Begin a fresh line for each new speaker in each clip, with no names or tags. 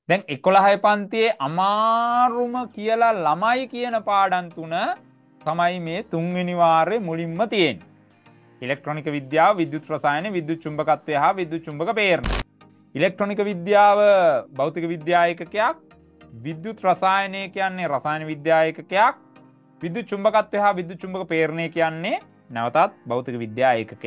දැන් 11 පන්තියේ අමාරුම කියලා ළමයි කියන පාඩම් තුන තමයි මේ තුන්වෙනි වාරේ මුලින්ම තියෙන්නේ. ඉලෙක්ට්‍රොනික විද්‍යාව, විද්‍යුත් රසායන, විද්‍යුත් චුම්බකත්වය හා විද්‍යුත් චුම්බක පේරණ. ඉලෙක්ට්‍රොනික විද්‍යාව භෞතික විද්‍යා ඒකකයක්, විද්‍යුත් රසායනය කියන්නේ රසායන විද්‍යා ඒකකයක්, විද්‍යුත් චුම්බකත්වය හා විද්‍යුත් චුම්බක පේරණය කියන්නේ නැවතත් භෞතික විද්‍යා ඒකකයක්.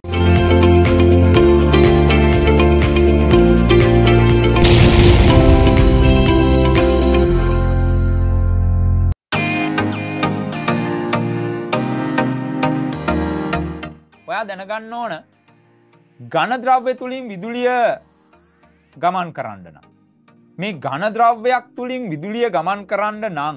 ඔයා දැනගන්න ඕන ඝන ද්‍රව්‍ය තුලින් විදුලිය ගමන් කරන්න නම් මේ ඝන ද්‍රව්‍යයක් තුලින් විදුලිය ගමන් කරන්න නම්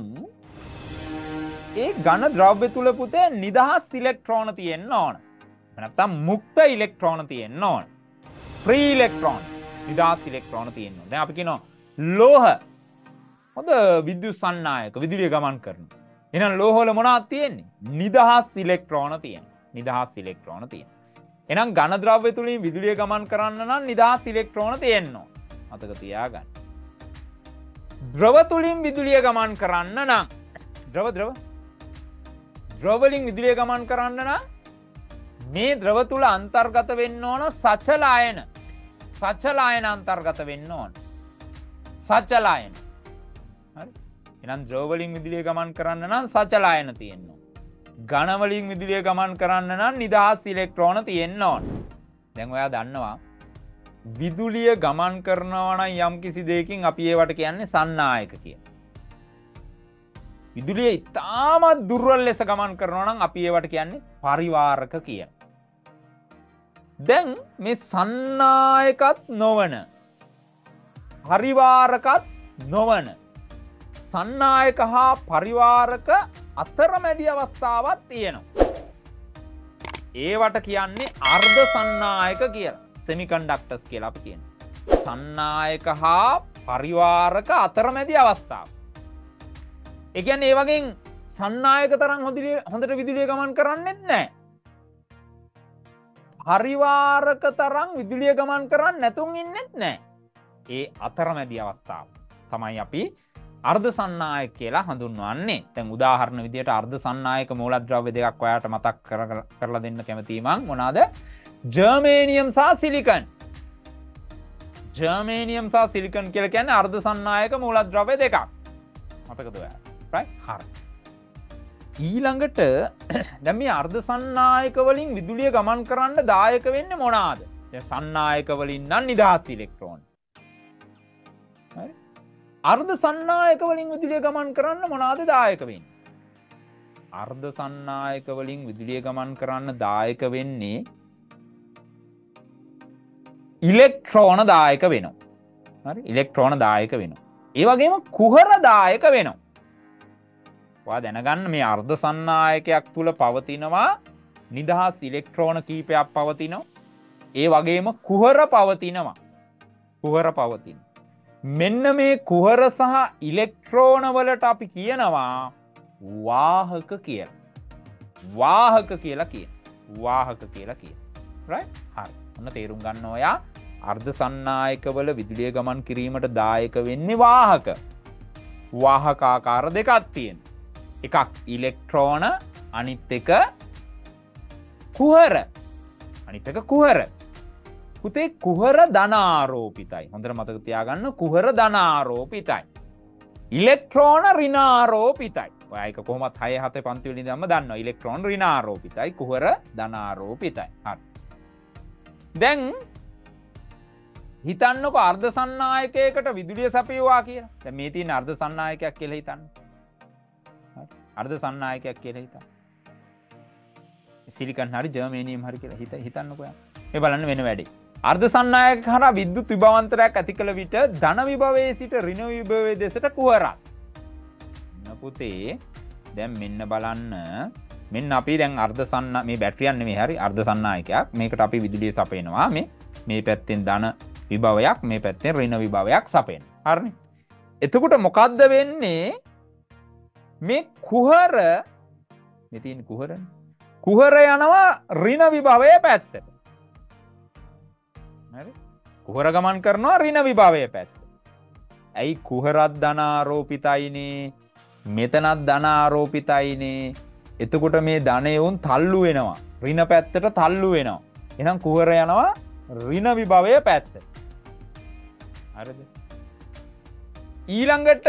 ඒ ඝන ද්‍රව්‍ය තුල පුතේ නිදහස් ඉලෙක්ට්‍රෝන තියෙන්න ඕන. නැත්නම් මුක්ත ඉලෙක්ට්‍රෝන තියෙන්න ඕන. ෆ්‍රී ඉලෙක්ට්‍රෝන, නිදහස් ඉලෙක්ට්‍රෝන තියෙන්න ඕන. දැන් අපි කියනවා ලෝහ හොඳ විද්‍යුත් සන්නායක විදුලිය ගමන් කරනවා. එහෙනම් ලෝහ වල මොනවද තියෙන්නේ? නිදහස් ඉලෙක්ට්‍රෝන තියෙනවා. නිදහස් ඉලෙක්ට්‍රෝන තියෙන. එහෙනම් ඝන ද්‍රව්‍ය තුලින් විදුලිය ගමන් කරන්න නම් නිදහස් ඉලෙක්ට්‍රෝන තියෙන්න ඕන. මතක තියාගන්න. ද්‍රව තුලින් විදුලිය ගමන් කරන්න නම් ද්‍රව වලින් විදුලිය ගමන් කරන්න නම් මේ ද්‍රව තුල අන්තර්ගත වෙන්න ඕන සචලායන. සචලායන අන්තර්ගත වෙන්න ඕන. සචලායන. හරි. එහෙනම් ද්‍රව වලින් විදුලිය ගමන් කරන්න නම් සචලායන තියෙන්න ඕන. ඝන වලින් විදුලිය ගමන් කරන්න නම් නිදහස් ඉලෙක්ට්‍රෝන තියෙන්න ඕන. දැන් ඔයා දන්නවා විදුලිය ගමන් කරනවා නම් යම් කිසි දෙයකින් අපි ඒවට කියන්නේ සන්නායක කියලා. විදුලිය ඉතාමත් දුර්වල ලෙස ගමන් කරනවා නම් අපි ඒවට කියන්නේ පරිවාරක කියලා. දැන් මේ සන්නායකත් නොවන පරිවාරකත් නොවන සන්නායක හා පරිවාරක අතරමැදි අවස්ථාවක් තියෙනවා. ඒවට කියන්නේ අර්ධ සන්නායක කියලා. සෙමිකන්ඩක්ටර්ස් කියලා අපි කියන්නේ. සන්නායක හා පරිවාරක අතරමැදි අවස්ථාව. ඒ කියන්නේ ඒ වගේ සන්නායක තරම් හොඳට විදුලිය ගමන් කරන්නේත් නැහැ. පරිවාරක තරම් විදුලිය ගමන් කරන්නේ නැතුන් ඉන්නෙත් නැහැ. ඒ අතරමැදි අවස්ථාව තමයි අපි අර්ධ සන්නායක කියලා හඳුන්වන්නේ. දැන් උදාහරණ විදියට අර්ධ සන්නායක මූලද්‍රව්‍ය දෙකක් ඔයාලට මතක් කරලා දෙන්න කැමතියි මං. මොනවාද? ජර්මේනියම් සහ සිලිකන්. ජර්මේනියම් සහ සිලිකන් කියලා කියන්නේ අර්ධ සන්නායක මූලද්‍රව්‍ය දෙකක්. මතකද ඔයාලට? right? හරි. ඊළඟට දැන් මේ අර්ධ සන්නායක වලින් විදුලිය ගමන් කරන්න දායක වෙන්නේ මොනවාද? දැන් සන්නායක වලින් නම් නිදහස් ඉලෙක්ට්‍රෝන. හරි. අර්ධ සන්නායක වලින් විදුලිය ගමන් කරන්න මොනවාද දායක වෙන්නේ? අර්ධ සන්නායක වලින් විදුලිය ගමන් කරන්න දායක වෙන්නේ ඉලෙක්ට්‍රෝන දායක වෙනවා. හරි? ඉලෙක්ට්‍රෝන දායක වෙනවා. ඒ වගේම කුහර දායක වෙනවා. ඔයා දැනගන්න මේ අර්ධ සන්නායකයක් තුල පවතිනවා නිදහස් ඉලෙක්ට්‍රෝන කීපයක් පවතිනවා. ඒ වගේම කුහර පවතිනවා. කුහර පවතිනවා. මෙන්න මේ කුහර සහ ඉලෙක්ට්‍රෝන වලට අපි කියනවා වාහක කියලා. වාහක කියලා කියන. වාහක කියලා කියන. right? හරි. ඔන්න තේරුම් ගන්න ඔයා අර්ධ සන්නායක වල විදුලිය ගමන් කිරීමට දායක වෙන්නේ වාහක. වාහක ආකාර දෙකක් තියෙනවා. එකක් ඉලෙක්ට්‍රෝන, අනිත් එක කුහර. අනිත් එක කුහර. පුතේ කුහර ධනාරෝපිතයි. හොඳට මතක තියාගන්න කුහර ධනාරෝපිතයි. ඉලෙක්ට්‍රෝන ඍණාරෝපිතයි. ඔයා ඒක කොහොමත් 6 7 පන්ති වලින් ඉඳන්ම දන්නවා. ඉලෙක්ට්‍රෝන ඍණාරෝපිතයි, කුහර ධනාරෝපිතයි. හරි. දැන් හිතන්නකො අර්ධ සන්නායකයකට විදුලිය සැපයුවා කියලා. දැන් මේ තියෙන අර්ධ සන්නායකයක් කියලා හිතන්න. හරි. අර්ධ සන්නායකයක් කියලා හිතන්න. සිලිකන් හරි ජර්මේනියම් හරි කියලා හිතන්නකො යා. මේ බලන්න වෙන වැඩේ. අර්ධ සන්නායක හරහා විද්‍යුත් විභවාන්තරයක් ඇති කළ විට ධන විභවයේ සිට ඍණ විභවයේ දෙසට කුහරක්. පුතේ දැන් මෙන්න බලන්න මෙන්න අපි දැන් අර්ධ සන්නා මේ බැටරියක් නෙමෙයි හරි අර්ධ සන්නායකයක්. මේකට අපි විදුලිය සපයනවා. මේ පැත්තෙන් ධන විභවයක් මේ පැත්තෙන් ඍණ විභවයක් සපයනවා. හරිනේ. එතකොට මොකද්ද වෙන්නේ? මේ කුහර මේ තියෙන කුහරනේ. කුහර යනවා ඍණ විභවයේ පැත්තට. හරි. කුහර ගමන් කරනවා ඍණ විභවයේ පැත්ත. ඇයි කුහරත් ධන ආරෝපිතයිනේ මෙතනත් ධන ආරෝපිතයිනේ. එතකොට මේ ධනය උන් තල්ලු වෙනවා. ඍණ පැත්තට තල්ලු වෙනවා. එහෙනම් කුහර යනවා ඍණ විභවය පැත්තට. හරිද? ඊළඟට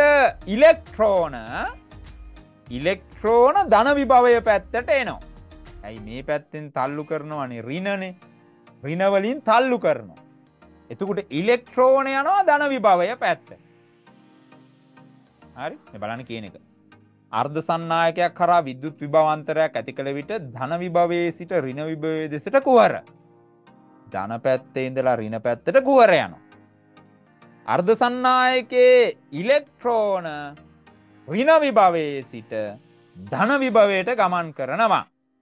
ඉලෙක්ට්‍රෝන ධන විභවය පැත්තට එනවා. ඇයි මේ පැත්තෙන් තල්ලු කරනවනේ ඍණනේ. ඍණ වලින් තල්ලු කරනවා. එතකොට ඉලෙක්ට්‍රෝන යනවා ධන විභවය පැත්තට. හරි? මේ බලන්න කියන එක. අර්ධ සන්නායකයක් කරා විද්‍යුත් විභවාන්තරයක් ඇති කළ විට ධන විභවයේ සිට ඍණ විභවයේ දෙසට කුහර. ධන පැත්තේ ඉඳලා ඍණ පැත්තට කුහර යනවා. අර්ධ සන්නායකයේ ඉලෙක්ට්‍රෝන ඍණ විභවයේ සිට ධන විභවයට ගමන් කරනවා.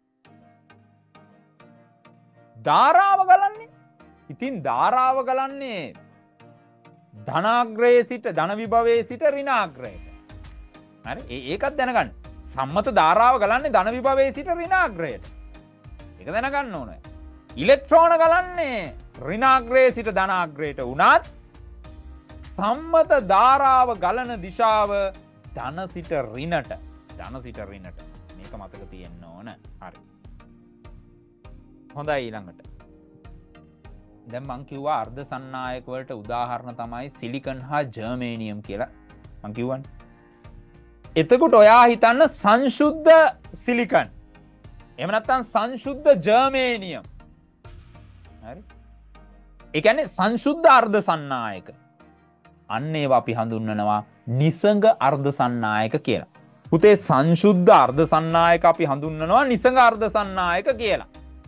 ධාරාව ගලන්නේ. ඉතින් ධාරාව ගලන්නේ ධනාග්‍රයේ සිට ධන විභවයේ සිට ඍණාග්‍රයට. හරි? ඒකත් දැනගන්න. සම්මත ධාරාව ගලන්නේ ධන විභවයේ සිට ඍණාග්‍රයට. ඒක දැනගන්න ඕනේ. ඉලෙක්ට්‍රෝන ගලන්නේ ඍණාග්‍රයේ සිට ධනාග්‍රයට වුණත් සම්මත ධාරාව ගලන දිශාව ධන සිට ඍණට. ධන සිට ඍණට. මේක මතක තියෙන්න ඕන. හරි. හොඳයි ඊළඟට. දැන් මං කිව්වා අර්ධ සන්නායක වලට උදාහරණ තමයි සිලිකන් හා ජර්මේනියම් කියලා මං කිව්වනේ. එතකොට ඔයා හිතන්න සංශුද්ධ සිලිකන්. එහෙම නැත්නම් සංශුද්ධ ජර්මේනියම්. හරි? ඒ කියන්නේ සංශුද්ධ අර්ධ සන්නායක. අන්න ඒවා අපි හඳුන්වනවා නිසංග අර්ධ සන්නායක කියලා. පුතේ සංශුද්ධ අර්ධ සන්නායක අපි හඳුන්වනවා නිසංග අර්ධ සන්නායක කියලා.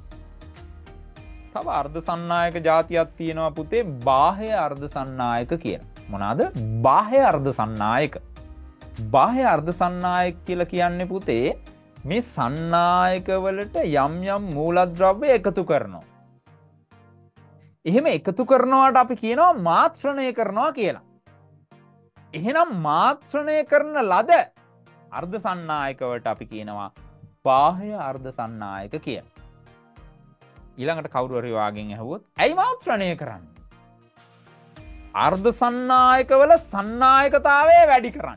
තව අර්ධ සන්නායක જાතියක් තියෙනවා පුතේ බාහ්‍ය අර්ධ සන්නායක කියලා. මොනවාද? බාහ්‍ය අර්ධ සන්නායක. බාහ්‍ය අර්ධ සන්නායක කියලා කියන්නේ පුතේ මේ සන්නායක වලට යම් යම් මූලද්‍රව්‍ය එකතු කරනවා. එහෙම එකතු කරනවාට අපි කියනවා මාත්‍රණය කරනවා කියලා. එහෙනම් මාත්‍රණය කරන ලද අර්ධ සන්නායක වලට අපි කියනවා බාහ්‍ය අර්ධ සන්නායක කියලා. ඊළඟට කවුරු හරි වාගෙන් ඇහුවොත් ඇයි මාත්‍රණය කරන්නේ? අර්ධ සන්නායකවල සන්නායකතාවය වැඩි කරන්න.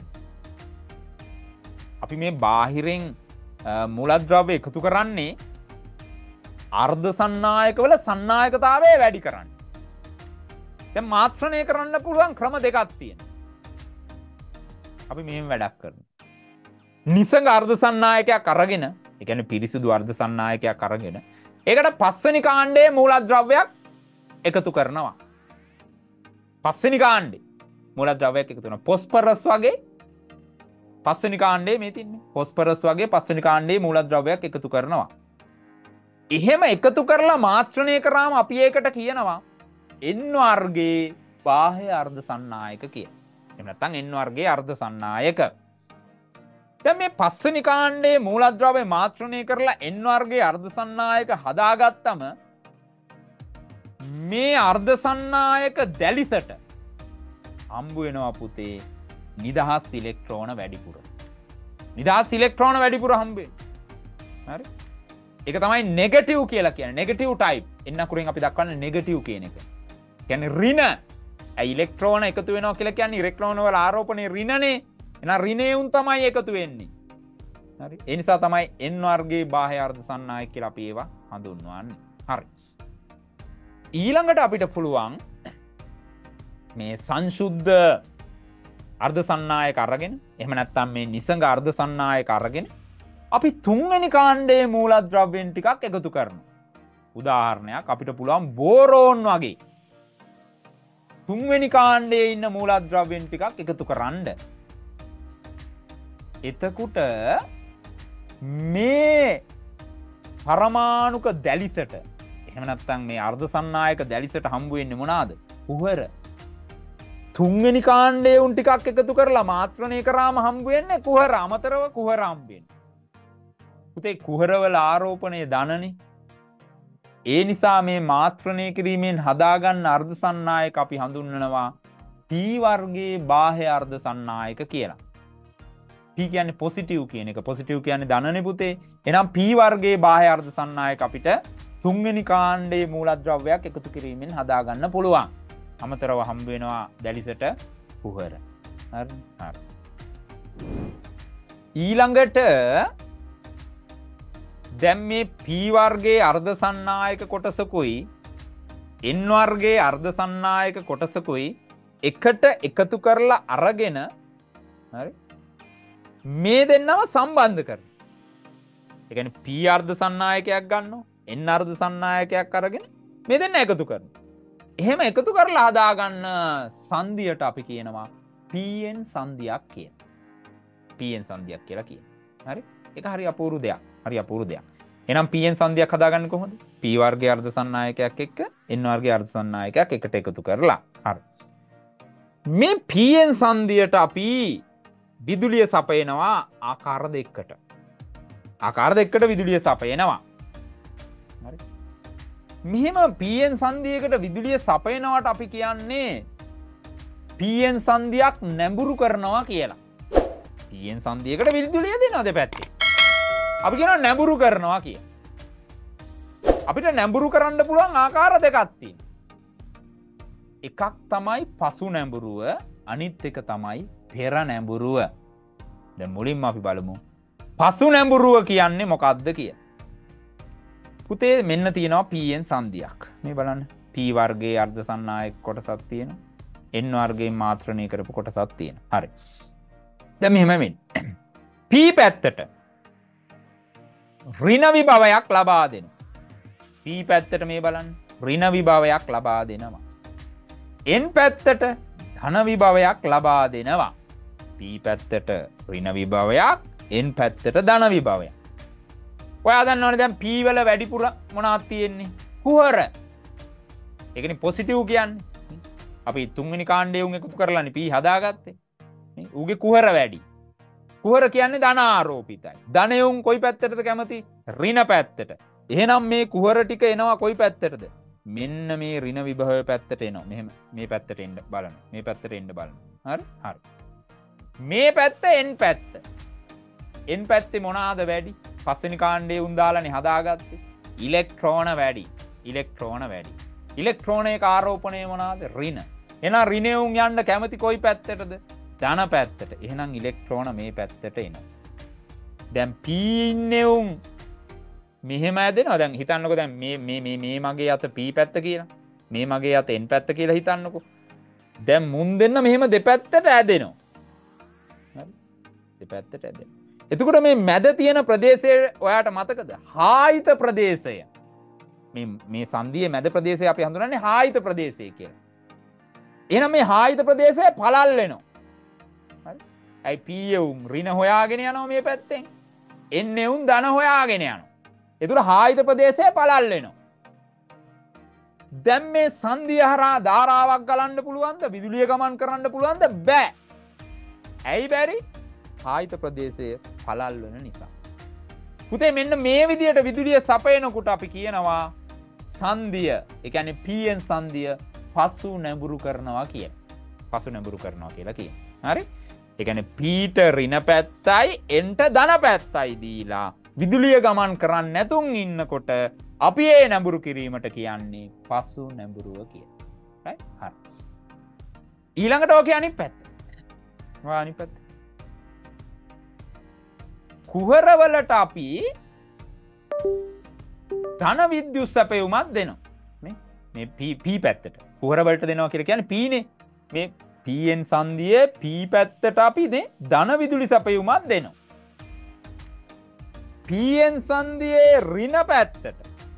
අපි මේ බාහිරෙන් මූලද්‍රව්‍ය එකතු කරන්නේ අර්ධ සන්නායකවල සන්නායකතාවය වැඩි කරන්න. දැන් මාත්‍රණය කරන්න පුළුවන් ක්‍රම දෙකක් තියෙනවා. අපි මෙහෙම වැඩක් කරනවා. නිසංග අර්ධ සන්නායකයක් අරගෙන, ඒ කියන්නේ පිරිසිදු අර්ධ සන්නායකයක් අරගෙන ඒකට පස්වෙනි කාණ්ඩයේ මූලද්‍රව්‍යයක් එකතු කරනවා. පස්වෙනි කාණ්ඩේ මූලද්‍රව්‍යයක් එකතු කරනවා. ෆොස්ෆරස් වගේ පස්වෙනි කාණ්ඩේ මේ තින්නේ. ෆොස්ෆරස් වගේ පස්වෙනි කාණ්ඩයේ මූලද්‍රව්‍යයක් එකතු කරනවා. එහෙම එකතු කරලා මාත්‍රණය කරාම අපි ඒකට කියනවා N වර්ගයේ බාහ්‍ය අර්ධ සන්නායක කියලා. එහෙම නැත්නම් N වර්ගයේ අර්ධ සන්නායක. දැන් මේ පස්වෙනි කාණ්ඩයේ මූලද්‍රව්‍ය මාත්‍රණය කරලා N වර්ගයේ අර්ධ සන්නායක හදාගත්තම මේ අර්ධ සන්නායක දැලිසට හම්බ වෙනවා පුතේ නිදහස් ඉලෙක්ට්‍රෝන වැඩිපුර. නිදහස් ඉලෙක්ට්‍රෝන වැඩිපුර හම්බ වෙනවා. හරි? ඒක තමයි නෙගටිව් කියලා කියන්නේ. Negative type. එන්න අකුරෙන් අපි දක්වන්නේ නෙගටිව් කියන එක. කියන්නේ ඍණ. ඒ ඉලෙක්ට්‍රෝන එකතු වෙනවා කියලා කියන්නේ ඉලෙක්ට්‍රෝන වල ආරෝපණයේ ඍණනේ. එහෙනම් ඍණේ උන් තමයි එකතු වෙන්නේ. හරි? ඒ නිසා තමයි N වර්ගයේ බාහ්‍ය අර්ධ සන්නායක කියලා අපි ඒවා හඳුන්වන්නේ. හරි. ඊළඟට අපිට පුළුවන් මේ සංශුද්ධ අර්ධ සන්නායක අරගෙන, එහෙම නැත්නම් මේ නිසංග අර්ධ සන්නායක අරගෙන අපි තුන්වෙනි කාණ්ඩයේ මූලද්‍රව්‍යයන් ටිකක් එකතු කරනවා. උදාහරණයක් අපිට පුළුවන් බෝරෝන් වගේ තුන්වෙනි කාණ්ඩයේ ඉන්න මූලද්‍රව්‍යයන් ටිකක් එකතු කරන්න. එතකොට මේ පරමාණුක දැලිසට, එහෙම නැත්නම් මේ අර්ධ සන්නායක දැලිසට හම්බ වෙන්නේ මොනවාද? කුහර. තුන්වෙනි කාණ්ඩයේ උන් ටිකක් එකතු කරලා මාත්‍රණය කරාම හම්බ වෙන්නේ කුහර. අමතරව කුහර හම්බ වෙන්නේ. පුතේ කුහරවල ආරෝපණය ධනනේ. ඒ නිසා මේ මාත්‍රණය කිරීමෙන් හදාගන්න අර්ධ සන්නායක අපි හඳුන්වනවා P වර්ගයේ බාහ්‍ය අර්ධ සන්නායක කියලා. P කියන්නේ පොසිටිව් කියන එක. පොසිටිව් කියන්නේ ධනනේ පුතේ. එහෙනම් P වර්ගයේ බාහ්‍ය අර්ධ සන්නායක අපිට තුන්වෙනි කාණ්ඩයේ මූලද්‍රව්‍යයක් එකතු කිරීමෙන් හදාගන්න පුළුවන්. අමතරව හම්බ වෙනවා දැලිසට කුහර. හරි. හරි. ඊළඟට දැන් මේ P වර්ගයේ අර්ධ සන්නායක කොටසකුයි N වර්ගයේ අර්ධ සන්නායක කොටසකුයි එකට එකතු කරලා අරගෙන හරි මේ දෙන්නව සම්බන්ධ කරනවා. ඒ කියන්නේ P අර්ධ සන්නායකයක් ගන්නවා N අර්ධ සන්නායකයක් අරගෙන මේ දෙන්න එකතු කරනවා. එහෙම එකතු කරලා හදාගන්න සංදියට අපි කියනවා PN සංදියක් කියන. PN සංදියක් කියලා කියනවා. හරි? ඒක හරි අපූර්ව දෙයක්. හරි අපූර්ව දෙයක්. එහෙනම් PN සංදියක් හදාගන්නේ කොහොමද? P වර්ගයේ අර්ධ සන්නායකයක් එක්ක N වර්ගයේ අර්ධ සන්නායකයක් එකට එකතු කරලා. හරි. මේ PN සංදියට අපි විදුලිය සපයනවා ආකාර දෙකකට. ආකාර දෙකකට විදුලිය සපයනවා. හරි. මෙහෙම PN සංදියකට විදුලිය සපයනවට අපි කියන්නේ PN සංදියක් නැඹුරු කරනවා කියලා. PN සංදියකට විදුලිය දෙනවා දෙපැත්තේ. අපි කියනවා නැඹුරු කරනවා කියලා. අපිට නැඹුරු කරන්න පුළුවන් ආකාර දෙකක් තියෙනවා. එකක් තමයි පසු නැඹුරුව, අනිත් එක තමයි පෙර නැඹුරුව. දැන් මුලින්ම අපි බලමු පසු නැඹුරුව කියන්නේ මොකක්ද කියලා. පුතේ මෙන්න තියෙනවා PN සංදියක්. මේ බලන්න. P වර්ගයේ අර්ධ සන්නායක කොටසක් තියෙනවා. N වර්ගයේ මාත්‍රණය කරපු කොටසක් තියෙනවා. හරි. දැන් මෙහෙම මෙන්න. P පැත්තට ඍණ විභවයක් ලබා දෙනවා. P පැත්තට මේ බලන්න. ඍණ විභවයක් ලබා දෙනවා. N පැත්තට ධන විභවයක් ලබා දෙනවා. P පැත්තට ඍණ විභවයක්, N පැත්තට ධන විභවයක්. ඔයා දන්නවනේ දැන් P වල වැඩිපුර මොනවද තියෙන්නේ? කුහර. ඒ කියන්නේ පොසිටිව් කියන්නේ. අපි තුන්වෙනි කාණ්ඩයේ උන් එකතු කරලානේ P හදාගත්තේ. නේ? ඌගේ කුහර වැඩි. කුහර කියන්නේ ධන ආරෝපිතයි. ධනයුන් කොයි පැත්තටද කැමති? ඍණ පැත්තට. එහෙනම් මේ කුහර ටික එනවා කොයි පැත්තටද? මෙන්න මේ ඍණ විභවය පැත්තට එනවා. මෙහෙම මේ පැත්තට එන්න බලන්න. මේ පැත්තට එන්න බලන්න. හරි? හරි. මේ පැත්ත N පැත්ත. N පැත්තේ මොනවාද වැඩි? පස්වෙනි කාණ්ඩයේ උන් දාලානේ හදාගත්තේ. ඉලෙක්ට්‍රෝන වැඩි. ඉලෙක්ට්‍රෝන වැඩි. ඉලෙක්ට්‍රෝනයක ආරෝපණය මොනවාද? ඍණ. එහෙනම් ඍණේ උන් යන්න කැමති කොයි පැත්තටද? ධන පැත්තට. එහෙනම් ඉලෙක්ට්‍රෝන මේ පැත්තට එනවා. දැන් P ඉන්නේ උන් මෙහෙම ඇදෙනවා. දැන් හිතන්නකෝ දැන් මේ මගේ අත P පැත්ත කියලා. මේ මගේ අත N පැත්ත කියලා හිතන්නකෝ. දැන් මුන් දෙන්න මෙහෙම දෙපැත්තට ඇදෙනවා. හරි? දෙපැත්තට ඇදෙනවා. එතකොට මේ මැද තියෙන ප්‍රදේශය ඔයාට මතකද? හායිත ප්‍රදේශය. මේ සංදියේ මැද ප්‍රදේශය අපි හඳුනන්නේ හායිත ප්‍රදේශය කියලා. එහෙනම් මේ හායිත ප්‍රදේශය පළල් වෙනවා. හරි? ඇයි P උන් ඍණ හොයාගෙන යනවා මේ පැත්තෙන්. N උන් ධන හොයාගෙන යනවා. එතුළ හායිත ප්‍රදේශය පළල් වෙනවා. දැන් මේ සංදිය හරහා ධාරාවක් ගලන්න පුළුවන්ද? විදුලිය ගමන් කරන්න පුළුවන්ද? බෑ. ඇයි බැරි? හායිත ප්‍රදේශය පළල් වෙන නිසා. පුතේ මෙන්න මේ විදියට විදුලිය සපයනකොට අපි කියනවා සංදිය, ඒ කියන්නේ PN සංදිය පසු නැඹුරු කරනවා කියලා. පසු නැඹුරු කරනවා කියලා කියනවා. හරි? ඒ කියන්නේ Pට ඍණ පැත්තයි Nට ධන පැත්තයි දීලා විදුලිය ගමන් කරන්න නැතුන් ඉන්නකොට අපි ඒ නැඹුරු කිරීමට කියන්නේ පසු නැඹුරුව කියලා. right? හරි. ඊළඟට ඔකේ අනිත් පැත්ත. ඔය අනිත් පැත්ත. කුහරවලට අපි ධන විද්‍යුත් සැපයුමක් දෙනවා. මේ P පැත්තට. කුහරවලට දෙනවා කියලා කියන්නේ P නේ. මේ PN සංදියේ P පැත්තට අපි ධන විදුලි සැපයුමක් දෙනවා. PN සංදියේ ඍණ පැත්තට.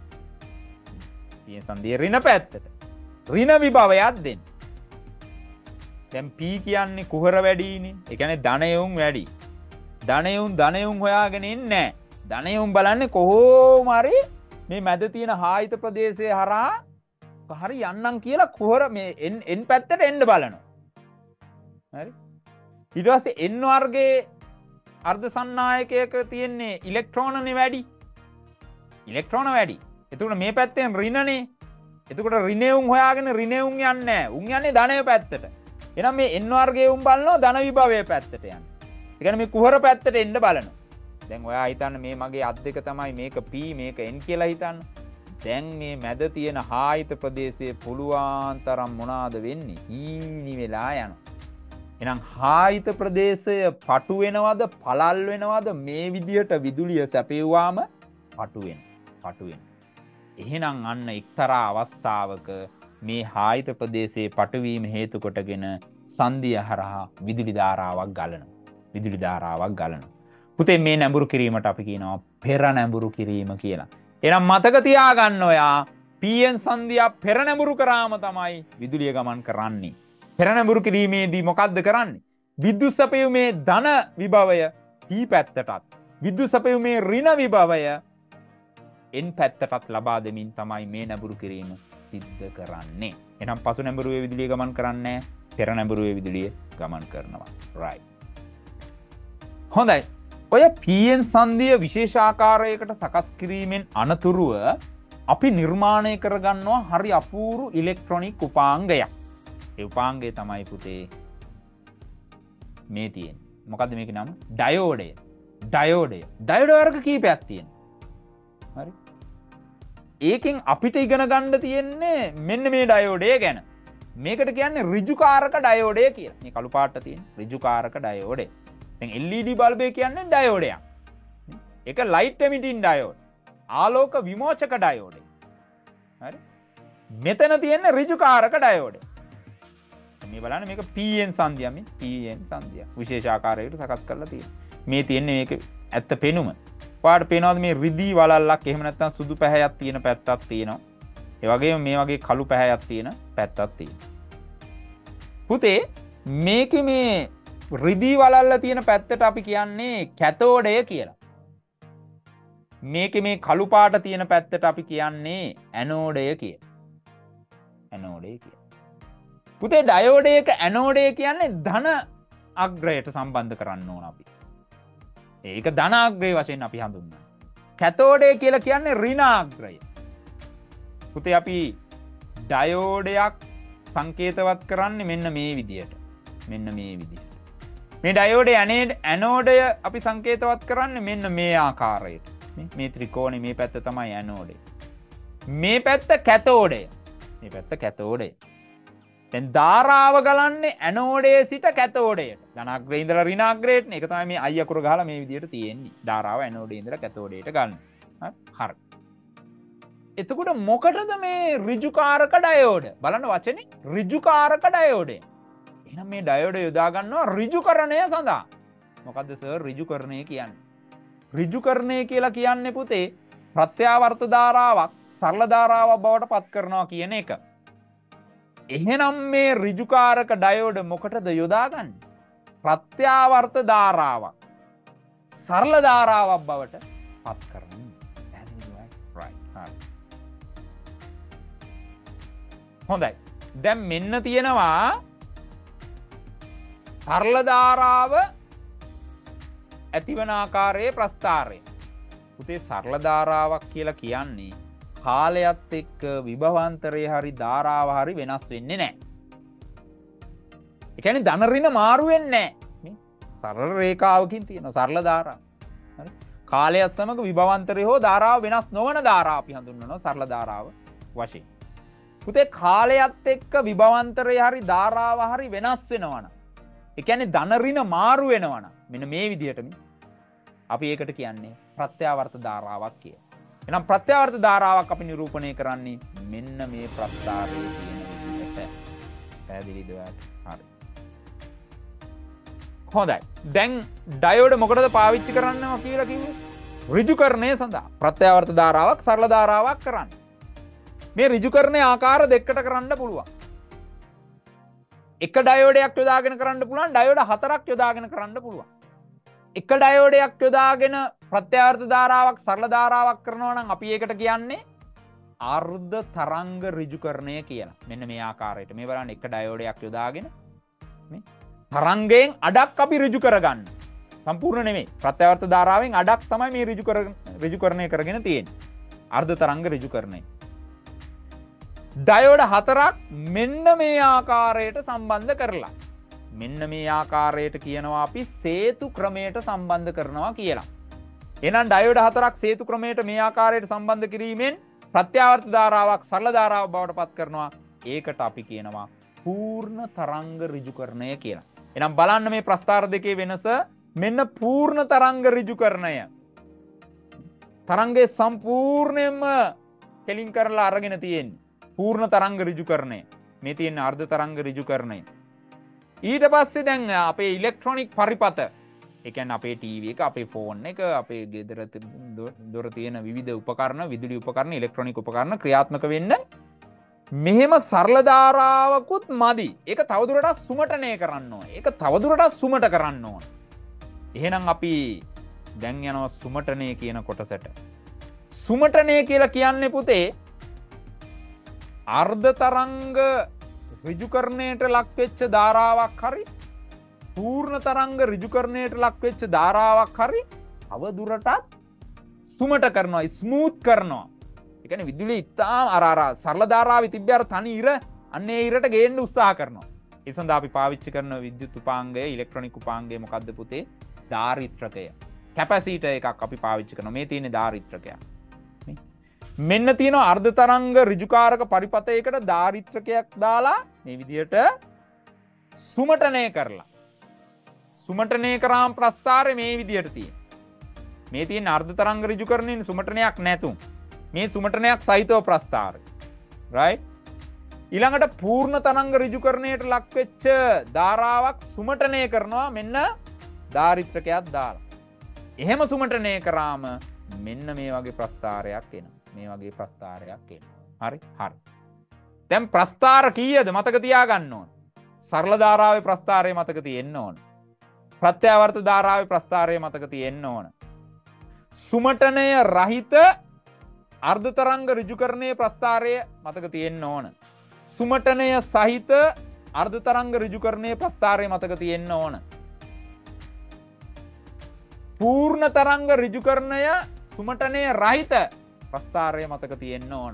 PN සංදියේ ඍණ පැත්තට ඍණ විභවයක් දෙන්න. දැන් P කියන්නේ කුහර වැඩිනේ. ඒ කියන්නේ ධනයුන් වැඩි. ධනයුන් හොයාගෙන ඉන්නේ නැහැ. ධනයුන් බලන්නේ කොහොම හරි මේ මැද තියෙන හායිත ප්‍රදේශයේ හරහා හරි යන්නම් කියලා කුහර මේ N පැත්තට එන්න බලනවා. හරි? ඊට පස්සේ N වර්ගයේ අර්ධ සන්නායකයක තියෙන්නේ ඉලෙක්ට්‍රෝනනේ වැඩි. ඉලෙක්ට්‍රෝන වැඩි. එතකොට මේ පැත්තෙන් ඍණනේ. එතකොට ඍණයුන් හොයාගෙන ඍණයුන් යන්නේ නැහැ. උන් යන්නේ ධනය පැත්තට. එහෙනම් මේ N වර්ගයේ උන් බලනවා ධන විභවයේ පැත්තට යන්නේ. ඒ කියන්නේ මේ කුහර පැත්තට එන්න බලනවා. දැන් ඔයා හිතන්න මේ මගේ අත් දෙක තමයි මේක P මේක N කියලා හිතන්න. දැන් මේ මැද තියෙන හායිත ප්‍රදේශයේ පුළුවන් තරම් මොනවාද වෙන්නේ? හීනි වෙලා යනවා. එහෙනම් හායිත ප්‍රදේශය පටු වෙනවද පළල් වෙනවද මේ විදියට විදුලිය සැපෙව්වාම පටු වෙන. එහෙනම් අන්න එක්තරා අවස්ථාවක මේ හායිත ප්‍රදේශයේ පටුවීම හේතු කොටගෙන සංදිය හරහා විදුලි ධාරාවක් ගලනවා. පුතේ මේ නැඹුරු කිරීමට අපි කියනවා පෙර නැඹුරු කිරීම කියලා. එහෙනම් මතක තියාගන්න ඔයා PN සංදිය පෙර නැඹුරු කරාම තමයි විදුලිය ගමන් කරන්නේ. පෙර නැඹුරු කිරීමේදී මොකද්ද කරන්නේ? විද්‍යුත් සැපයීමේ ධන විභවය P පැත්තටත් විද්‍යුත් සැපයීමේ ඍණ විභවය N පැත්තටත් ලබා දෙමින් තමයි මේ නැඹුරු කිරීම සිද්ධ කරන්නේ. එහෙනම් පසු නැඹුරුවේ විදුලිය ගමන් කරන්නේ පෙර නැඹුරුවේ විදුලිය ගමන් කරනවා. right. හොඳයි. ඔය PN සංදිය විශේෂාකාරයකට සකස් කිරීමෙන් අනතුරුව අපි නිර්මාණය කරගන්නවා හරි අපූරු ඉලෙක්ට්‍රොනික උපාංගයක්. ඒ උපාංගය තමයි පුතේ මේ තියෙන්නේ. මොකද්ද මේකේ නම? ඩයෝඩය. ඩයෝඩ වර්ග කීපයක් තියෙනවා. හරි. ඒකෙන් අපිට ඉගෙන ගන්න තියෙන්නේ මෙන්න මේ ඩයෝඩය ගැන. මේකට කියන්නේ ඍජුකාරක ඩයෝඩය කියලා. මේ කළු පාටට තියෙන ඍජුකාරක ඩයෝඩය. දැන් LED බල්බය කියන්නේ ඩයෝඩයක්. ඒක ලයිට් එමිටින් ඩයෝඩ්. ආලෝක විමෝචක ඩයෝඩය. හරි. මෙතන තියෙන ඍජුකාරක ඩයෝඩය. මේ බලන්න මේක PN සංදිය මේ PN සංදිය. විශේෂ ආකාරයකට සකස් කරලා තියෙනවා. මේ තියෙන්නේ මේක ඇත්ත පෙනුම. පාට පේනවාද මේ රිදී වලල්ලක් එහෙම නැත්නම් සුදු පැහැයක් තියෙන පැත්තක් තියෙනවා. ඒ වගේම මේ වගේ කළු පැහැයක් තියෙන පැත්තක් තියෙනවා. පුතේ මේකේ මේ රිදී වලල්ල තියෙන පැත්තට අපි කියන්නේ කැතෝඩය කියලා. මේකේ මේ කළු පාට තියෙන පැත්තට අපි කියන්නේ ඇනෝඩය කියලා. පුතේ ඩයෝඩයක ඇනෝඩය කියන්නේ ධන අග්‍රයට සම්බන්ධ කරන්න ඕන අපි. ඒක ධන අග්‍රය වශයෙන් අපි හඳුන්වනවා. කැතෝඩය කියලා කියන්නේ ඍණ අග්‍රය. පුතේ අපි ඩයෝඩයක් සංකේතවත් කරන්නේ මෙන්න මේ විදියට. මේ ඩයෝඩේ ඇනෝඩය අපි සංකේතවත් කරන්නේ මෙන්න මේ ආකාරයට. මේ ත්‍රිකෝණේ මේ පැත්ත තමයි ඇනෝඩය. මේ පැත්ත කැතෝඩය. දැන් ධාරාව ගලන්නේ ඇනෝඩයේ සිට කැතෝඩයට. ධනාග්‍රේ ඉඳලා ඍණාග්‍රේට නේ. ඒක තමයි මේ I අකුර ගහලා මේ විදියට තියෙන්නේ. ධාරාව ඇනෝඩයේ ඉඳලා කැතෝඩයට ගන්න. හරි. එතකොට මොකටද මේ ඍජුකාරක ඩයෝඩ? බලන්න වචනේ ඍජුකාරක ඩයෝඩය. එහෙනම් මේ ඩයෝඩ යොදා ගන්නවා ඍජුකරණය සඳහා. මොකද්ද සර් ඍජුකරණය කියන්නේ? ඍජුකරණය කියලා කියන්නේ පුතේ ප්‍රත්‍යාවර්ත ධාරාවක් සරල ධාරාවක් බවට පත් කරනවා කියන එක. එහෙනම් මේ ඍජුකාරක ඩයෝඩ මොකටද යොදාගන්නේ? ප්‍රත්‍යාවර්ත ධාරාවක් සරල ධාරාවක් බවට පත් කරනවා. හොඳයි. දැන් මෙන්න තියෙනවා සරල ධාරාව ඇතිවන ආකාරයේ ප්‍රස්ථාරය. පුතේ සරල ධාරාවක් කියලා කියන්නේ කාලයත් එක්ක විභවාන්තරයේ හරි ධාරාව හරි වෙනස් වෙන්නේ නැහැ. ඒ කියන්නේ ධන ඍණ මාරු වෙන්නේ නැහැ. සරල රේඛාවකින් තියෙන සරල ධාරාව. හරි. කාලයත් සමග විභවාන්තරය හෝ ධාරාව වෙනස් නොවන ධාරාව අපි හඳුන්වනවා සරල ධාරාව වශයෙන්. පුතේ කාලයත් එක්ක විභවාන්තරය හරි ධාරාව හරි වෙනස් වෙනවනම් ඒ කියන්නේ ධන ඍණ මාරු වෙනවනම් මෙන්න මේ විදිහටම අපි ඒකට කියන්නේ ප්‍රත්‍යාවර්ත ධාරාවක් කියලා. එහෙනම් ප්‍රත්‍යාවර්ත ධාරාවක් අපි නිරූපණය කරන්නේ මෙන්න මේ ප්‍රස්ථාරයේ තියෙන විදිහට. පැහැදිලිද ඔයාලට? හරි. හොඳයි. දැන් ඩයෝඩ මොකටද පාවිච්චි කරන්නව කියලා කිව්වේ? ඍජුකරණය සඳහා. ප්‍රත්‍යාවර්ත ධාරාවක් සරල ධාරාවක් කරන්න. මේ ඍජුකරණයේ ආකාර දෙකකට කරන්න පුළුවන්. එක ඩයෝඩයක් යොදාගෙන කරන්න පුළුවන්, ඩයෝඩ හතරක් යොදාගෙන කරන්න පුළුවන්. එක ඩයෝඩයක් යොදාගෙන ප්‍රත්‍යාවර්ත ධාරාවක් සරල ධාරාවක් කරනවා නම් අපි ඒකට කියන්නේ අර්ධ තරංග ඍජුකරණය කියලා. මෙන්න මේ ආකාරයට. මේ බලන්න එක ඩයෝඩයක් යොදාගෙන මේ තරංගයෙන් අඩක් අපි ඍජු කරගන්න. සම්පූර්ණ නෙමෙයි. ප්‍රත්‍යාවර්ත ධාරාවෙන් අඩක් තමයි මේ ඍජුකරණය කරගෙන තියෙන්නේ. අර්ධ තරංග ඍජුකරණය. ඩයෝඩ හතරක් මෙන්න මේ ආකාරයට සම්බන්ධ කරලා. මෙන්න මේ ආකාරයට කියනවා අපි සේතු ක්‍රමයට සම්බන්ධ කරනවා කියලා. එහෙනම් ඩයෝඩ හතරක් සේතු ක්‍රමයට මේ ආකාරයට සම්බන්ධ කිරීමෙන් ප්‍රත්‍යාවර්ත ධාරාවක් සරල ධාරාවක් බවට පත් කරනවා. ඒකට අපි කියනවා පූර්ණ තරංග ඍජුකරණය කියලා. එහෙනම් බලන්න මේ ප්‍රස්ථාර දෙකේ වෙනස. මෙන්න පූර්ණ තරංග ඍජුකරණය. තරංගේ සම්පූර්ණයෙන්ම කෙලින් කරලා අරගෙන තියෙන්නේ. පූර්ණ තරංග ඍජුකරණය. මේ තියෙන අර්ධ තරංග ඍජුකරණය. ඊට පස්සේ දැන් අපේ ඉලෙක්ට්‍රොනික පරිපත, ඒ කියන්නේ අපේ ටීවී එක, අපේ ෆෝන් එක, අපේ ගෙදර දොර තියෙන විවිධ උපකරණ, විදුලි උපකරණ, ඉලෙක්ට්‍රොනික උපකරණ ක්‍රියාත්මක වෙන්න මෙහෙම සරල ධාරාවකුත් මදි. ඒක තවදුරටත් සුමටනය කරන්න ඕන. ඒක තවදුරටත් සුමට කරන්න ඕන. එහෙනම් අපි දැන් යනවා සුමටනය කියන කොටසට. සුමටනය කියලා කියන්නේ පුතේ අර්ධ තරංග ඍජුකරණයට ලක්වෙච්ච ධාරාවක් හරි පූර්ණ තරංග ඍජුකරණයට ලක්වෙච්ච ධාරාවක් හරි අවදුරටත් සුමට කරනවා, ස්මූත් කරනවා. ඒ කියන්නේ විදුලිය ඉතාම අර සරල ධාරාවේ තිබ්බ අර තනි ඉර අන්න ඒ ඉරට ගේන්න උත්සාහ කරනවා. ඒ සඳහා අපි පාවිච්චි කරන විද්‍යුත් උපාංගය, ඉලෙක්ට්‍රොනික උපාංගය මොකද්ද පුතේ? ධාරිත්‍රකය. කැපැසිටර් එකක් අපි පාවිච්චි කරනවා. මේ තියෙන්නේ ධාරිත්‍රකයක්. මෙන්න තියෙනවා අර්ධ තරංග ඍජුකාරක පරිපතයකට ධාරිත්‍රකයක් දාලා මේ විදියට සුමටනය කරලා. සුමටනය කරාම ප්‍රස්ථාරය මේ විදියට තියෙන. මේ තියෙන අර්ධ තරංග ඍජුකරණයෙන් සුමටනයක් නැතුම්. මේ සුමටනයක් සහිතව ප්‍රස්ථාරය. right? ඊළඟට පූර්ණ තරංග ඍජුකරණයට ලක්වෙච්ච ධාරාවක් සුමටනය කරනවා මෙන්න ධාරිත්‍රකයක් දාලා. එහෙම සුමටනය කරාම මෙන්න මේ වගේ ප්‍රස්ථාරයක් එනවා. මේ වගේ ප්‍රස්ථාරයක් එනවා. හරි? හරි. දැන් ප්‍රස්ථාර කීයද මතක තියාගන්න ඕන. සරල ධාරාවේ ප්‍රස්ථාරය මතක තියෙන්න ඕන. ප්‍රත්‍යාවර්ත ධාරාවේ ප්‍රස්ථාරය මතක තියෙන්න ඕන. සුමටනය රහිත අර්ධ තරංග ඍජුකරණයේ ප්‍රස්ථාරය මතක තියෙන්න ඕන. සුමටනය සහිත අර්ධ තරංග ඍජුකරණයේ ප්‍රස්ථාරය මතක තියෙන්න ඕන. පූර්ණ තරංග ඍජුකරණය සුමටනය රහිත ප්‍රස්ථාරය මතක තියෙන්න ඕන.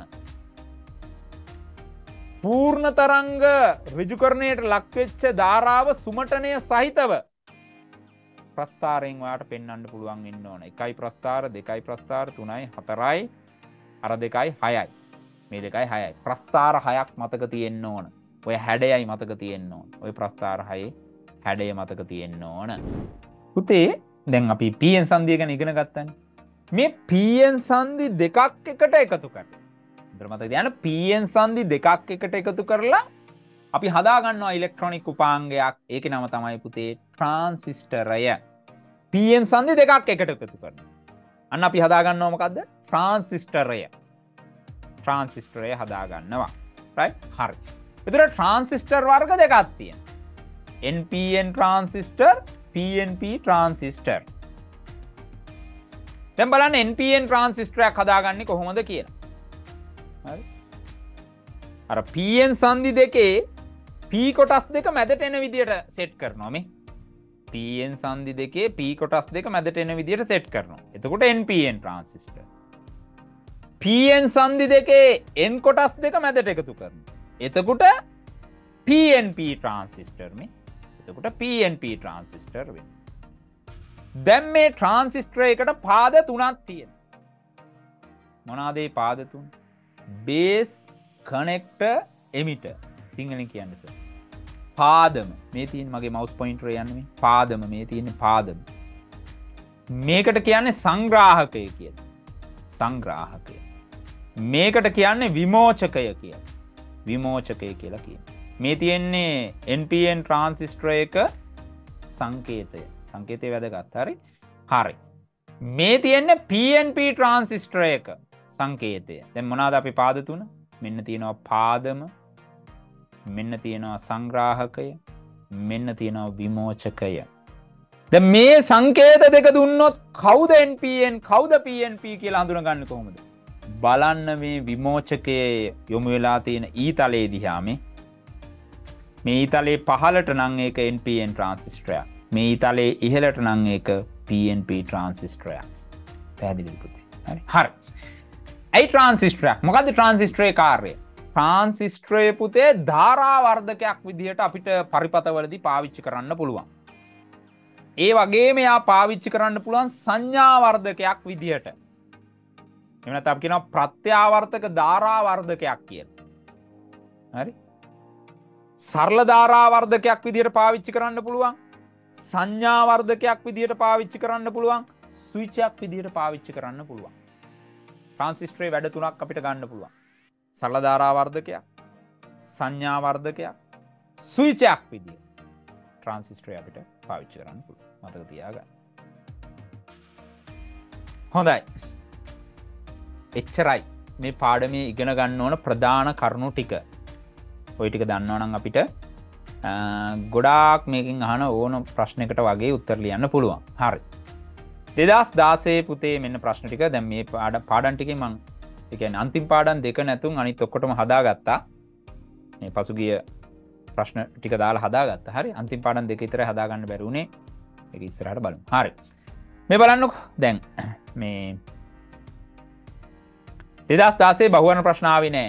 පූර්ණ තරංග ඍජුකරණයට ලක්වෙච්ච ධාරාව සුමටනය සහිතව ප්‍රස්ථාරයෙන් ඔයාලට පෙන්වන්න පුළුවන් වෙන්න ඕන. 1යි ප්‍රස්ථාර, 2යි ප්‍රස්ථාර, 3යි 4යි, අර 2යි 6යි. මේ 2යි 6යි. ප්‍රස්ථාර 6ක් මතක තියෙන්න ඕන. ඔය හැඩයයි මතක තියෙන්න ඕන. ඔය ප්‍රස්ථාර 6ේ හැඩය මතක තියෙන්න ඕන. පුතේ දැන් අපි PN සංදිය ගැන ඉගෙන ගත්තානේ. මේ PN සංදි දෙකක් එකට එකතු කරලා. හොඳට මතක තියාගන්න PN සංදි දෙකක් එකට එකතු කරලා අපි හදා ගන්නවා ඉලෙක්ට්‍රොනික උපාංගයක්. ඒකේ නම තමයි පුතේ ට්‍රාන්සිස්ටරය. PN සංදි දෙකක් එකට එකතු කරනවා. අන්න අපි හදා ගන්නවා මොකද්ද? ට්‍රාන්සිස්ටරය. ට්‍රාන්සිස්ටරය හදා ගන්නවා. right? හරි. එතකොට ට්‍රාන්සිස්ටර් වර්ග දෙකක් තියෙනවා. NPN transistor, PNP transistor. දැන් බලන්න NPN ට්‍රාන්සිස්ටරයක් හදාගන්නේ කොහොමද කියලා. හරි. අර PN සංදි දෙකේ P කොටස් දෙක මැදට එන විදියට සෙට් කරනවා මේ. PN සංදි දෙකේ P කොටස් දෙක මැදට එන විදියට සෙට් කරනවා. එතකොට NPN ට්‍රාන්සිස්ටර්. PN සංදි දෙකේ N කොටස් දෙක මැදට එකතු කරනවා. එතකොට PNP ට්‍රාන්සිස්ටර් මේ. එතකොට PNP ට්‍රාන්සිස්ටර් වෙනවා. දැන් මේ ට්‍රාන්සිස්ටර් එකට පාද තුනක් තියෙනවා. මොනවාද මේ පාද තුන? Base, connector, emitter. සිංහලෙන් කියන්නේ සර්. පාදම. මේ තියෙන මගේ මවුස් පොයින්ටර් යන්නේ මේ. පාදම මේ තියෙන පාදම. මේකට කියන්නේ සංග්‍රාහකය කියලා. සංග්‍රාහකය. මේකට කියන්නේ විමෝචකය කියලා. විමෝචකය කියලා කියනවා. මේ තියෙන්නේ NPN ට්‍රාන්සිස්ටර් එක සංකේතය. සංකේතය වැදගත්. හරි? හරි. මේ තියෙන්නේ PNP ට්‍රාන්සිස්ටර් එක සංකේතය. දැන් මොනවාද අපි පාද තුන? මෙන්න තියෙනවා පාදම. මෙන්න තියෙනවා සංග්‍රාහකය. මෙන්න තියෙනවා විමෝචකය. දැන් මේ සංකේත දෙක දුන්නොත් කවුද NPN කවුද PNP කියලා හඳුනගන්නේ කොහොමද? බලන්න මේ විමෝචකයේ යොමු වෙලා තියෙන ඊතලයේ දිහා මේ ඊතලයේ පහළට නම් ඒක NPN ට්‍රාන්සිස්ටරයක්. මේ ඊතලයේ ඉහළට නම් ඒක PNP ට්‍රාන්සිස්ටරයක්. පැහැදිලිද පුතේ? හරි. හරි. ඒ ට්‍රාන්සිස්ටරයක්. මොකද්ද ට්‍රාන්සිස්ටරයේ කාර්යය? ට්‍රාන්සිස්ටරයේ පුතේ ධාරා වර්ධකයක් විදිහට අපිට පරිපතවලදී පාවිච්චි කරන්න පුළුවන්. ඒ වගේම යා පාවිච්චි කරන්න පුළුවන් සංඥා වර්ධකයක් විදිහට. එහෙම නැත්නම් අපි කියනවා ප්‍රත්‍යාවර්තක ධාරා වර්ධකයක් කියලා. හරි? සරල ධාරාවර්ධකයක් විදිහට පාවිච්චි කරන්න පුළුවන්. සංඥාවර්ධකයක් විදිහට පාවිච්චි කරන්න පුළුවන්. ස්විචයක් විදිහට පාවිච්චි කරන්න පුළුවන්. ට්‍රාන්සිස්ටරේ වැඩ තුනක් අපිට ගන්න පුළුවන්. සරල ධාරාවර්ධකයක්, සංඥාවර්ධකයක්, ස්විචයක් විදිහට ට්‍රාන්සිස්ටරේ අපිට පාවිච්චි කරන්න පුළුවන්. මතක තියාගන්න. හොඳයි. එච්චරයි මේ පාඩමේ ඉගෙන ගන්න ඕන ප්‍රධාන කරුණු ටික. ඔය ටික දන්නවා නම් අපිට ගොඩාක් මේකෙන් අහන ඕන ප්‍රශ්නයකට වගේ උත්තර ලියන්න පුළුවන්. හරි. 2016 පුතේ මෙන්න ප්‍රශ්න ටික. දැන් මේ පාඩම් ටිකේ මම ඒ කියන්නේ අන්තිම පාඩම් දෙක නැතුන් අනිත් ඔක්කොටම හදාගත්තා. මේ පසුගිය ප්‍රශ්න ටික දාලා හදාගත්තා. හරි. අන්තිම පාඩම් දෙක විතරයි හදාගන්න බැරි වුණේ. ඒක ඉස්සරහට බලමු. හරි. මේ බලන්නකෝ. දැන් මේ 2016 බහුවර්ණ ප්‍රශ්න ආවේ නෑ.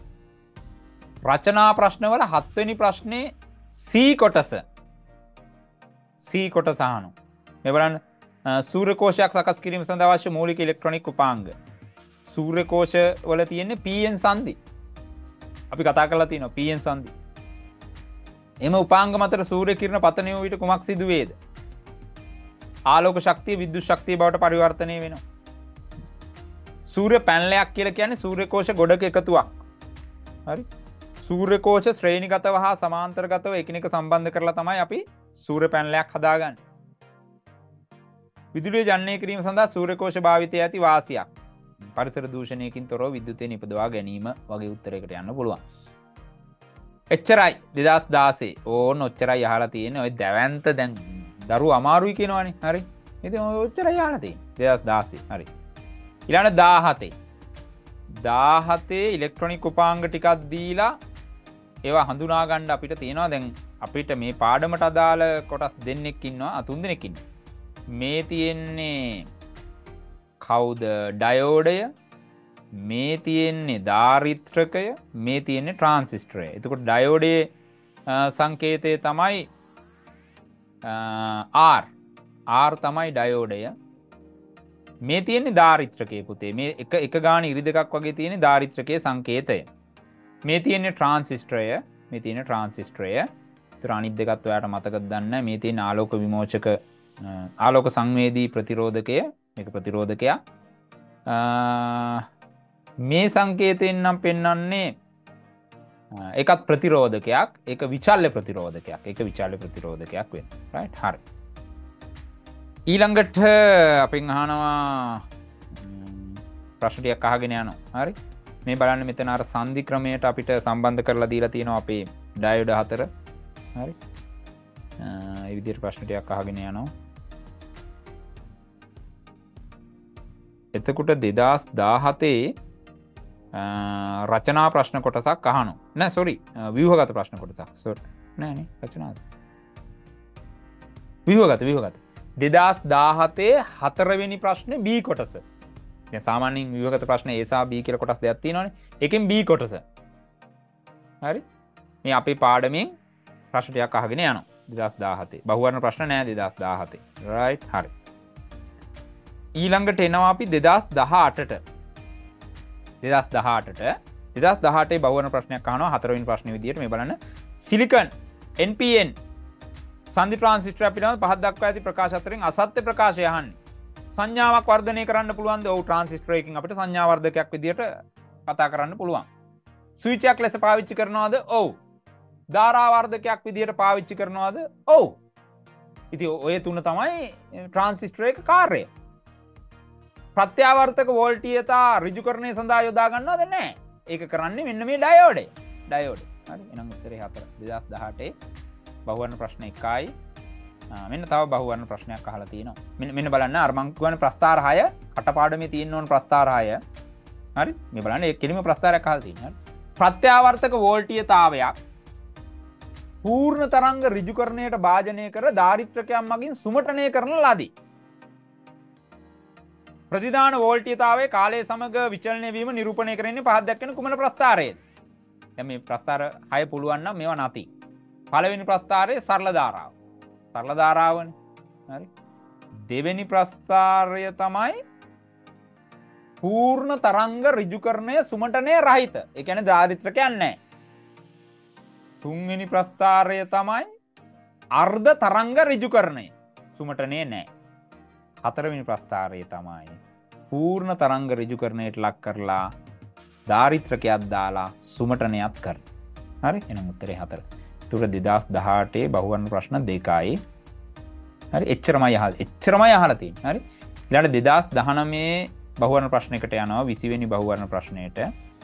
රචනා ප්‍රශ්නවල 7 වෙනි ප්‍රශ්නේ C කොටස. C කොටස අහනවා. මේ බලන්න සූර්ය කෝෂයක් සකස් කිරීම සඳහා අවශ්‍ය මූලික ඉලෙක්ට්‍රොනික උපාංග. සූර්ය කෝෂ වල තියෙන්නේ PN සංදි. අපි කතා කරලා තියෙනවා PN සංදි. එම උපාංග මතර සූර්ය කිරණ පතනය වූ විට කුමක් සිදු වේද? ආලෝක ශක්තිය විද්‍යුත් ශක්තිය බවට පරිවර්තනය වෙනවා. සූර්ය පැනලයක් කියලා කියන්නේ සූර්ය කෝෂ ගොඩක එකතුවක්. හරි. සූර්ය කෝෂ ශ්‍රේණිගතව හා සමාන්තරගතව එකිනෙක සම්බන්ධ කරලා තමයි අපි සූර්ය පැනලයක් හදාගන්නේ. විදුලිය ජනනය කිරීම සඳහා සූර්ය කෝෂ භාවිතය ඇති වාසියක්. පරිසර දූෂණයකින් තොරව විද්‍යුතය නිපදවා ගැනීම වගේ උත්තරයකට යන්න පුළුවන්. එච්චරයි 2016. ඕන ඔච්චරයි අහලා තියෙන්නේ. ඔය දැවැන්ත දැන් දරුවෝ අමාරුයි කියනවනේ. හරි. ඉතින් ඔච්චරයි අහලා තියෙන්නේ 2016. හරි. ඊළඟ 17. 17 ඉලෙක්ට්‍රොනික උපාංග ටිකක් දීලා ඒවා හඳුනා ගන්න අපිට තියෙනවා. දැන් අපිට මේ පාඩමට අදාළ කොටස් දෙන්නෙක් ඉන්නවා. තුන් දෙනෙක් ඉන්නවා. මේ තියෙන්නේ කවුද? ඩයෝඩය. මේ තියෙන්නේ ධාරිත්‍රකය. මේ තියෙන්නේ ට්‍රාන්සිස්ටරය. එතකොට ඩයෝඩයේ සංකේතය තමයි R. R තමයි ඩයෝඩය. මේ තියෙන්නේ ධාරිත්‍රකයේ පුතේ. මේ එක ගාන ඉරි දෙකක් වගේ තියෙන්නේ ධාරිත්‍රකයේ සංකේතය. මේ තියෙන්නේ ට්‍රාන්සිස්ටරය. මේ තියෙන්නේ ට්‍රාන්සිස්ටරය. ඒතර අනිත් දෙකත් ඔයාලට මතකද දන්නේ? මේ තියෙන ආලෝක විමෝචක ආලෝක සංවේදී ප්‍රතිරෝධකය. මේක ප්‍රතිරෝධකයක්. මේ සංකේතයෙන් නම් පෙන්වන්නේ ඒකත් ප්‍රතිරෝධකයක්. ඒක විචල්්‍ය ප්‍රතිරෝධකයක්. ඒක විචල්්‍ය ප්‍රතිරෝධකයක් වෙනවා. රයිට්? හරි. ඊළඟට අපෙන් අහනවා ප්‍රශ්න ටිකක් අහගෙන යනවා. හරි. මේ බලන්න මෙතන අර සංදි ක්‍රමයට අපිට සම්බන්ධ කරලා දීලා තියෙනවා අපේ ඩයෝඩ 4. හරි. ඒ විදිහට ප්‍රශ්න ටිකක් අහගෙන යනවා. එතකොට 2017 රචනා ප්‍රශ්න කොටසක් අහනවා. නෑ සෝරි ව්‍යුහගත ප්‍රශ්න කොටසක්. සෝරි. නෑ නේ රචනාද. ව්‍යුහගත 2017 4වෙනි ප්‍රශ්නේ B කොටස. දැන් සාමාන්‍යයෙන් ව්‍යුහගත ප්‍රශ්න A සහ B කියලා කොටස් දෙකක් තියෙනවානේ. එකෙන් B කොටස. හරි. මේ අපේ පාඩමෙන් ප්‍රශ්න ටිකක් අහගෙන යනවා. 2017. බහුවර්ණ ප්‍රශ්න නෑ 2017. right හරි. ඊළඟට එනවා අපි 2018ට. 2018 බහුවර්ණ ප්‍රශ්නයක් අහනවා. හතරවෙනි ප්‍රශ්නේ විදියට මේ බලන්න. සිලිකන් NPN සංදි ට්‍රාන්සිස්ටර් පිළිබඳ පහක් දක්වා ඇති ප්‍රකාශ අතරින් අසත්‍ය ප්‍රකාශය අහන්නේ. සංඥාවක් වර්ධනය කරන්න පුළුවන්ද? ඔව් ට්‍රාන්සිස්ටර් එකකින් අපිට සංඥා වර්ධකයක් විදියට කතා කරන්න පුළුවන්. ස්විච් එකක් ලෙස පාවිච්චි කරනවද? ඔව්. ධාරා වර්ධකයක් විදියට පාවිච්චි කරනවද? ඔව්. ඉතින් ඔය තුන තමයි ට්‍රාන්සිස්ටර් එක කාර්යය. ප්‍රත්‍යාවර්තක වෝල්ටීයතා ඍජුකරණය සඳහා යොදා ගන්නවද? නැහැ. ඒක කරන්නේ මෙන්න මේ ඩයෝඩය. හරි. එහෙනම් උත්තරේ 4 2018 බහුවර්ණ ප්‍රශ්න 1යි. මෙන්න තව බහුවර්ණ ප්‍රශ්නයක් අහලා තියෙනවා. මෙන්න බලන්න අර මං කියවන ප්‍රස්ථාර 6 කටපාඩමේ තියෙන්න ඕන ප්‍රස්ථාර 6. හරි. මේ බලන්න ඒ කෙලිම ප්‍රස්ථාරයක් අහලා තියෙනවා. ප්‍රත්‍යාවර්තක වෝල්ටීයතාවයක් පූර්ණ තරංග ඍජුකරණයට භාජනය කර ධාරිත්‍රකයන් මගින් සුමටනය කරන ලදී. ප්‍රතිදාන වෝල්ටීයතාවයේ කාලය සමග විචලනය වීම නිරූපණය කරන්නේ පහක් දක්වන කුමන ප්‍රස්ථාරයේද? දැන් මේ ප්‍රස්ථාර 6 පුළුවන් නම් මේවා නැති. පළවෙනි ප්‍රස්ථාරයේ සරල ධාරාව. සරල ධාරාවනේ. හරි. දෙවෙනි ප්‍රස්ථාරය තමයි පූර්ණ තරංග ඍජුකරණය සුමටනය රහිත. ඒ කියන්නේ ධාරිත්‍රකයක් නැහැ. තුන්වෙනි ප්‍රස්ථාරය තමයි අර්ධ තරංග ඍජුකරණය. සුමටනේ නෑ. හතරවෙනි ප්‍රස්ථාරය තමයි පූර්ණ තරංග ඍජුකරණයට ලක් කරලා ධාරිත්‍රකයක් දාලා සුමටනයත් කරන. හරි? එහෙනම් උත්තරේ 4. ඒතර 2018 බහුවර්ණ ප්‍රශ්න 2යි. හරි? එච්චරමයි අහලා තියෙන්නේ. හරි? ඊළඟ 2019 බහුවර්ණ ප්‍රශ්නයකට යනවා 20 වෙනි බහුවර්ණ ප්‍රශ්නයට.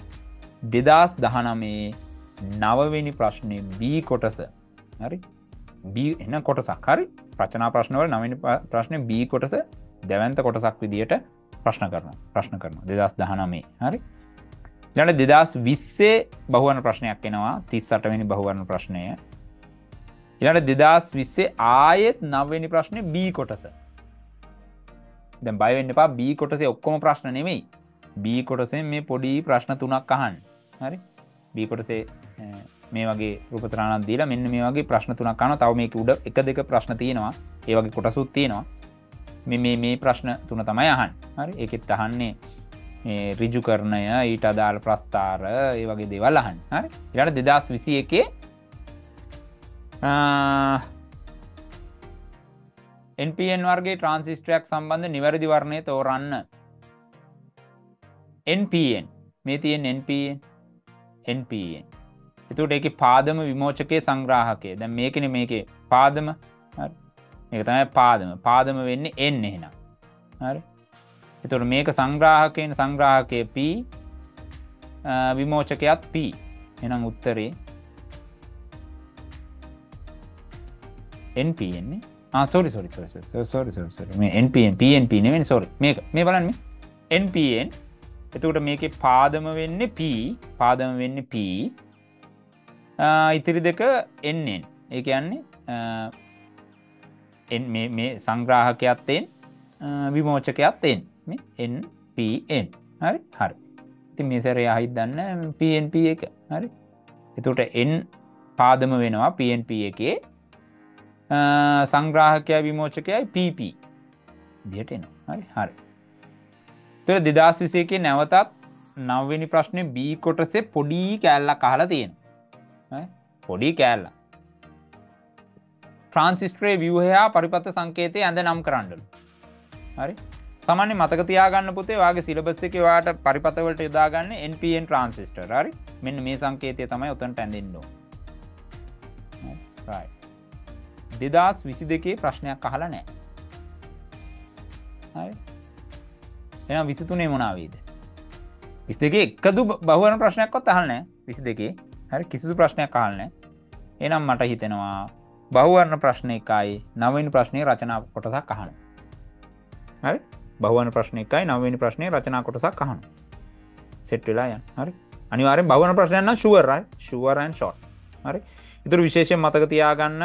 2019 9වෙනි ප්‍රශ්නේ B කොටස. හරි? B එන කොටසක්. හරි? රචනා ප්‍රශ්න වල 9වෙනි ප්‍රශ්නේ B කොටස දෙවන්ත කොටසක් විදියට ප්‍රශ්න කරනවා. 2019. හරි? ඊළඟ 2020 බහුවර්ණ ප්‍රශ්නයක් එනවා 38 වෙනි බහුවර්ණ ප්‍රශ්නය. ඊළඟ 2020 ආයෙත් 9 වෙනි ප්‍රශ්නේ B කොටස. දැන් බය වෙන්න එපා B කොටසේ ඔක්කොම ප්‍රශ්න නෙමෙයි. B කොටසෙන් මේ පොඩි ප්‍රශ්න තුනක් අහන්න. හරි? B කොටසේ මේ වගේ රූපතරාණක් දීලා මෙන්න මේ වගේ ප්‍රශ්න තුනක් අහනවා. තව මේක උඩ එක දෙක ප්‍රශ්න තියෙනවා. ඒ වගේ කොටසුත් තියෙනවා. මේ ප්‍රශ්න තුන තමයි අහන්නේ. හරි? ඒකෙත් අහන්නේ මේ ඍජුකරණය, ඊට අදාළ ප්‍රස්ථාර, ඒ වගේ දේවල් අහන්නේ. හරි? ඊළඟ 2021 NPN වර්ගයේ ට්‍රාන්සිස්ටරයක් සම්බන්ධ නිවැරදි වර්ණය තෝරන්න. NPN මේ තියෙන NPN. එතකොට ඒකේ පාදම විමෝචකයේ සංග්‍රාහකය. දැන් මේකේ පාදම. හරි. මේක තමයි පාදම. පාදම වෙන්නේ N එහෙනම්. හරි. එතකොට මේක සංග්‍රාහකයේ P විමෝචකයත් P. එහෙනම් උත්තරේ NPN නේ. sorry. මේ NPN PNP නෙවෙයි sorry. මේ බලන්න මේ NPN. එතකොට මේකේ පාදම වෙන්නේ P. ඉතිරි දෙක NN. ඒ කියන්නේ මේ සංග්‍රාහකයත් N විමෝචකයත් N. මේ NPN. හරි? ඉතින් මේ සැරේ ආයිත් දන්න PNP එක. හරි? එතකොට N පාදම වෙනවා PNP එකේ. සංග්‍රාහකයයි විමෝචකයයි PP විදිහට එනවා. හරි. ඒතර 2021 නැවතත් 9 වෙනි ප්‍රශ්නේ B කොටසේ පොඩි කෑල්ලක් අහලා තියෙනවා. පොඩි කෑල්ලක්. ට්‍රාන්සිස්ටරේ ව්‍යුහය පරිපථ සංකේතය ඇඳ නම් කරන්නලු. හරි? සාමාන්‍ය මතක තියාගන්න පුතේ ඔයාගේ සිලබස් එකේ ඔයාට පරිපථ වලට යොදාගන්න NPN ට්‍රාන්සිස්ටර්. හරි? මෙන්න මේ සංකේතය තමයි උතනට ඇඳෙන්න ඕන. right. 2022 ප්‍රශ්නයක් අහලා නැහැ. හරි. එහෙනම් 23 මොනවා වේද? 22 එකදු බහුවර්ණ ප්‍රශ්නයක්වත් අහලා නැහැ. 22. හරි කිසිදු ප්‍රශ්නයක් අහලා නැහැ. එහෙනම් මට හිතෙනවා බහුවර්ණ ප්‍රශ්න 1යි 9 වෙනි ප්‍රශ්නේ රචනා කොටසක් අහන්න. හරි? බහුවර්ණ ප්‍රශ්න 1යි 9 වෙනි ප්‍රශ්නේ රචනා කොටසක් අහන්න. සෙට් වෙලා යන්න. හරි? අනිවාර්යෙන් බහුවර්ණ ප්‍රශ්නයක් නම් sure right? Sure and short. හරි? ඊටු විශේෂයෙන් මතක තියාගන්න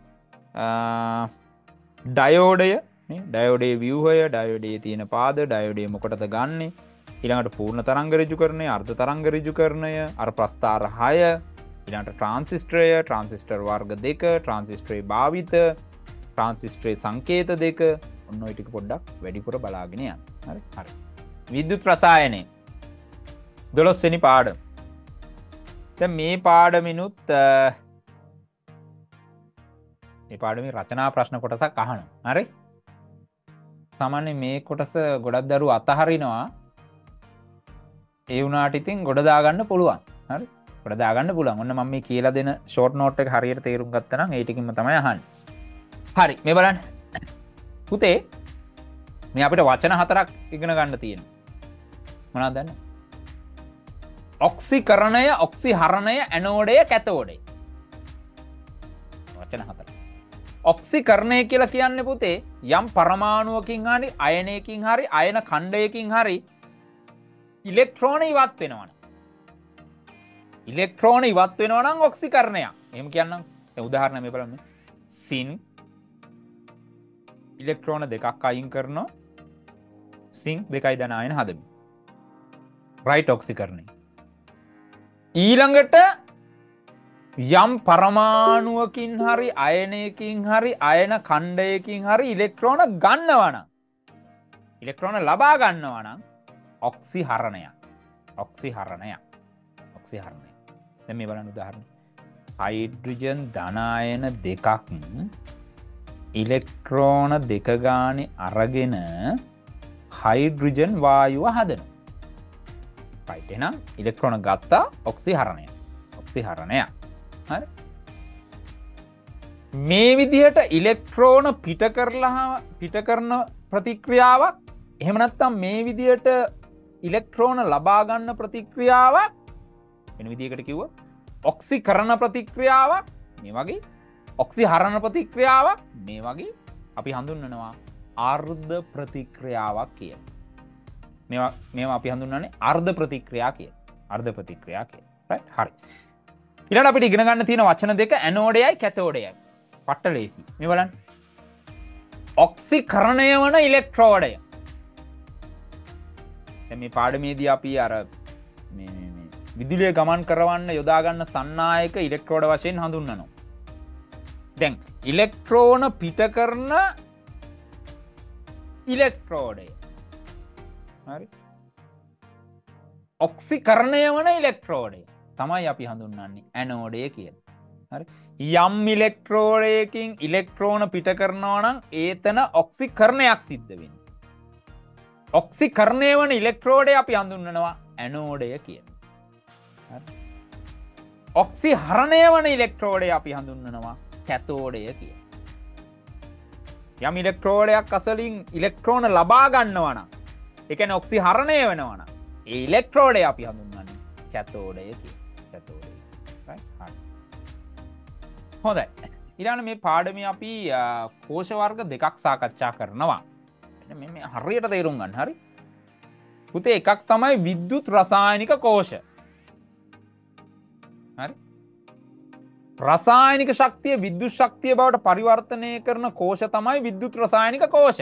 ඩයෝඩය නේ ඩයෝඩයේ ව්‍යුහය ඩයෝඩයේ තියෙන පාද ඩයෝඩයේ මොකටද ගන්නෙ ඊළඟට පූර්ණ තරංග ඍජුකරණය අර්ධ තරංග ඍජුකරණය අර ප්‍රස්ථාර 6 ඊළඟට ට්‍රාන්සිස්ටර් වර්ග 2 ට්‍රාන්සිස්ටරේ භාවිත ට්‍රාන්සිස්ටරේ සංකේත 2 ඔන්න ඔය ටික පොඩ්ඩක් වැඩිපුර බලාගෙන යන්න. හරි? විද්‍යුත් රසායනය 12 වෙනි පාඩම. දැන් මේ පාඩමිනුත් මේ පාඩමේ රචනා ප්‍රශ්න කොටසක් අහනවා. හරි? සාමාන්‍යයෙන් මේ කොටස ගොඩක් දරුවෝ අතහරිනවා. ඒ වුණාට ඉතින් ගොඩ දාගන්න පුළුවන්. හරි? ගොඩ දාගන්න පුළුවන්. ඔන්න මම මේ කියලා දෙන ෂෝට් නෝට් එක හරියට තේරුම් ගත්තා නම් ඒ ටිකින්ම තමයි අහන්නේ. හරි. මේ බලන්න. පුතේ මේ අපිට වචන 4ක් ඉගෙන ගන්න තියෙනවා. මොනවද දන්නේ? ඔක්සිකරණය, ඔක්සිහරණය, ඇනෝඩය, කැතෝඩය. වචන 4. ඔක්සිකරණය කියලා කියන්නේ පුතේ යම් පරමාණුවකින් හරි අයනයකින් හරි අයන ඛණ්ඩයකින් හරි ඉලෙක්ට්‍රෝන ඉවත් වෙනවනම් ඔක්සිකරණයක්. එහෙම කියන්නම්. දැන් උදාහරණ මේ බලන්න. සින් ඉලෙක්ට්‍රෝන දෙකක් අයින් කරනවා. සින් 2යි ධන ආයන හදමු. රයිට් ඔක්සිකරණය. ඊළඟට යම් පරමාණුවකින් හරි අයනයකින් හරි අයන ඛණ්ඩයකින් හරි ඉලෙක්ට්‍රෝන ගන්නවනම් ඉලෙක්ට්‍රෝන ලබා ගන්නවනම් ඔක්සිහරණයක්. දැන් මේ බලන්න උදාහරණ. හයිඩ්‍රජන් ධනායන දෙකක් ඉලෙක්ට්‍රෝන දෙක ගානේ අරගෙන හයිඩ්‍රජන් වායුව හදනවා. right එහෙනම් ඉලෙක්ට්‍රෝන ගත්තා ඔක්සිහරණය. ඔක්සිහරණය. හරි. මේ විදිහට ඉලෙක්ට්‍රෝන පිට කරන ප්‍රතික්‍රියාවක් එහෙම නැත්නම් මේ විදිහට ඉලෙක්ට්‍රෝන ලබා ගන්න ප්‍රතික්‍රියාවක් වෙන විදිහකට කිව්වොත් ඔක්සිකරණ ප්‍රතික්‍රියාවක් මේ වගේ ඔක්සිහරණ ප්‍රතික්‍රියාවක් මේ වගේ අපි හඳුන්වනවා අර්ධ ප්‍රතික්‍රියාවක් කියලා. මේවා අපි හඳුන්වන්නේ අර්ධ ප්‍රතික්‍රියා කියලා. අර්ධ ප්‍රතික්‍රියා කියලා. right හරි. ඊළඟට අපිට ඉගෙන ගන්න තියෙන වචන දෙක ඇනෝඩයයි කැතෝඩයයි. පට්ට ලේසි. මේ බලන්න. ඔක්සිකරණය වන ඉලෙක්ට්‍රෝඩය. දැන් මේ පාඩමේදී අපි අර මේ විදුලිය ගමන් කරවන්න යොදා ගන්න සන්නායක ඉලෙක්ට්‍රෝඩ වශයෙන් හඳුන්වනවා. දැන් ඉලෙක්ට්‍රෝන පිට කරන ඉලෙක්ට්‍රෝඩය. හරි. ඔක්සිකරණය වන ඉලෙක්ට්‍රෝඩය තමයි අපි හඳුන්වන්නේ ඇනෝඩය කියලා. හරි. යම් ඉලෙක්ට්‍රෝඩයකින් ඉලෙක්ට්‍රෝන පිට කරනවා නම් ඒතන ඔක්සිකරණයක් සිද්ධ වෙනවා. ඔක්සිකරණය වන ඉලෙක්ට්‍රෝඩය අපි හඳුන්වනවා ඇනෝඩය කියලා. ඔක්සිහරණය වන ඉලෙක්ට්‍රෝඩය අපි හඳුන්වනවා කැතෝඩය කියලා. යම් ඉලෙක්ට්‍රෝඩයක් අසලින් ඉලෙක්ට්‍රෝන ලබා ගන්නවා නම් ඒ කියන්නේ ඔක්සිහරණය වෙනවා නම් ඒ ඉලෙක්ට්‍රෝඩය අපි හඳුන්වන්නේ කැතෝඩය කියලා. කැතෝඩය. right? හරි. හොඳයි. ඊළඟ මේ පාඩමේ අපි කෝෂ වර්ග දෙකක් සාකච්ඡා කරනවා. මේ හරියට තේරුම් ගන්න. හරි. පුතේ එකක් තමයි විද්‍යුත් රසායනික කෝෂ. හරි. රසායනික ශක්තිය විද්‍යුත් ශක්තිය බවට පරිවර්තනය කරන කෝෂ තමයි විද්‍යුත් රසායනික කෝෂ.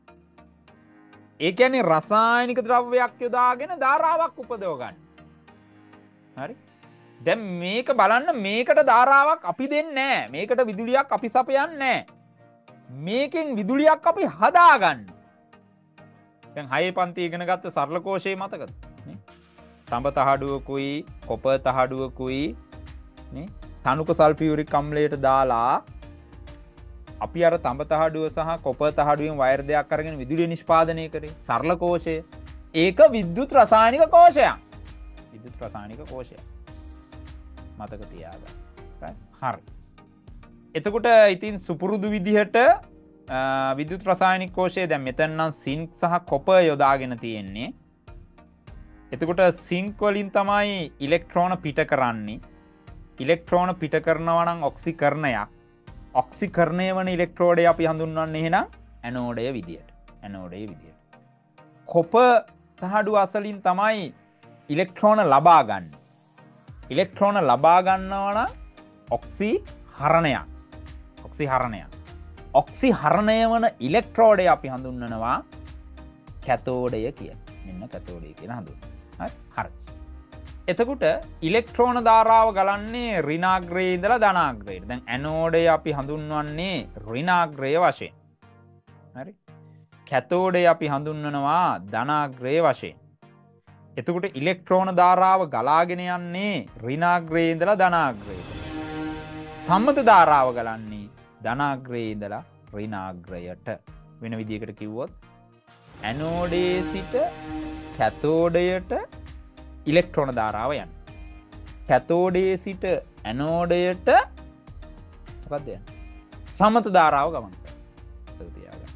ඒ කියන්නේ රසායනික ද්‍රව්‍යයක් යොදාගෙන ධාරාවක් උපදව ගන්න. හරි. දැන් මේක බලන්න මේකට ධාරාවක් අපි දෙන්නේ නැහැ. මේකට විදුලියක් අපි සපයන්නේ නැහැ. මේකෙන් විදුලියක් අපි හදා ගන්න. දැන් 6 පන්ති ඉගෙන ගත්ත සරල කෝෂේ මතකද? නේ? තඹ තහඩුවකුයි කොප තහඩුවකුයි නේ තනුක සල්ෆියුරික් අම්ලයට දාලා අපි අර තඹ තහඩුව සහ කොප තහඩුවෙන් වයර් දෙකක් අරගෙන විදුලිය නිෂ්පාදනය කරේ සරල කෝෂය. ඒක විද්‍යුත් රසායනික කෝෂයක්. විද්‍යුත් රසායනික කෝෂයක්. මතක තියාගන්න. හරි. එතකොට ඉතින් සුපුරුදු විදිහට විද්‍යුත් රසායනික කෝෂයේ දැන් මෙතන නම් සින්ක් සහ කොපර් යොදාගෙන තියෙන්නේ. එතකොට සින්ක් වලින් තමයි ඉලෙක්ට්‍රෝන පිට කරන්නේ. ඉලෙක්ට්‍රෝන පිට කරනවා නම් ඔක්සිකරණයක්. ඔක්සිකරණය වන ඉලෙක්ට්‍රෝඩය අපි හඳුන්වන්නේ එහෙනම් ඇනෝඩය විදියට. ඇනෝඩය විදියට. කොපර් තහඩුව අසලින් තමයි ඉලෙක්ට්‍රෝන ලබා ගන්න. ඉලෙක්ට්‍රෝන ලබා ගන්නවා නම් ඔක්සිහරණයක්. ඔක්සිහරණයක්. ඔක්සිහරණය වන ඉලෙක්ට්‍රෝඩය අපි හඳුන්වනවා කැතෝඩය කියලා. මෙන්න කැතෝඩය කියලා හඳුන්වනවා. හරි. එතකොට ඉලෙක්ට්‍රෝන ධාරාව ගලන්නේ ඍණාග්‍රයේ ඉඳලා ධනාග්‍රයට. දැන් ඇනෝඩය අපි හඳුන්වන්නේ ඍණාග්‍රය වශයෙන්. හරි. කැතෝඩය අපි හඳුන්වනවා ධනාග්‍රය වශයෙන්. එතකොට ඉලෙක්ට්‍රෝන ධාරාව ගලාගෙන යන්නේ ඍණාග්‍රයේ ඉඳලා ධනාග්‍රයට. සම්මත ධාරාව ගලන්නේ ධනාග්‍රයේ ඉඳලා ඍණාග්‍රයට. වෙන විදිහකට කිව්වොත් ඇනෝඩයේ සිට කැතෝඩයට ඉලෙක්ට්‍රෝන ධාරාව යන්නේ. කැතෝඩයේ සිට ඇනෝඩයට මොකක්ද යන්නේ? සම්මත ධාරාව ගමන් කරනවා.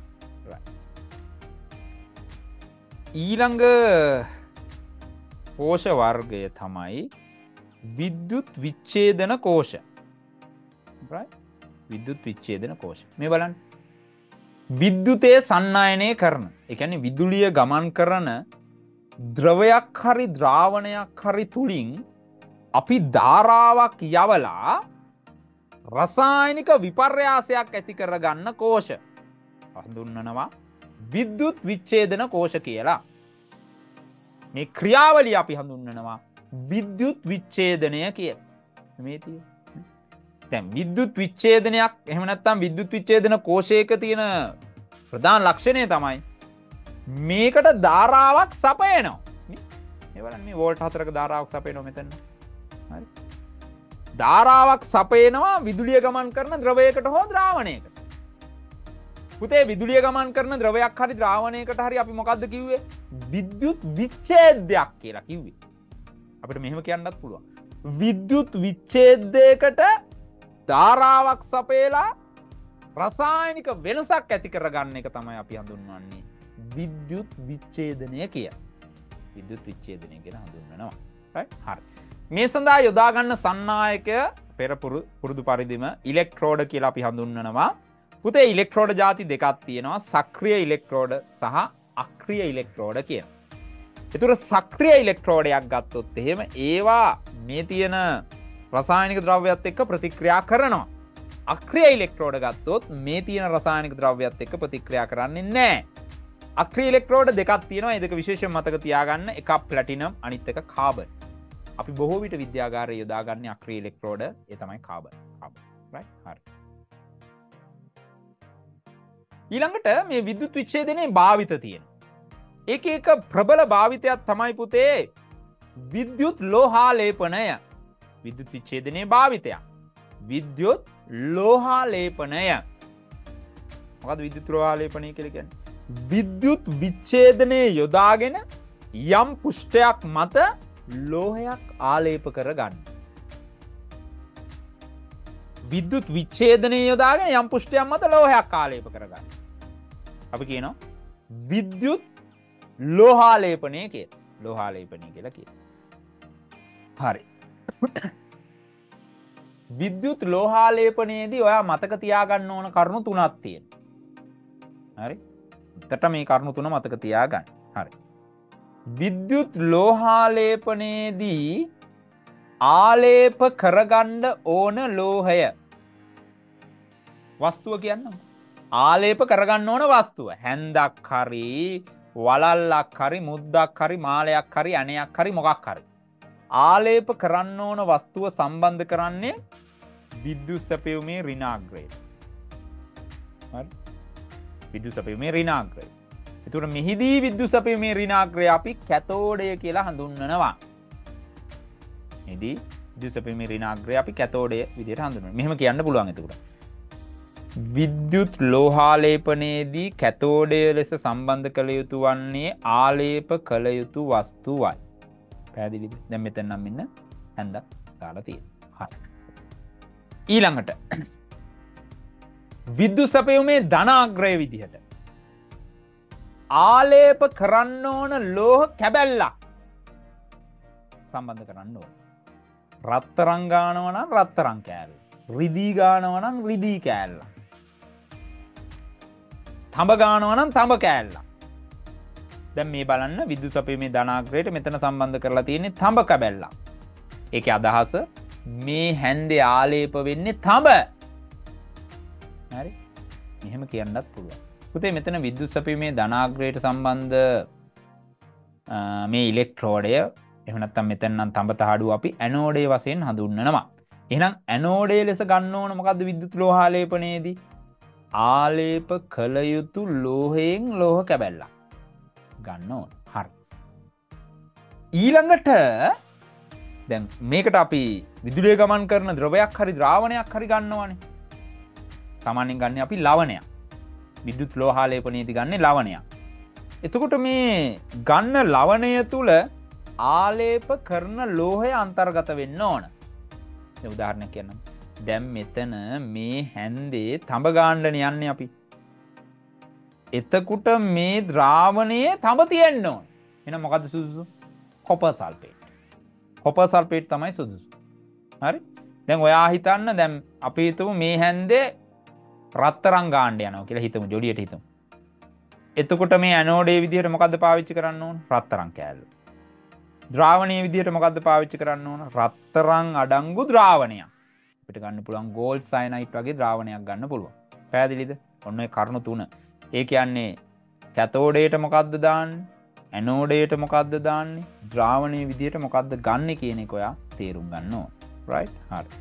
ඊළඟ කෝෂ වර්ගය තමයි විද්‍යුත් විච්ඡේදන කෝෂ. right? විද්‍යුත් විච්ඡේදන කෝෂ. මේ බලන්න. විද්‍යුතය සන්නායනය කරන. ඒ කියන්නේ විදුලිය ගමන් කරන ද්‍රවයක් හරි ද්‍රාවණයක් හරි තුලින් අපි ධාරාවක් යවලා රසායනික විපර්යාසයක් ඇති කරගන්න කෝෂ හඳුන්වනවා විද්‍යුත් විච්ඡේදන කෝෂ කියලා. මේ ක්‍රියාවලිය අපි හඳුන්වනවා විද්‍යුත් විච්ඡේදනය කියලා. මේ තියෙන්නේ. දැන් විද්‍යුත් විච්ඡේදනයක් එහෙම නැත්නම් විද්‍යුත් විච්ඡේදන කෝෂයක තියෙන ප්‍රධාන ලක්ෂණය තමයි මේකට ධාරාවක් සපයනවා. මේ බලන්න මේ වෝල්ට් 4ක ධාරාවක් සපයනවා මෙතන. හරි. ධාරාවක් සපයනවා විදුලිය ගමන් කරන ද්‍රවයකට හෝ ද්‍රාවණයකට. පුතේ විදුලිය ගමන් කරන ද්‍රවයක් හරි ද්‍රාවණයකට හරි අපි මොකද්ද කිව්වේ? විද්‍යුත් විච්ඡේදයක් කියලා කිව්වේ. අපිට මෙහෙම කියන්නත් පුළුවන්. විද්‍යුත් විච්ඡේදයකට ධාරාවක් සපයලා රසායනික වෙනසක් ඇති කරගන්න එක තමයි අපි හඳුන්වන්නේ විද්‍යුත් විච්ඡේදනය කියලා. විද්‍යුත් විච්ඡේදනය කියලා හඳුන්වනවා. right? හරි. මේ සඳහා යොදා ගන්න සන්නායකය පෙර පුරුදු පරිදිම ඉලෙක්ට්‍රෝඩ කියලා අපි හඳුන්වනවා. පුතේ ඉලෙක්ට්‍රෝඩ ಜಾති දෙකක් තියෙනවා. සක්‍රිය ඉලෙක්ට්‍රෝඩ සහ අක්‍රිය ඉලෙක්ට්‍රෝඩ කියන. ඒතර සක්‍රිය ඉලෙක්ට්‍රෝඩයක් ගත්තොත් එහෙම ඒවා මේ තියෙන රසායනික ද්‍රව්‍යات එක්ක ප්‍රතික්‍රියා කරනවා. අක්‍රිය ඉලෙක්ට්‍රෝඩ ගත්තොත් මේ තියෙන රසායනික ද්‍රව්‍යات එක්ක ප්‍රතික්‍රියා කරන්නේ නැහැ. අක්‍රිය ඉලෙක්ට්‍රෝඩ දෙකක් තියෙනවා. ඒ දෙක විශේෂයෙන් මතක තියාගන්න. එකක් ප්ලැටිනම් අනිත් එක කාබන්. අපි බොහෝ විට විද්‍යාගාරයේ යොදාගන්නේ අක්‍රිය ඉලෙක්ට්‍රෝඩ. ඒ තමයි කාබන්. right? හරි. ඊළඟට මේ විද්‍යුත් විච්ඡේදනයේ භාවිත තියෙනවා. එක ප්‍රබල භාවිතයක් තමයි පුතේ විද්‍යුත් ලෝහාලේපනය. විද්‍යුත් විච්ඡේදනයේ භාවිතයක්. විද්‍යුත් ලෝහාලේපනය. මොකද විද්‍යුත් ලෝහාලේපනය කියලා කියන්නේ? විද්‍යුත් විච්ඡේදනයේ යොදාගෙන යම් පුෂ්ඨයක් මත ලෝහයක් ආලේප කරගන්න. විද්‍යුත් විච්ඡේදනයේ යොදාගෙන යම් පුෂ්ඨයක් මත ලෝහයක් ආලේප කරගන්න. අපි කියනවා විද්‍යුත් ලෝහාලේපනය කියලා. ලෝහාලේපනය කියලා කියනවා. හරි. විද්‍යුත් ලෝහාලේපනයේදී ඔයා මතක තියාගන්න ඕන කරුණු තුනක් තියෙනවා. හරි? එතට මේ කරුණු තුන මතක තියාගන්න. හරි. විද්‍යුත් ලෝහාලේපනයේදී ආලේප කරගන්න ඕන ලෝහය. වස්තුව කියන්න. ආලේප කරගන්න ඕන වස්තුව. හැන්දක් හරි, වලල්ලක් හරි, මුද්දක් හරි, මාලයක් හරි, ඇණයක් හරි මොකක් හරි. ආලේප කරන්න ඕන වස්තුව සම්බන්ධ කරන්නේ විද්‍යුත් සැපයුමේ ඍණාග්‍රය. හරි? විද්‍යුත් සැපයුමේ ඍණාග්‍රය. ඒතර මෙහිදී විද්‍යුත් සැපයුමේ ඍණාග්‍රය අපි කැතෝඩය කියලා හඳුන්වනවා. මෙහිදී විද්‍යුත් සැපයුමේ ඍණාග්‍රය අපි කැතෝඩය විදිහට හඳුන්වනවා. මෙහෙම කියන්න පුළුවන් එතකොට. විද්‍යුත් ලෝහාලේපනයේදී කැතෝඩය ලෙස සම්බන්ධ කළ යුතු වන්නේ ආලේප කළ යුතු වස්තුවයි. පැහැදිලිද? දැන් මෙතන නම් මෙන්න හැන්දක් දාලා තියෙනවා. හරි. ඊළඟට විද්‍යුත් සැපයුමේ ධනාග්‍රය විදිහට ආලේප කරන්න ඕන ලෝහ කැබැල්ලක් සම්බන්ධ කරන්න ඕන. රත්තරන් ගානවා නම් රත්තරන් කෑල්ල. රිදී ගානවා නම් රිදී කෑල්ල. තඹ ගානවා නම් තඹ කෑල්ල. දැන් මේ බලන්න විද්‍යුත් සැපයුමේ ධනාග්‍රයට මෙතන සම්බන්ධ කරලා තියෙන්නේ තඹ කැබැල්ලක්. ඒකේ අදහස මේ හැන්දේ ආලේප වෙන්නේ තඹ. හරි? මෙහෙම කියන්නත් පුළුවන්. පුතේ මෙතන විද්‍යුත් සැපයුමේ ධනාග්‍රයට සම්බන්ධ මේ ඉලෙක්ට්‍රෝඩය එහෙම නැත්නම් මෙතන නම් තඹ තහඩුව අපි ඇනෝඩය වශයෙන් හඳුන්වනවා. එහෙනම් ඇනෝඩය ලෙස ගන්න ඕන මොකද්ද විද්‍යුත් ලෝහාලේපනයේදී? ආලේප කළ යුතු ලෝහයෙන් ලෝහ කැබැල්ලක් ගන්න ඕන. හරි. ඊළඟට දැන් මේකට අපි විදුලිය ගමන් කරන ද්‍රවයක් හරි ද්‍රාවණයක් හරි ගන්නවනේ. සාමාන්‍යයෙන් ගන්න අපි ලවණයක්. විද්‍යුත් ලෝහාලේපනයේදී ගන්න ලවණයක්. එතකොට මේ ගන්න ලවණය තුල ආලේප කරන ලෝහය අන්තර්ගත වෙන්න ඕන. දැන් උදාහරණයක් කියන්නම්. දැන් මෙතන මේ හැන්දේ තඹ ගාන්න යන්නේ අපි. එතකොට මේ ද්‍රාවණයේ තඹ තියෙන්න ඕන. එහෙනම් මොකද්ද සුදුසු? Copper sulphate. කොපර් සල්ෆේට් තමයි සුදුසු. හරි? දැන් ඔයා හිතන්න දැන් අපි හිතමු මේ හැන්දේ රත්තරන් ගාන්න යනවා කියලා හිතමු ජොඩියට හිතමු. එතකොට මේ ඇනෝඩේ විදිහට මොකද්ද පාවිච්චි කරන්න ඕන? රත්තරන් කෑල්ල. ද්‍රාවණයේ විදිහට මොකද්ද පාවිච්චි කරන්න ඕන? රත්තරන් අඩංගු ද්‍රාවණයක්. අපිට ගන්න පුළුවන් ගෝල්ඩ් සයනයිට් වගේ ද්‍රාවණයක් ගන්න පුළුවන්. පැහැදිලිද? ඔන්න ඔය කරුණු තුන. ඒ කියන්නේ කැතෝඩයට මොකද්ද දාන්නේ? ඇනෝඩයට මොකද්ද දාන්නේ? ද්‍රාවණයේ විදිහට මොකද්ද ගන්න කියන එක ඔයා තේරුම් ගන්න ඕන. right? හරි.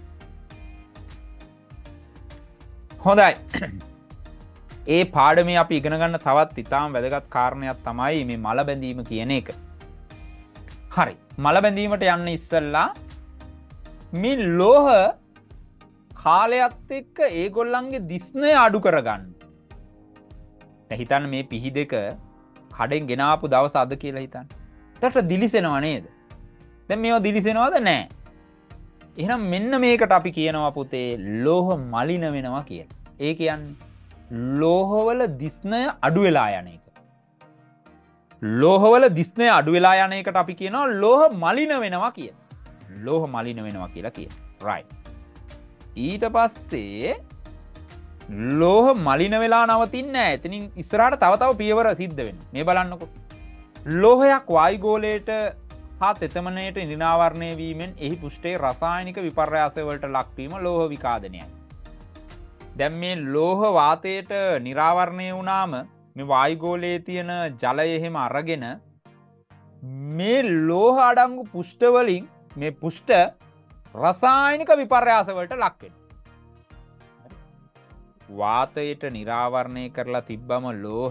හොඳයි. ඒ පාඩමේ අපි ඉගෙන ගන්න තවත් ඉතාම වැදගත් කාරණයක් තමයි මේ මල බැඳීම කියන එක. හරි. මල බැඳීමට යන්න ඉස්සෙල්ලා මේ ලෝහ කාලයත් එක්ක ඒගොල්ලන්ගේ දිස්නය අඩු කරගන්න. දැන් හිතන්න මේ පිහි දෙක කඩෙන් ගෙනාපු දවස අද කියලා හිතන්න. ඒකට දිලිසෙනව නේද? දැන් මේවා දිලිසෙනවද නැහැ? එහෙනම් මෙන්න මේකට අපි කියනවා පුතේ ලෝහ මලින වෙනවා කියලා. ඒ කියන්නේ ලෝහවල දිස්නය අඩු වෙලා යන එක. ලෝහවල දිස්නය අඩු වෙලා යන එකට අපි කියනවා ලෝහ මලින වෙනවා කියලා. ලෝහ මලින වෙනවා කියලා කියනවා. right. ඊට පස්සේ ලෝහ මලින වෙලා නවතින්නේ නැහැ. එතනින් ඉස්සරහට තව පියවර සිද්ධ වෙනවා. මේ බලන්නකො. ලෝහයක් වායුගෝලයට හා තෙතමනයට නිරාවරණය වීමෙන් එහි පෘෂ්ඨයේ රසායනික විපර්යාසවලට ලක්වීම ලෝහ විකාදනයයි. දැන් මේ ලෝහ වාතයට නිරාවරණය වුණාම මේ වායුගෝලයේ තියෙන ජලය එහෙම අරගෙන මේ ලෝහ අඩංගු පෘෂ්ඨ වලින් මේ පෘෂ්ඨ රසායනික විපර්යාසවලට ලක් වෙනවා. වාතයට නිරාවරණය කරලා තිබ්බම ලෝහ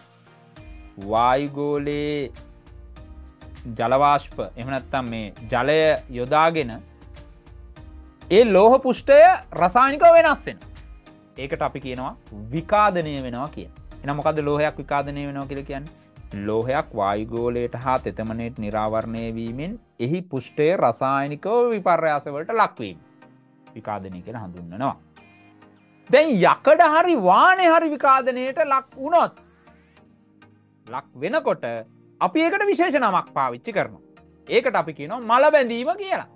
වායුගෝලයේ ජල වාෂ්ප එහෙම නැත්නම් මේ ජලය යොදාගෙන ඒ ලෝහ පෘෂ්ඨය රසායනිකව වෙනස් වෙනවා. ඒකට අපි කියනවා විකාදනය වෙනවා කියලා. එහෙනම් මොකද්ද ලෝහයක් විකාදනය වෙනවා කියලා කියන්නේ? ලෝහයක් වායුගෝලයට හා තෙතමනයට නිරාවරණය වීමෙන් එහි පෘෂ්ඨය රසායනිකව විපර්යාස වලට ලක්වීම විකාදනය කියලා හඳුන්වනවා. දැන් යකඩ හරි වානේ හරි විකාදනයට ලක් වුණොත් ලක් වෙනකොට අපි ඒකට විශේෂ නමක් පාවිච්චි කරනවා. ඒකට අපි කියනවා මල බැඳීම කියලා.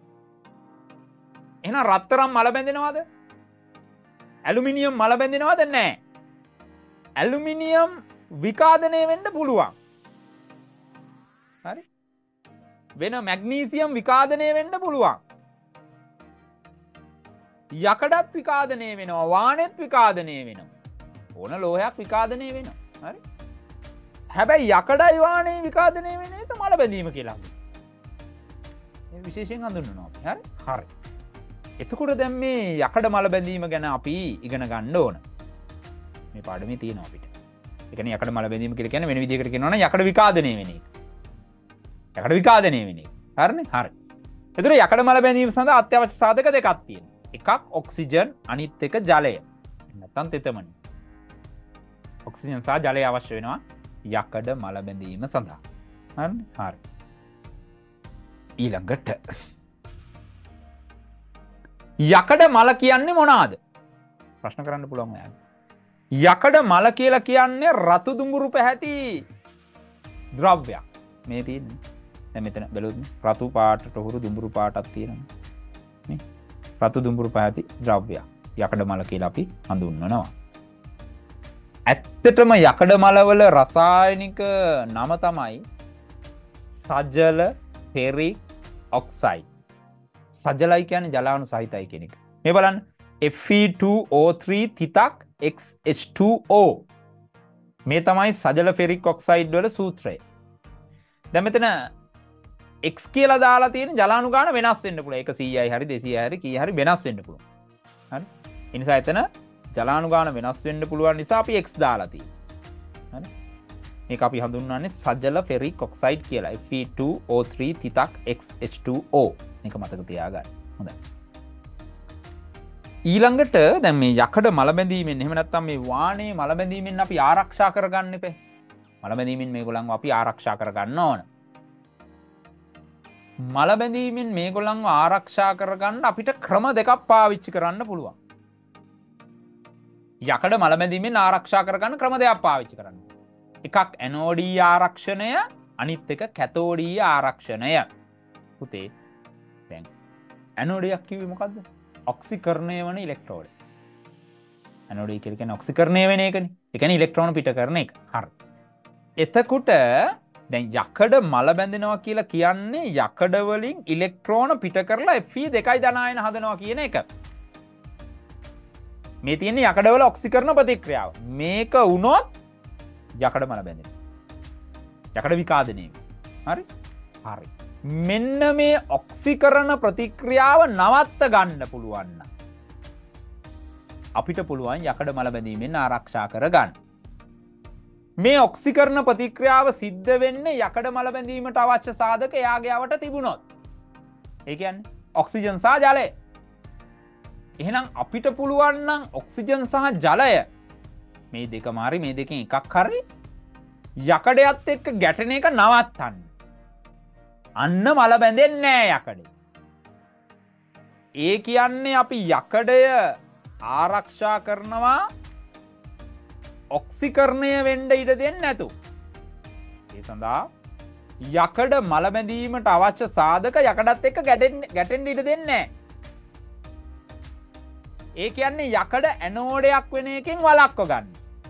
එහෙනම් රත්තරන් මල බැඳෙනවද? ඇලුමිනියම් මල බැඳෙනවද? නැහැ. ඇලුමිනියම් විකාදනය වෙන්න පුළුවන්. හරි? වෙන මැග්නීසියම් විකාදනය වෙන්න පුළුවන්. යකඩත් විකාදනය වෙනවා, වානෙත් විකාදනය වෙනවා. ඕන ලෝහයක් විකාදනය වෙනවා. හරි? හැබැයි යකඩයි වානේ විකාදනය වෙන එක මල බැඳීම කියලා. මේ විශේෂයෙන් හඳුන්වනවා අපි. හරි? හරි. එතකොට දැන් මේ යකඩ මල බැඳීම ගැන අපි ඉගෙන ගන්න ඕන. මේ පාඩමේ තියෙනවා අපිට. ඒ කියන්නේ යකඩ මල බැඳීම කියලා කියන්නේ වෙන විදිහකට කියනවා නම් යකඩ විකාදනය වෙන එක. යකඩ විකාදනය වෙන එක. හරිනේ? හරි. එතකොට යකඩ මල බැඳීම සඳහා අත්‍යවශ්‍ය සාධක දෙකක් තියෙනවා. එකක් ඔක්සිජන්, අනිත් එක ජලය. නැත්නම් තෙතමනි. ඔක්සිජන් සහ ජලය අවශ්‍ය වෙනවා යකඩ මල බැඳීම සඳහා. හරිනේ? හරි. ඊළඟට යකඩ මල කියන්නේ මොනවාද? ප්‍රශ්න කරන්න පුළුවන් ඔයාලා. යකඩ මල කියලා කියන්නේ රතු දුඹුරු පැහැති ද්‍රව්‍යයක්. මේ තියෙන්නේ. දැන් මෙතන බැලුවොත් රතු පාටට හුරු දුඹුරු පාටක් තියෙනවා. නේ? රතු දුඹුරු පැහැති ද්‍රව්‍යයක්. යකඩ මල කියලා අපි හඳුන්වනවා. ඇත්තටම යකඩ මලවල රසායනික නම තමයි සජල ෆෙරික් ඔක්සයිඩ්. සජලයි කියන්නේ ජලාණු සහිතයි කියන එක. මේ බලන්න Fe2O3 තිතක් XH2O. මේ තමයි සජල ෆෙරික් ඔක්සයිඩ් වල සූත්‍රය. දැන් මෙතන X කියලා දාලා තියෙන ජලාණු ගාන වෙනස් වෙන්න පුළුවන්. ඒක 100යි හරි 200යි හරි කී හරි වෙනස් වෙන්න පුළුවන්. හරි? ඒ නිසා එතන ජලාණු ගාන වෙනස් වෙන්න පුළුවන් නිසා අපි X දාලා තියෙනවා. හරි? මේක අපි හඳුන්වන්නේ සජල ෆෙරික් ඔක්සයිඩ් කියලා. Fe2O3 තිතක් XH2O. මේක මතක තියාගන්න. හොඳයි. ඊළඟට දැන් මේ යකඩ මල බැඳීමෙන් එහෙම නැත්නම් මේ වානේ මල බැඳීමෙන් අපි ආරක්ෂා කරගන්න එපේ. මල බැඳීමෙන් මේගොල්ලන්ව අපි ආරක්ෂා කරගන්න ඕන. මල බැඳීමෙන් මේගොල්ලන්ව ආරක්ෂා කරගන්න අපිට ක්‍රම දෙකක් පාවිච්චි කරන්න පුළුවන්. යකඩ මල බැඳීමෙන් ආරක්ෂා කරගන්න ක්‍රම දෙකක් පාවිච්චි කරන්න. එකක් ඇනෝඩීය ආරක්ෂණය, අනිත් එක කැතෝඩීය ආරක්ෂණය. පුතේ දැන් ඇනෝඩයක් කිව්වේ මොකද්ද? ඔක්සිකරණය වන ඉලෙක්ට්‍රෝඩ. ඇනෝඩය කියලා කියන්නේ ඔක්සිකරණය වෙන එකනේ. ඒ කියන්නේ ඉලෙක්ට්‍රෝන පිට කරන එක. හරි. එතකොට දැන් යකඩ මල බැඳෙනවා කියලා කියන්නේ යකඩ වලින් ඉලෙක්ට්‍රෝන පිට කරලා Fe2 ධනායන හදනවා කියන එක. මේ තියෙන්නේ යකඩවල ඔක්සිකරණ ප්‍රතික්‍රියාව. මේක වුණොත් යකඩ මල බැඳෙනවා. යකඩ විකාදනය වෙනවා. හරි? හරි. මෙන්න මේ ඔක්සිකරණ ප්‍රතික්‍රියාව නවත්ත ගන්න පුළුවන් නම් අපිට පුළුවන් යකඩ මල බැඳීමෙන් ආරක්ෂා කරගන්න. මේ ඔක්සිකරණ ප්‍රතික්‍රියාව සිද්ධ වෙන්නේ යකඩ මල බැඳීමට අවශ්‍ය සාධක එයාගේ අවට තිබුණොත්. ඒ කියන්නේ ඔක්සිජන් සහ ජලය. එහෙනම් අපිට පුළුවන් නම් ඔක්සිජන් සහ ජලය මේ දෙකම හරි මේ දෙකෙන් එකක් හරි යකඩයත් එක්ක ගැටෙන එක නවත්තන්න. අන්න මල බැඳෙන්නේ නැහැ යකඩේ. ඒ කියන්නේ අපි යකඩය ආරක්ෂා කරනවා ඔක්සිකරණය වෙන්න ඉඩ දෙන්නේ නැතු. ඒ සඳහා යකඩ මල බැඳීමට අවශ්‍ය සාධක යකඩත් එක්ක ගැටෙන්න ඉඩ දෙන්නේ නැහැ. ඒ කියන්නේ යකඩ ඇනෝඩයක් වෙන එකෙන් වළක්ව ගන්න.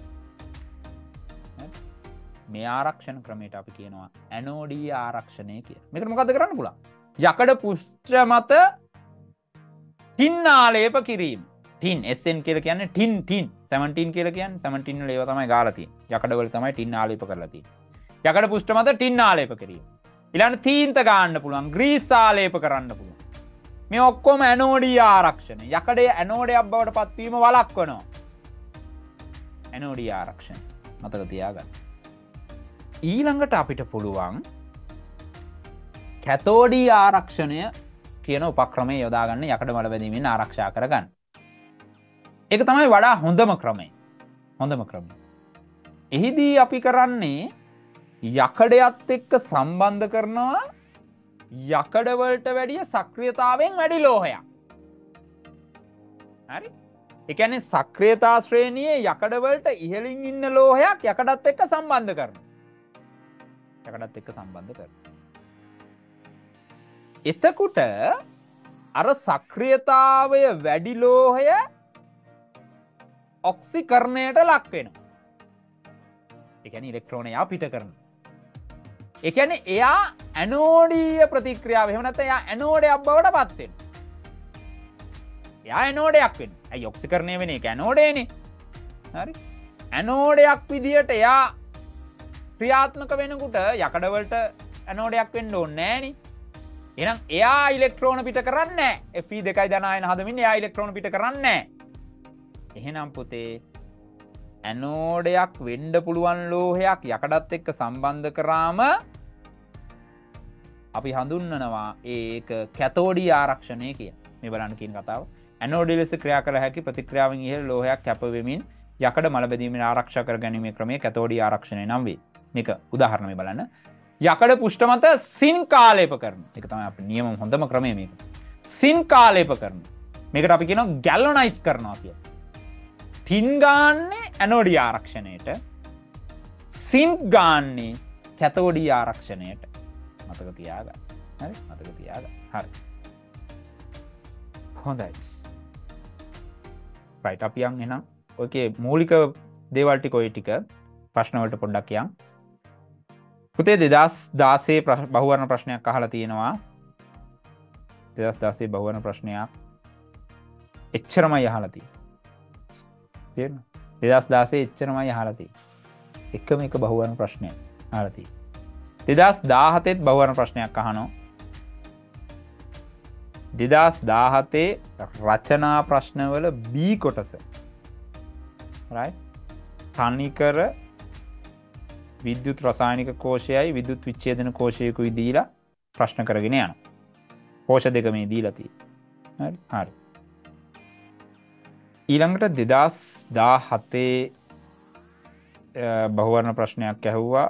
මේ ආරක්ෂණ ක්‍රමයට අපි කියනවා ඇනෝඩීය ආරක්ෂණය කියලා. මේකට මොකද්ද කරන්න පුළුවන්? යකඩ පෘෂ්ඨ මත ටින් ආලේප කිරීම. ටින් SN කියලා කියන්නේ ටින් 17 කියලා කියන්නේ 17 වල ඒවා තමයි ගාලා තියෙන්නේ. යකඩ වල තමයි ටින් ආලේප කරලා තියෙන්නේ. යකඩ පෘෂ්ඨ මත ටින් ආලේප කිරීම. ඊළඟ තීන්ත ගන්න පුළුවන්. ග්‍රීස් ආලේප කරන්න පුළුවන්. මේ ඔක්කොම ඇනෝඩීය ආරක්ෂණය. යකඩේ ඇනෝඩයක් බවට පත්වීම වළක්වනවා. ඇනෝඩීය ආරක්ෂණය. මතක තියාගන්න. ඊළඟට අපිට පුළුවන් කැතෝඩී ආරක්ෂණය කියන උපක්‍රමය යොදාගන්න යකඩ මල බැඳීමෙන් ආරක්ෂා කරගන්න. ඒක තමයි වඩා හොඳම ක්‍රමය. එහිදී අපි කරන්නේ යකඩයත් එක්ක සම්බන්ධ කරනවා යකඩ වලට වැඩිය සක්‍රියතාවයෙන් වැඩි ලෝහයක්. හරි? ඒ කියන්නේ සක්‍රියතා ශ්‍රේණියේ යකඩ වලට ඉහළින් ඉන්න ලෝහයක් යකඩත් එක්ක සම්බන්ධ කරනවා. එතකොට අර සක්‍රියතාවය වැඩි ලෝහය ඔක්සිකරණයට ලක් වෙනවා. ඒ කියන්නේ ඉලෙක්ට්‍රෝන එයා පිට කරනවා. ඒ කියන්නේ එයා ඇනෝඩීය ප්‍රතික්‍රියාව එහෙම නැත්නම් එයා ඇනෝඩයක් බවට පත් වෙනවා. එයා ඇනෝඩයක් වෙනවා. ඇයි ඔක්සිකරණය වෙන්නේ? ඒක ඇනෝඩේනේ. හරි? ඇනෝඩයක් විදියට එයා ක්‍රියාත්මක වෙනකොට යකඩ වලට ඇනෝඩයක් වෙන්න ඕනේ නෑනේ. එහෙනම් එයා ඉලෙක්ට්‍රෝන පිට කරන්නේ නෑ. Fe2 ධනායන හදමින් එයා ඉලෙක්ට්‍රෝන පිට කරන්නේ නෑ. එහෙනම් පුතේ ඇනෝඩයක් වෙන්න පුළුවන් ලෝහයක් යකඩත් එක්ක සම්බන්ධ කරාම අපි හඳුන්වනවා ඒක කැතෝඩී ආරක්ෂණය කියලා. මේ බලන්න කියන කතාව. ඇනෝඩී ලෙස ක්‍රියා කළ හැකි ප්‍රතික්‍රියාවෙන් ඉහළ ලෝහයක් කැප වෙමින් යකඩ මල බැඳීමෙන් ආරක්ෂා කර ගැනීමේ ක්‍රමය කැතෝඩී ආරක්ෂණය නම් වේ. මේක උදාහරණයක් බලන්න. යකඩ පෘෂ්ඨ මත සින්ක් ආලේප කරනවා. ඒක තමයි අපි නියම හොඳම ක්‍රමය මේක. සින්ක් ආලේප කරනවා. මේකට අපි කියනවා ගැල්වනයිස් කරනවා කියලා. ටින් ගාන්නේ ඇනෝඩී ආරක්ෂණයට, සින්ක් ගාන්නේ කැතෝඩී ආරක්ෂණයට. මතක තියාගන්න. හරි? මතක තියාගන්න. හරි. හොඳයි. රයිට් අපි යන් එහෙනම් ඔකේ මූලික දේවල් ටික ඔය ටික ප්‍රශ්න වලට පොඩ්ඩක් යන්. පුතේ 2016 බහුවර්ණ ප්‍රශ්නයක් අහලා තියෙනවා. 2016 බහුවර්ණ ප්‍රශ්නයක් එච්චරමයි අහලා තියෙන්නේ. තේරෙනවද? 2016 එච්චරමයි අහලා තියෙන්නේ. එකම එක බහුවර්ණ ප්‍රශ්නයක් අහලා තියෙන්නේ. 2017 බහුවර්ණ ප්‍රශ්නයක් අහනවා. 2017 රචනා ප්‍රශ්නවල B කොටස. right? තනිකර විද්‍යුත් රසායනික කෝෂයයි විද්‍යුත් විච්ඡේදන කෝෂයකුයි දීලා ප්‍රශ්න කරගෙන යනවා. කෝෂ දෙක මේ දීලා තියෙනවා. හරි? හරි. ඊළඟට 2017 බහුවර්ණ ප්‍රශ්නයක් ඇහුවා.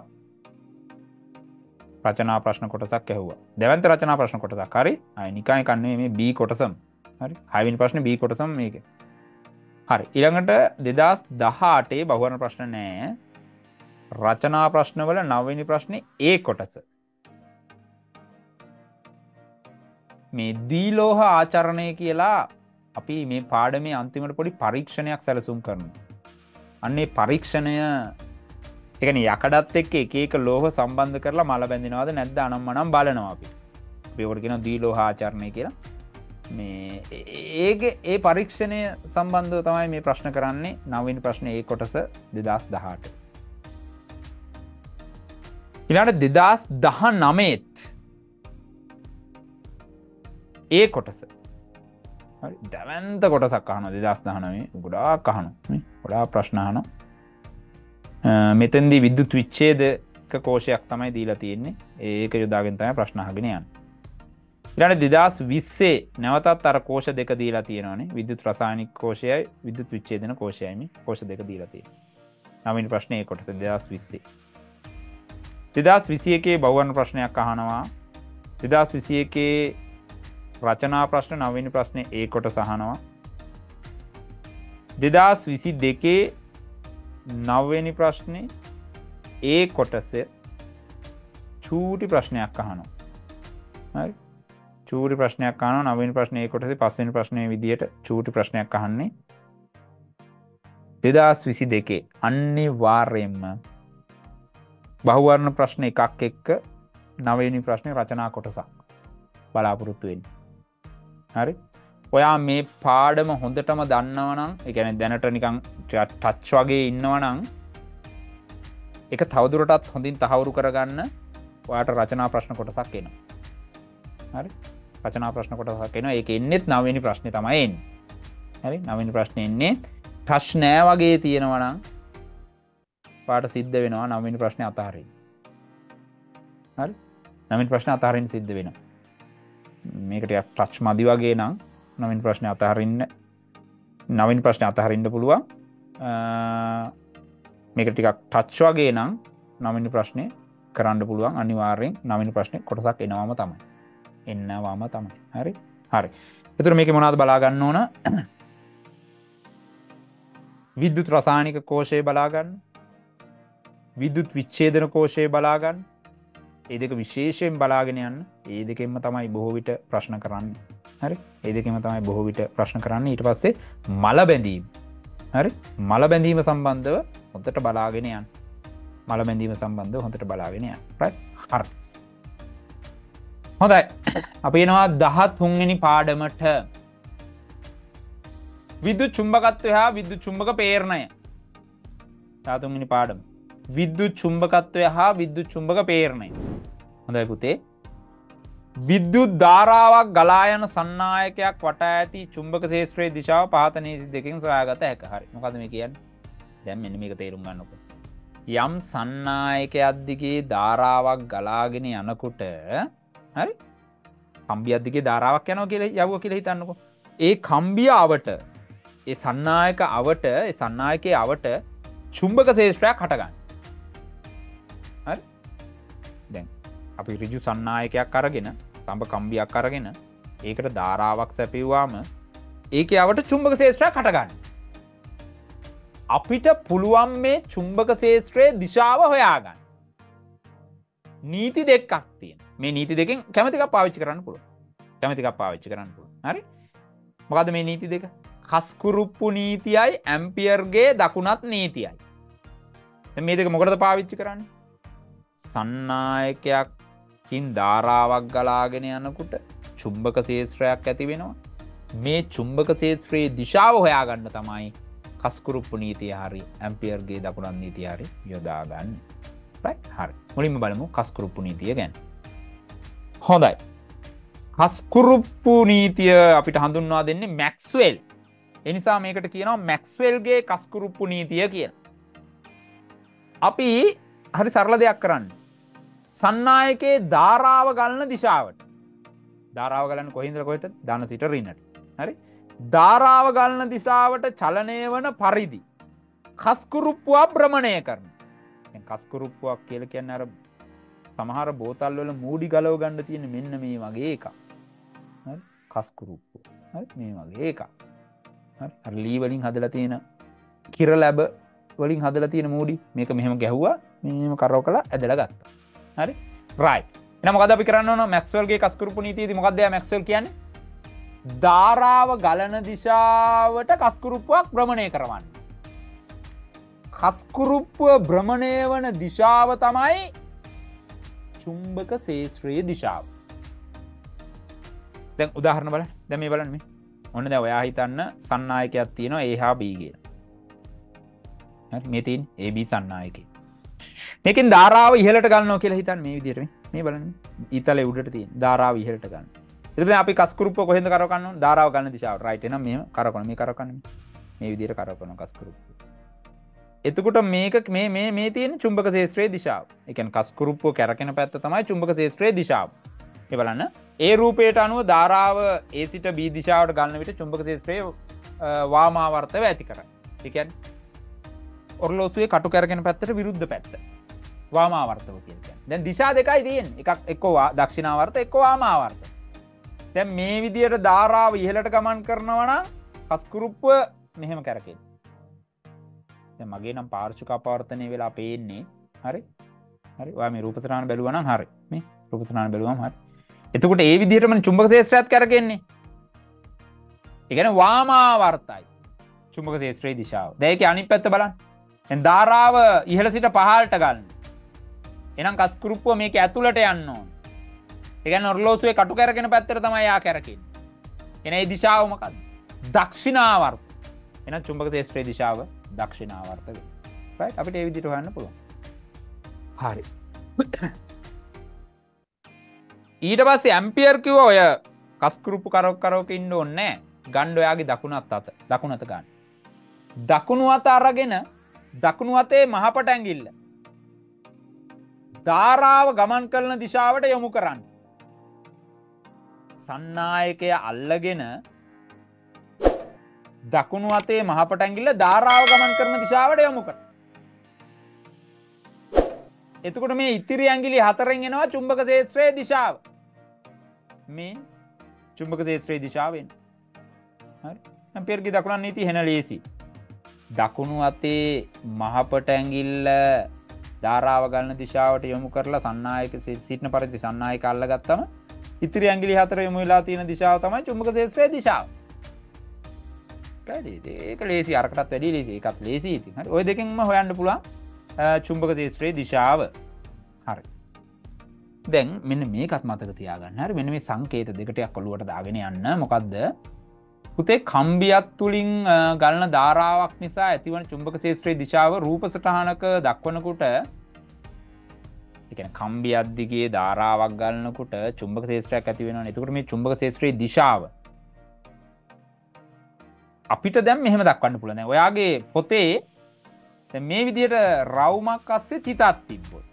රචනා ප්‍රශ්න කොටසක් ඇහුවා. දෙවන්ත රචනා ප්‍රශ්න කොටසක්. හරි? අය නිකන් එකක් නෙමෙයි මේ B කොටසම. හරි? 6 වෙනි ප්‍රශ්නේ B කොටසම මේක. හරි. ඊළඟට 2018 බහුවර්ණ ප්‍රශ්න නෑ. රචනා ප්‍රශ්නවල 9 වෙනි ප්‍රශ්නේ A කොටස. මේ දීලෝහ ආචරණය කියලා අපි මේ පාඩමේ අන්තිමට පොඩි පරීක්ෂණයක් සැලසුම් කරනවා. අන්නේ පරීක්ෂණය ඒ කියන්නේ යකඩත් එක්ක එක එක ලෝහ සම්බන්ධ කරලා මල බැඳිනවද නැද්ද අනම්මනම් බලනවා අපි. අපි ඒකට කියනවා දීලෝහ ආචරණය කියලා. මේ ඒ පරීක්ෂණය සම්බන්ධව තමයි මේ ප්‍රශ්න කරන්නේ. 9 වෙනි ප්‍රශ්නේ A කොටස 2018. ඊළඟට 2019 ඒ කොටස. හරි දැවැන්ත කොටසක් අහනවා 2019 ගොඩාක් අහනවා. ගොඩාක් ප්‍රශ්න අහනවා. මෙතෙන්දී විද්‍යුත් විච්ඡේදක කෝෂයක් තමයි දීලා තියෙන්නේ. ඒක යොදාගෙන තමයි ප්‍රශ්න අහගෙන යන්නේ. ඊළඟ 2020 නැවතත් අර කෝෂ දෙක දීලා තියෙනවානේ. විද්‍යුත් රසායනික කෝෂයයි විද්‍යුත් විච්ඡේදන කෝෂයයි මේ කෝෂ දෙක දීලා තියෙනවා. නවීන ප්‍රශ්නේ ඒ කොටස 2020. 2021 බහුවර්ණ ප්‍රශ්නයක් අහනවා. 2021 රචනා ප්‍රශ්න නවීන ප්‍රශ්නේ ඒ කොටස අහනවා. 2022 නවවෙනි ප්‍රශ්නේ ඒ කොටස චූටි ප්‍රශ්නයක් අහනවා. හරි. චූටි ප්‍රශ්නයක් අහනවා. නවවෙනි ප්‍රශ්නේ ඒ කොටසේ පස්වෙනි ප්‍රශ්නේ විදියට චූටි ප්‍රශ්නයක් අහන්නේ. 2022 අනිවාර්යයෙන්ම බහුවර්ණ ප්‍රශ්න එකක් එක්ක නවවෙනි ප්‍රශ්නේ රචනා කොටසක් බලාපොරොත්තු වෙන්න. හරි. ඔයා මේ පාඩම හොඳටම දන්නවනම්, ඒ කියන්නේ දැනට නිකන් ටච් වගේ ඉන්නවනම් ඒක තවදුරටත් හොඳින් තහවුරු කරගන්න ඔයාට රචනා ප්‍රශ්න කොටසක් එනවා. හරි. රචනා ප්‍රශ්න කොටසක් එනවා. ඒක එන්නේත් නවවෙනි ප්‍රශ්නේ තමයි එන්නේ. හරි. නවවෙනි ප්‍රශ්නේ එන්නේ ටච් නෑ වගේ තියෙනවා නම් පාට සිද්ධ වෙනවා නවවෙනි ප්‍රශ්නේ අතහරින්න. හරි. නවවෙනි ප්‍රශ්නේ අතහරින්න සිද්ධ වෙනවා. මේක ටිකක් ටච් මදි වගේ නම් නවවෙනි ප්‍රශ්නේ අතහරින්න නවවෙනි ප්‍රශ්නේ අතහරින්න පුළුවන්. මේක ටිකක් ටච් වගේ නම් නවවෙනි ප්‍රශ්නේ කරන්න පුළුවන්. අනිවාර්යෙන් නවවෙනි ප්‍රශ්නේ කොටසක් එනවම තමයි. එන්නවම තමයි. හරි. හරි. එතකොට මේකේ මොනවද බලා ගන්න ඕන? විද්‍යුත් රසායනික කෝෂය බලා ගන්න. විද්‍යුත් විච්ඡේදන කෝෂය බලා ගන්න. ඒ දෙක විශේෂයෙන් බලාගෙන යන්න. ඒ දෙකෙන්ම තමයි බොහෝ විට ප්‍රශ්න කරන්නේ. හරි. ඒ දෙකෙන්ම තමයි බොහෝ විට ප්‍රශ්න කරන්නේ. ඊට පස්සේ මල බැඳීම. හරි. මල බැඳීම සම්බන්ධව හොඳට බලාගෙන යන්න. මල බැඳීම සම්බන්ධව හොඳට බලාගෙන යන්න. right? හරි. හොඳයි. අපි එනවා 13 වෙනි පාඩමට. විද්‍යුත් චුම්බකත්වය හා විද්‍යුත් චුම්බක ප්‍රේරණය. 13 වෙනි පාඩම. විද්‍යුත් චුම්බකත්වය හා විද්‍යුත් චුම්බක ප්‍රේරණය. හොඳයි පුතේ. විද්‍යුත් ධාරාවක් ගලා යන සන්නායකයක් වටා ඇති චුම්බක ක්ෂේත්‍රයේ දිශාව පහත නීති දෙකකින් සොයාගත හැක. හරි. මොකද්ද මේ කියන්නේ? දැන් මෙන්න මේක තේරුම් ගන්නකො. යම් සන්නායකයක් දිගේ ධාරාවක් ගලාගෙන යනකොට හරි? කම්බියක් දිගේ ධාරාවක් යනවා කියලා යවුවා කියලා හිතන්නකො. ඒ කම්බිය අවට ඒ සන්නායක අවට ඒ සන්නායකයේ අවට චුම්බක ක්ෂේත්‍රයක් හටගන්න. හරි? දැන් අපි ඍජු සන්නායකයක් අරගෙන තඹ කම්බියක් අරගෙන ඒකට ධාරාවක් සැපෙව්වාම ඒකේ අවට චුම්බක ක්ෂේත්‍රයක් හටගන්න. අපිට පුළුවන් මේ චුම්බක ක්ෂේත්‍රයේ දිශාව හොයාගන්න. නීති දෙකක් තියෙනවා. මේ නීති දෙකෙන් කැමති එකක් පාවිච්චි කරන්න පුළුවන්. කැමති එකක් පාවිච්චි කරන්න පුළුවන්. හරි? මොකද්ද මේ නීති දෙක? කස්කුරුප්පු නීතියයි ඇම්පියර්ගේ දකුණත් නීතියයි. දැන් මේ දෙක මොකටද පාවිච්චි කරන්නේ? සන්නායකයකින් ධාරාවක් ගලාගෙන යනකොට චුම්බක ක්ෂේත්‍රයක් ඇති වෙනවා. මේ චුම්බක ක්ෂේත්‍රයේ දිශාව හොයාගන්න තමයි කස්කුරුප්පු නීතිය හරි ඇම්පියර්ගේ දකුණත් නීතිය හරි යොදාගන්නේ. right? හරි. මුලින්ම බලමු කස්කුරුප්පු නීතිය ගැන. හොඳයි. කස්කුරුප්පු නීතිය අපිට හඳුන්වා දෙන්නේ මැක්ස්වෙල්. ඒ නිසා මේකට කියනවා මැක්ස්වෙල්ගේ කස්කුරුප්පු නීතිය කියලා. අපි හරි සරල දෙයක් කරන්න. සන්නායකයේ ධාරාව ගලන දිශාවට. ධාරාව ගලන්නේ කොහින්ද කොහෙටද? ධන සිට ඍණට. හරි? ධාරාව ගලන දිශාවට චලනය වන පරිදි කස්කුරුප්පුවක් භ්‍රමණය කරනවා. දැන් කස්කුරුප්පුවක් කියලා කියන්නේ අර සමහර බෝතල් වල මූඩි ගලව ගන්න තියෙන මෙන්න මේ වගේ එකක්. හරි? කස්කුරුප්පුව. හරි? මේ වගේ එකක්. හරි? අර ලී වලින් හදලා තියෙන කිර ලැබ වලින් හදලා තියෙන මූඩි මේක මෙහෙම ගැහුවා මෙහෙම කරවකලා ඇදලා ගත්තා. හරි? රයිට්. එහෙනම් මොකද අපි කරන්න ඕන? මැක්ස්වෙල්ගේ කස්කුරුප්පු නීතියේදී මොකක්ද එයා මැක්ස්වෙල් කියන්නේ? ධාරාව ගලන දිශාවට කස්කුරුප්පුවක් භ්‍රමණය කරවන්න. කස්කුරුප්පුව භ්‍රමණය වන දිශාව තමයි චුම්බක ක්ෂේත්‍රයේ දිශාව. දැන් උදාහරණ බලන්න. දැන් මේ බලන්න මේ. ඔන්න දැන් ඔයා හිතන්න සන්නායකයක් තියෙනවා A හා B කියලා. හරි මේ තියෙන AB සන්නායකය. මේකෙන් ධාරාව ඉහළට ගන්නවා කියලා හිතන්න මේ විදිහට මේ බලන්න. ඊතලේ උඩට තියෙන ධාරාව ඉහළට ගන්න. එතකොට අපි කස්කුරුප්පුව කොහෙන්ද කරකවන්න ඕන? ධාරාව ගන්න දිශාවට. රයිට්. එහෙනම් මෙහෙම කරකවන්න. මේ කරකවන්න මේ විදිහට කරකවන කස්කුරුප්පුව. එතකොට මේක මේ තියෙන චුම්බක ක්ෂේත්‍රයේ දිශාව. ඒ කියන්නේ කස්කුරුප්පුව කැරකෙන පැත්ත තමයි චුම්බක ක්ෂේත්‍රයේ දිශාව. මේ බලන්න. ඒ රූපයට අනුව ධාරාව A සිට B දිශාවට ගන්න විට චුම්බක ක්ෂේත්‍රය වාමාවර්තව ඇති කරයි. ඒ කියන්නේ ඔරලෝසුවේ කටු කරගෙන පැත්තට විරුද්ධ පැත්ත. වාමාවර්තව කියන්නේ. දැන් දිශා දෙකයි තියෙන්නේ. එකක් එක්ක දක්ෂිණාවර්ත එක්ක වාමාවර්ත. දැන් මේ විදියට ධාරාව ඉහළට ගමන් කරනවා නම් කස්කුරුප්පුව මෙහෙම කරකෙන. දැන් මගේ නම් පාර්ශ්වික අපවර්තනය වෙලා පේන්නේ. හරි? හරි. ඔයා මේ රූප සටහන බැලුවා නම් හරි. මේ රූප සටහන බැලුවම හරි. එතකොට ඒ විදිහටම චුම්බක ක්ෂේත්‍රයත් කරකෙන්නේ. ඒ කියන්නේ වාමාවර්තයි. චුම්බක ක්ෂේත්‍රයේ දිශාව. දැන් ඒකේ අනිත් පැත්ත බලන්න. දැන් ධාරාව ඉහළ සිට පහළට ගන්න. එහෙනම් කස්කුරුප්පුව මේක ඇතුළට යන්න ඕන. ඒ කියන්නේ ඔරලෝසුවේ කටු කරගෙන පැත්තට තමයි යා කරකෙන්නේ. එන ඒ දිශාව මොකක්ද? දක්ෂිණාවර්ත. එහෙනම් චුම්බක ක්ෂේත්‍රයේ දිශාව දක්ෂිණාවර්ත වෙනවා. රයිට් අපිට ඒ විදිහට හොයන්න පුළුවන්. හරි. ඊට පස්සේ ඇම්පියර් කිව්ව ඔය කස්කුරුප්පු කරක ඉන්න ඕනේ නැහැ. ගන්න ඔයාගේ දකුණු අත ගන්න. දකුණු අත අරගෙන දකුණු අතේ මහපට ඇඟිල්ල ධාරාව ගමන් කරන දිශාවට යොමු කරන්න. සන්නායකය අල්ලගෙන දකුණු අතේ මහපට ඇඟිල්ල ධාරාව ගමන් කරන දිශාවට යොමු කරන්න. එතකොට මේ ඉතිරි ඇඟිලි හතරෙන් එනවා චුම්බක ක්ෂේත්‍රයේ දිශාව. මේ චුම්බක ක්ෂේත්‍රයේ දිශාව එනවා. හරි. ඇම්පියර්ගේ දකුණු නීති හෙන ලේසි. දකුණු අතේ මහපට ඇඟිල්ල ධාරාව ගන්න දිශාවට යොමු කරලා සන්නායක සිටින පරිදි සන්නායක අල්ලගත්තම ඉතිරි ඇඟිලි හතර යොමු වෙලා තියෙන දිශාව තමයි චුම්බක ක්ෂේත්‍රයේ දිශාව. ඒක ලේසි අරකටත් වැඩි ලේසි. ඒකත් ලේසි ඉතින්. හරි. ওই දෙකෙන්ම හොයන්න පුළුවන් චුම්බක ක්ෂේත්‍රයේ දිශාව. හරි. දැන් මෙන්න මේකත් මතක තියාගන්න. හරි. මෙන්න මේ සංකේත දෙක ටිකක් ඔලුවට දාගෙන යන්න. මොකද්ද? පුතේ කම්බියක් තුලින් ගලන ධාරාවක් නිසා ඇතිවන චුම්බක ක්ෂේත්‍රයේ දිශාව රූප සටහනක දක්වනකොට ඒ කියන්නේ කම්බියක් දිගේ ධාරාවක් ගලනකොට චුම්බක ක්ෂේත්‍රයක් ඇති වෙනවනේ. එතකොට මේ චුම්බක ක්ෂේත්‍රයේ දිශාව අපිට දැන් මෙහෙම දක්වන්න පුළුවන්. දැන් ඔයාගේ පොතේ දැන් මේ විදිහට රවුමක් අස්සේ තිතක් තිබ්බොත්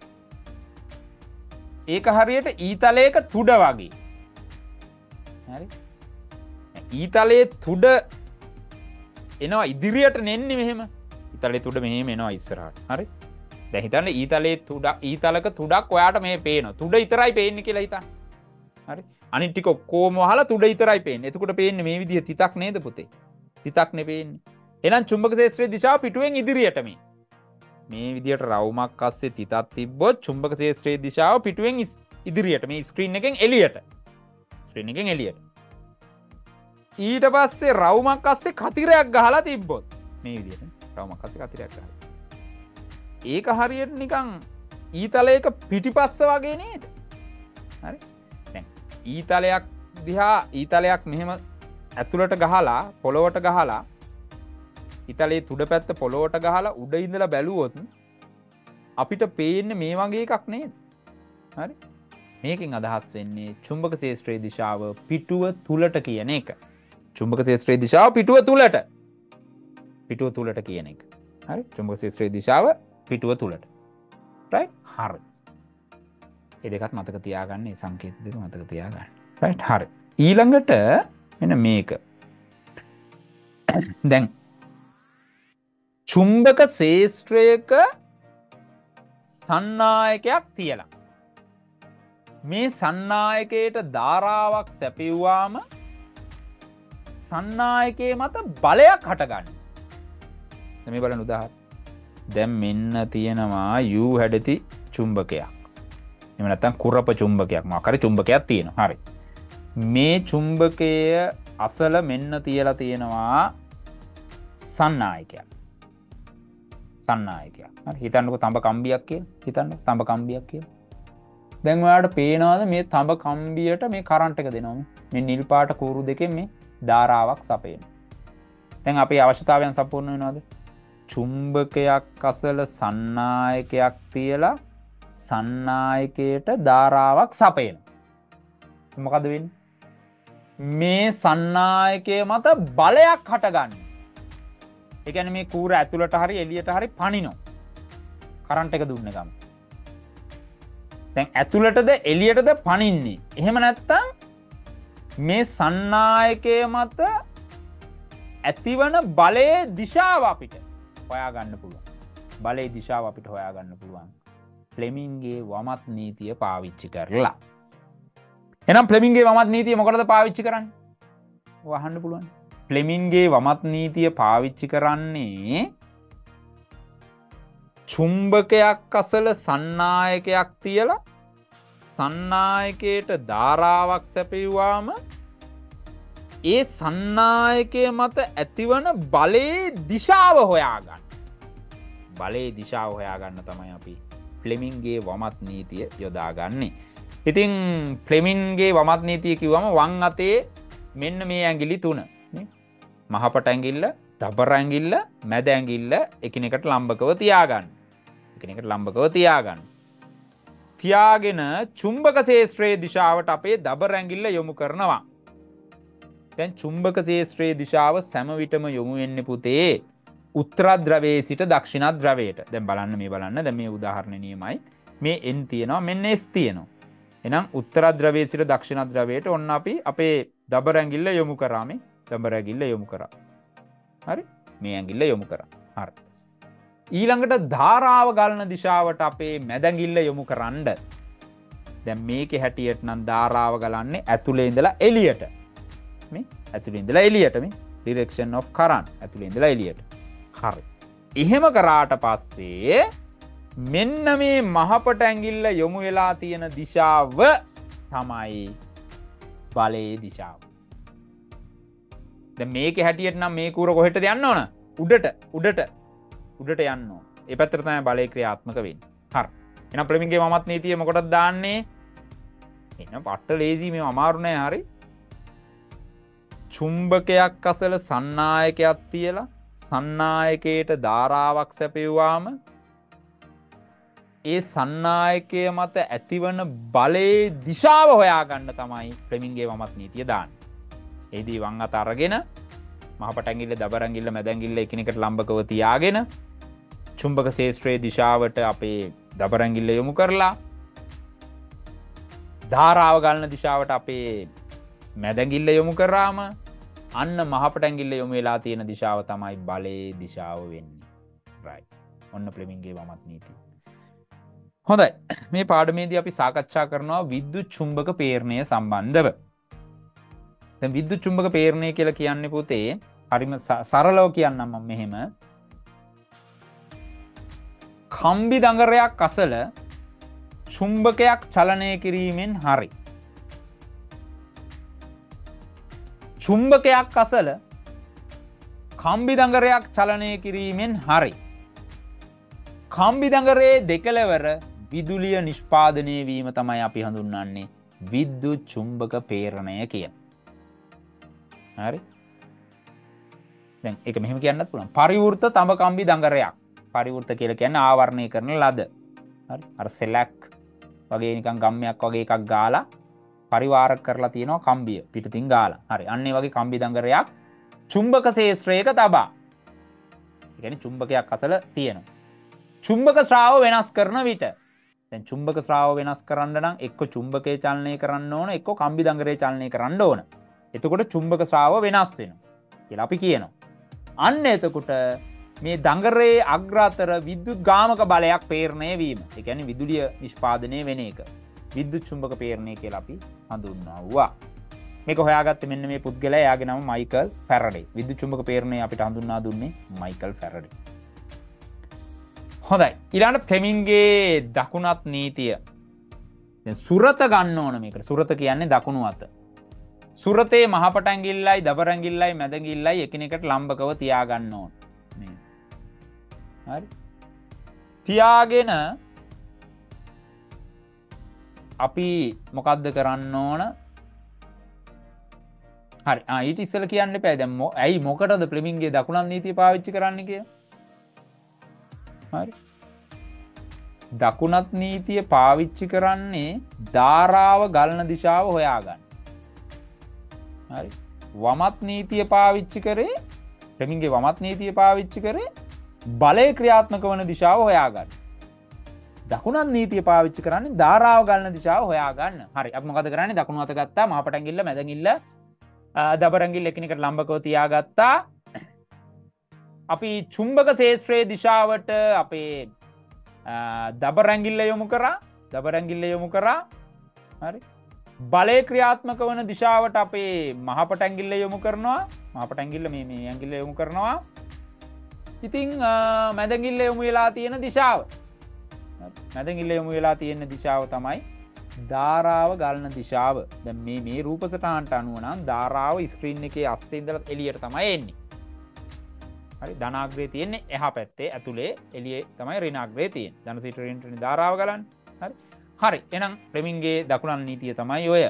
ඒක හරියට ඊතලයක තුඩ වගේ. හරි. ඊතලයේ තුඩ එනවා ඉදිරියට නෙන්නේ මෙහෙම. ඊතලයේ තුඩ මෙහෙම එනවා ඉස්සරහට. හරි. දැන් හිතන්න ඊතලයේ ඊතලක තුඩක් ඔයාට මේ පේනවා. තුඩ විතරයි පේන්නේ කියලා හිතන්න. හරි. අනිත් ටික ඔක්කොම වහලා තුඩ විතරයි පේන්නේ. එතකොට පේන්නේ මේ විදිහ තිතක් නේද පුතේ? තිතක් නේ පේන්නේ. එහෙනම් චුම්බක ක්ෂේත්‍රයේ දිශාව පිටුවෙන් ඉදිරියට මේ විදිහට රවුමක් අස්සේ තිතක් තිබ්බොත් චුම්බක ක්ෂේත්‍රයේ දිශාව පිටුවෙන් ඉදිරියට මේ ස්ක්‍රීන් එකෙන් එළියට. ස්ක්‍රීන් එකෙන් එළියට. ඊට පස්සේ රවුමක් අස්සේ කතිරයක් ගහලා තිබ්බොත් මේ විදිහට රවුමක් අස්සේ කතිරයක් ගහලා. ඒක හරියට නිකන් ඊතලයක පිටිපස්ස වගේ නේද? හරි. දැන් ඊතලයක් දිහා ඊතලයක් මෙහෙම ඇතුළට ගහලා පොළොවට ගහලා ඊතලයේ තුඩ පැත්ත පොළොවට ගහලා උඩ ඉඳලා බැලුවොත් අපිට පේන්නේ මේ වගේ එකක් නේද? හරි. මේකෙන් අදහස් වෙන්නේ චුම්බක ක්ෂේත්‍රයේ දිශාව පිටුව තුලට කියන එක. චුම්බක ක්ෂේත්‍රයේ දිශාව පිටුව තුලට. පිටුව තුලට කියන එක. හරි. චුම්බක ක්ෂේත්‍රයේ දිශාව පිටුව තුලට. රයිට්? හරි. මේ දෙකත් මතක තියාගන්න. මේ සංකේත දෙක මතක තියාගන්න. රයිට්? හරි. ඊළඟට මෙන්න මේක. දැන් චුම්බක ක්ෂේත්‍රයක සන්නායකයක් තියලා මේ සන්නායකයට ධාරාවක් සැපෙව්වාම සන්නායකයේ මත බලයක් හටගන්න. මේ බලන්න උදාහරණ. දැන් මෙන්න තියෙනවා U හැඩති චුම්බකයක්. එහෙම නැත්නම් කුරප චුම්බකයක්. මොකක් හරි චුම්බකයක් තියෙනවා. හරි. මේ චුම්බකය අසල මෙන්න තියලා තියෙනවා සන්නායකයක්. සන්නායකයක්. හරි. හිතන්නකෝ තඹ කම්බියක් කියලා. හිතන්න තඹ කම්බියක් කියලා. දැන් ඔයාලට පේනවාද මේ තඹ කම්බියට මේ කරන්ට් එක දෙනවා. මේ නිල් පාට කූරු දෙකෙන් මේ ධාරාවක් සපයන. දැන් අපේ අවශ්‍යතාවයන් සම්පූර්ණ වෙනවද? චුම්බකයක් අසල සන්නායකයක් තියලා සන්නායකයට ධාරාවක් සපයන. මොකද වෙන්නේ? මේ සන්නායකයේ මත බලයක් හටගන්න. ඒ කියන්නේ මේ කූර ඇතුළට හරි එළියට හරි පනිනවා. කරන්ට් එක දුන්න ගමන්. දැන් ඇතුළටද එළියටද පනින්නේ. එහෙම නැත්නම් මේ සන්නායකය මත ඇතිවන බලයේ දිශාව අපිට හොයා ගන්න පුළුවන්. බලයේ දිශාව අපිට හොයා ගන්න පුළුවන්. ෆ්ලෙමින්ගේ වමත් නීතිය පාවිච්චි කරලා. එහෙනම් ෆ්ලෙමින්ගේ වමත් නීතිය මොකටද පාවිච්චි කරන්නේ? ඔය අහන්න පුළුවන්. ෆ්ලෙමින්ගේ වමත් නීතිය පාවිච්චි කරන්නේ චුම්බකයක් අසල සන්නායකයක් තියලා සන්නායකයට ධාරාවක් සැපයුවාම ඒ සන්නායකය මත ඇතිවන බලයේ දිශාව හොයාගන්න. බලයේ දිශාව හොයාගන්න තමයි අපි ෆ්ලෙමින්ගේ වමත් නීතිය යොදාගන්නේ. ඉතින් ෆ්ලෙමින්ගේ වමත් නීතිය කිව්වම වම් අතේ මෙන්න මේ ඇඟිලි තුන. මහපට ඇඟිල්ල, දබර ඇඟිල්ල, මැද ඇඟිල්ල එකිනෙකට ලම්බකව තියාගන්න. එකිනෙකට ලම්බකව තියාගන්න. තියාගෙන චුම්බක ශේෂ්ත්‍රයේ දිශාවට අපේ දබර ඇඟිල්ල යොමු කරනවා. දැන් චුම්බක ශේෂ්ත්‍රයේ දිශාව සෑම විටම යොමු වෙන්නේ පුතේ උත්තර ධ්‍රවයේ සිට දක්ෂිණ ධ්‍රවයට. දැන් බලන්න මේ බලන්න. දැන් මේ උදාහරණේ නියමයි. මේ n තියෙනවා, මෙන්න s තියෙනවා. එහෙනම් උත්තර ධ්‍රවයේ සිට දක්ෂිණ ධ්‍රවයට ඔන්න අපි අපේ දබර ඇඟිල්ල යොමු කරා. මේ දබර ඇඟිල්ල යොමු කරා. හරි? මේ ඇඟිල්ල යොමු කරා. හරි. ඊළඟට ධාරාව ගලන දිශාවට අපේ මැද ඇඟිල්ල යොමු කරන්න. දැන් මේකේ හැටියට නම් ධාරාව ගලන්නේ ඇතුලේ ඉඳලා එළියට. මේ ඇතුලේ ඉඳලා එළියට මේ direction of current ඇතුලේ ඉඳලා එළියට. හරි. එහෙම කරාට පස්සේ මෙන්න මේ මහපට ඇඟිල්ල යොමු වෙලා තියෙන දිශාව තමයි බලයේ දිශාව. දැන් මේකේ හැටියට නම් මේ කූර කොහෙටද යන්න ඕන? උඩට යන්න ඕන. ඒ පැත්තට තමයි බලය ක්‍රියාත්මක වෙන්නේ. හරි. එහෙනම් ෆ්ලෙමින්ගේ වමත් නීතිය මොකටද දාන්නේ? එහෙනම් පට්ට ලේසි මේව අමාරු නෑ. හරි. චුම්බකයක් අසල සන්නායකයක් තියලා සන්නායකයට ධාරාවක් සැපයුවාම ඒ සන්නායකය මත ඇතිවන බලයේ දිශාව හොයාගන්න තමයි ෆ්ලෙමින්ගේ වමත් නීතිය දාන්නේ. එහිදී වම් අත අරගෙන මහපට ඇඟිල්ල, දබර ඇඟිල්ල, මැද ඇඟිල්ල එකිනෙකට ලම්බකව තියාගෙන චුම්බක ශේෂ්ත්‍රයේ දිශාවට අපේ දබර ඇඟිල්ල යොමු කරලා ධාරාව ගලන දිශාවට අපේ මැද ඇඟිල්ල යොමු කරාම අන්න මහපට ඇඟිල්ල යොමු වෙලා තියෙන දිශාව තමයි බලයේ දිශාව වෙන්නේ. right. ඔන්න ෆ්ලෙමින්ගේ වමත් නීතිය. හොඳයි. මේ පාඩමේදී අපි සාකච්ඡා කරනවා විද්‍යුත් චුම්බක පේරණය සම්බන්ධව. දැන් විද්‍යුත් චුම්බක පේරණය කියලා කියන්නේ පුතේ හරිම සරලව කියන්නම් මම මෙහෙම. කම්බි දඟරයක් අසල චුම්බකයක් චලනය කිරීමෙන් හරි. චුම්බකයක් අසල කම්බි දඟරයක් චලනය කිරීමෙන් හරි. කම්බි දඟරේ දෙකලවර විදුලිය නිෂ්පාදනය වීම තමයි අපි හඳුන්වන්නේ විද්‍යුත් චුම්බක පේරණය කියලා. හරි. දැන් ඒක මෙහෙම කියන්නත් පුළුවන්. පරිවෘත තඹ කම්බි දඟරයක්. පරිවෘත කියලා කියන්නේ ආවරණය කරන ලද. හරි. අර සෙලක් වගේ නිකන් ගම්මයක් වගේ එකක් ගාලා පරිවාරක කරලා තියෙනවා කම්බිය පිටතින් ගාලා. හරි. අන්න ඒ වගේ කම්බි දඟරයක් චුම්බක ශේෂ්ත්‍රයක තබා. ඒ කියන්නේ චුම්බකයක් අසල තියෙනවා. චුම්බක ශ්‍රාව වෙනස් කරන විට දැන් චුම්බක ශ්‍රාව වෙනස් කරන්න නම් එක්ක චුම්බකයේ චලනය කරන්න ඕන, එක්ක කම්බි දඟරේ චලනය කරන්න ඕන. එතකොට චුම්බක ශ්‍රාව වෙනස් වෙනවා කියලා අපි කියනවා. අන්න එතකොට මේ දඟරේ අග්‍ර අතර විද්‍යුත් ගාමක බලයක් පේරණය වීම. ඒ කියන්නේ විදුලිය නිෂ්පාදනය වෙන එක. විද්‍යුත් චුම්බක පේරණය කියලා අපි හඳුන්වනවා. මේක හොයාගත්තේ මෙන්න මේ පුද්ගලයා. එයාගේ නම මයිකල් ෆැරඩේ. විද්‍යුත් චුම්බක පේරණය අපිට හඳුන්වා දුන්නේ මයිකල් ෆැරඩේ. හොඳයි. ඊළඟට ෆ්ලෙමින්ගේ දකුණත් නීතිය. දැන් සුරත ගන්න ඕන මේකට. සුරත කියන්නේ දකුණු අත. සුරතේ මහපට ඇඟිල්ලයි, දබර ඇඟිල්ලයි, මැද ඇඟිල්ලයි එකිනෙකට ලම්බකව තියා ගන්න ඕන. මේ. හරි. තියාගෙන අපි මොකද්ද කරන්න ඕන? හරි. ඊට ඉස්සෙල්ලා කියන්න එපා. දැන් ඇයි මොකටද ෆ්ලෙමින්ගේ දකුණත් නීතිය පාවිච්චි කරන්න කියලා? හරි. දකුණත් නීතිය පාවිච්චි කරන්නේ ධාරාව ගලන දිශාව හොයාගන්න. හරි. වමත් නීතිය පාවිච්චි කරේ ෆ්ලෙමින්ගේ වමත් නීතිය පාවිච්චි කරේ බලය ක්‍රියාත්මක වන දිශාව හොයාගන්න. දකුණත් නීතිය පාවිච්චි කරන්නේ ධාරාව ගලන දිශාව හොයාගන්න. හරි. අපි මොකද කරන්නේ? දකුණු අත ගත්තා, මහපට ඇඟිල්ල, මැද ඇඟිල්ල, දබර ඇඟිල්ල එකිනෙකට ලම්බකව තියාගත්තා. අපි චුම්බක ශේෂ්ත්‍රයේ දිශාවට අපේ දබර ඇඟිල්ල යොමු කරා. දබර ඇඟිල්ල යොමු කරා. හරි. බලය ක්‍රියාත්මක වන දිශාවට අපේ මහපට ඇඟිල්ල යොමු කරනවා. මහපට ඇඟිල්ල මේ ඇඟිල්ල යොමු කරනවා. ඉතින් මැද ඇඟිල්ල යොමු වෙලා තියෙන දිශාව. මැද ඇඟිල්ල යොමු වෙලා තියෙන දිශාව තමයි ධාරාව ගලන දිශාව. දැන් මේ රූප සටහනට අනුව නම් ධාරාව ස්ක්‍රීන් එකේ අස්සේ ඉඳලා එළියට තමයි එන්නේ. හරි. ධනාග්‍රේ තියෙන්නේ එහා පැත්තේ ඇතුලේ, එළියේ තමයි ඍණාග්‍රේ තියෙන්නේ. ධන සිට ඍණට ධාරාව ගලන්නේ. හරි. හරි. එහෙනම් ෆ්ලෙමින්ගේ දකුණන් නීතිය තමයි ඔය.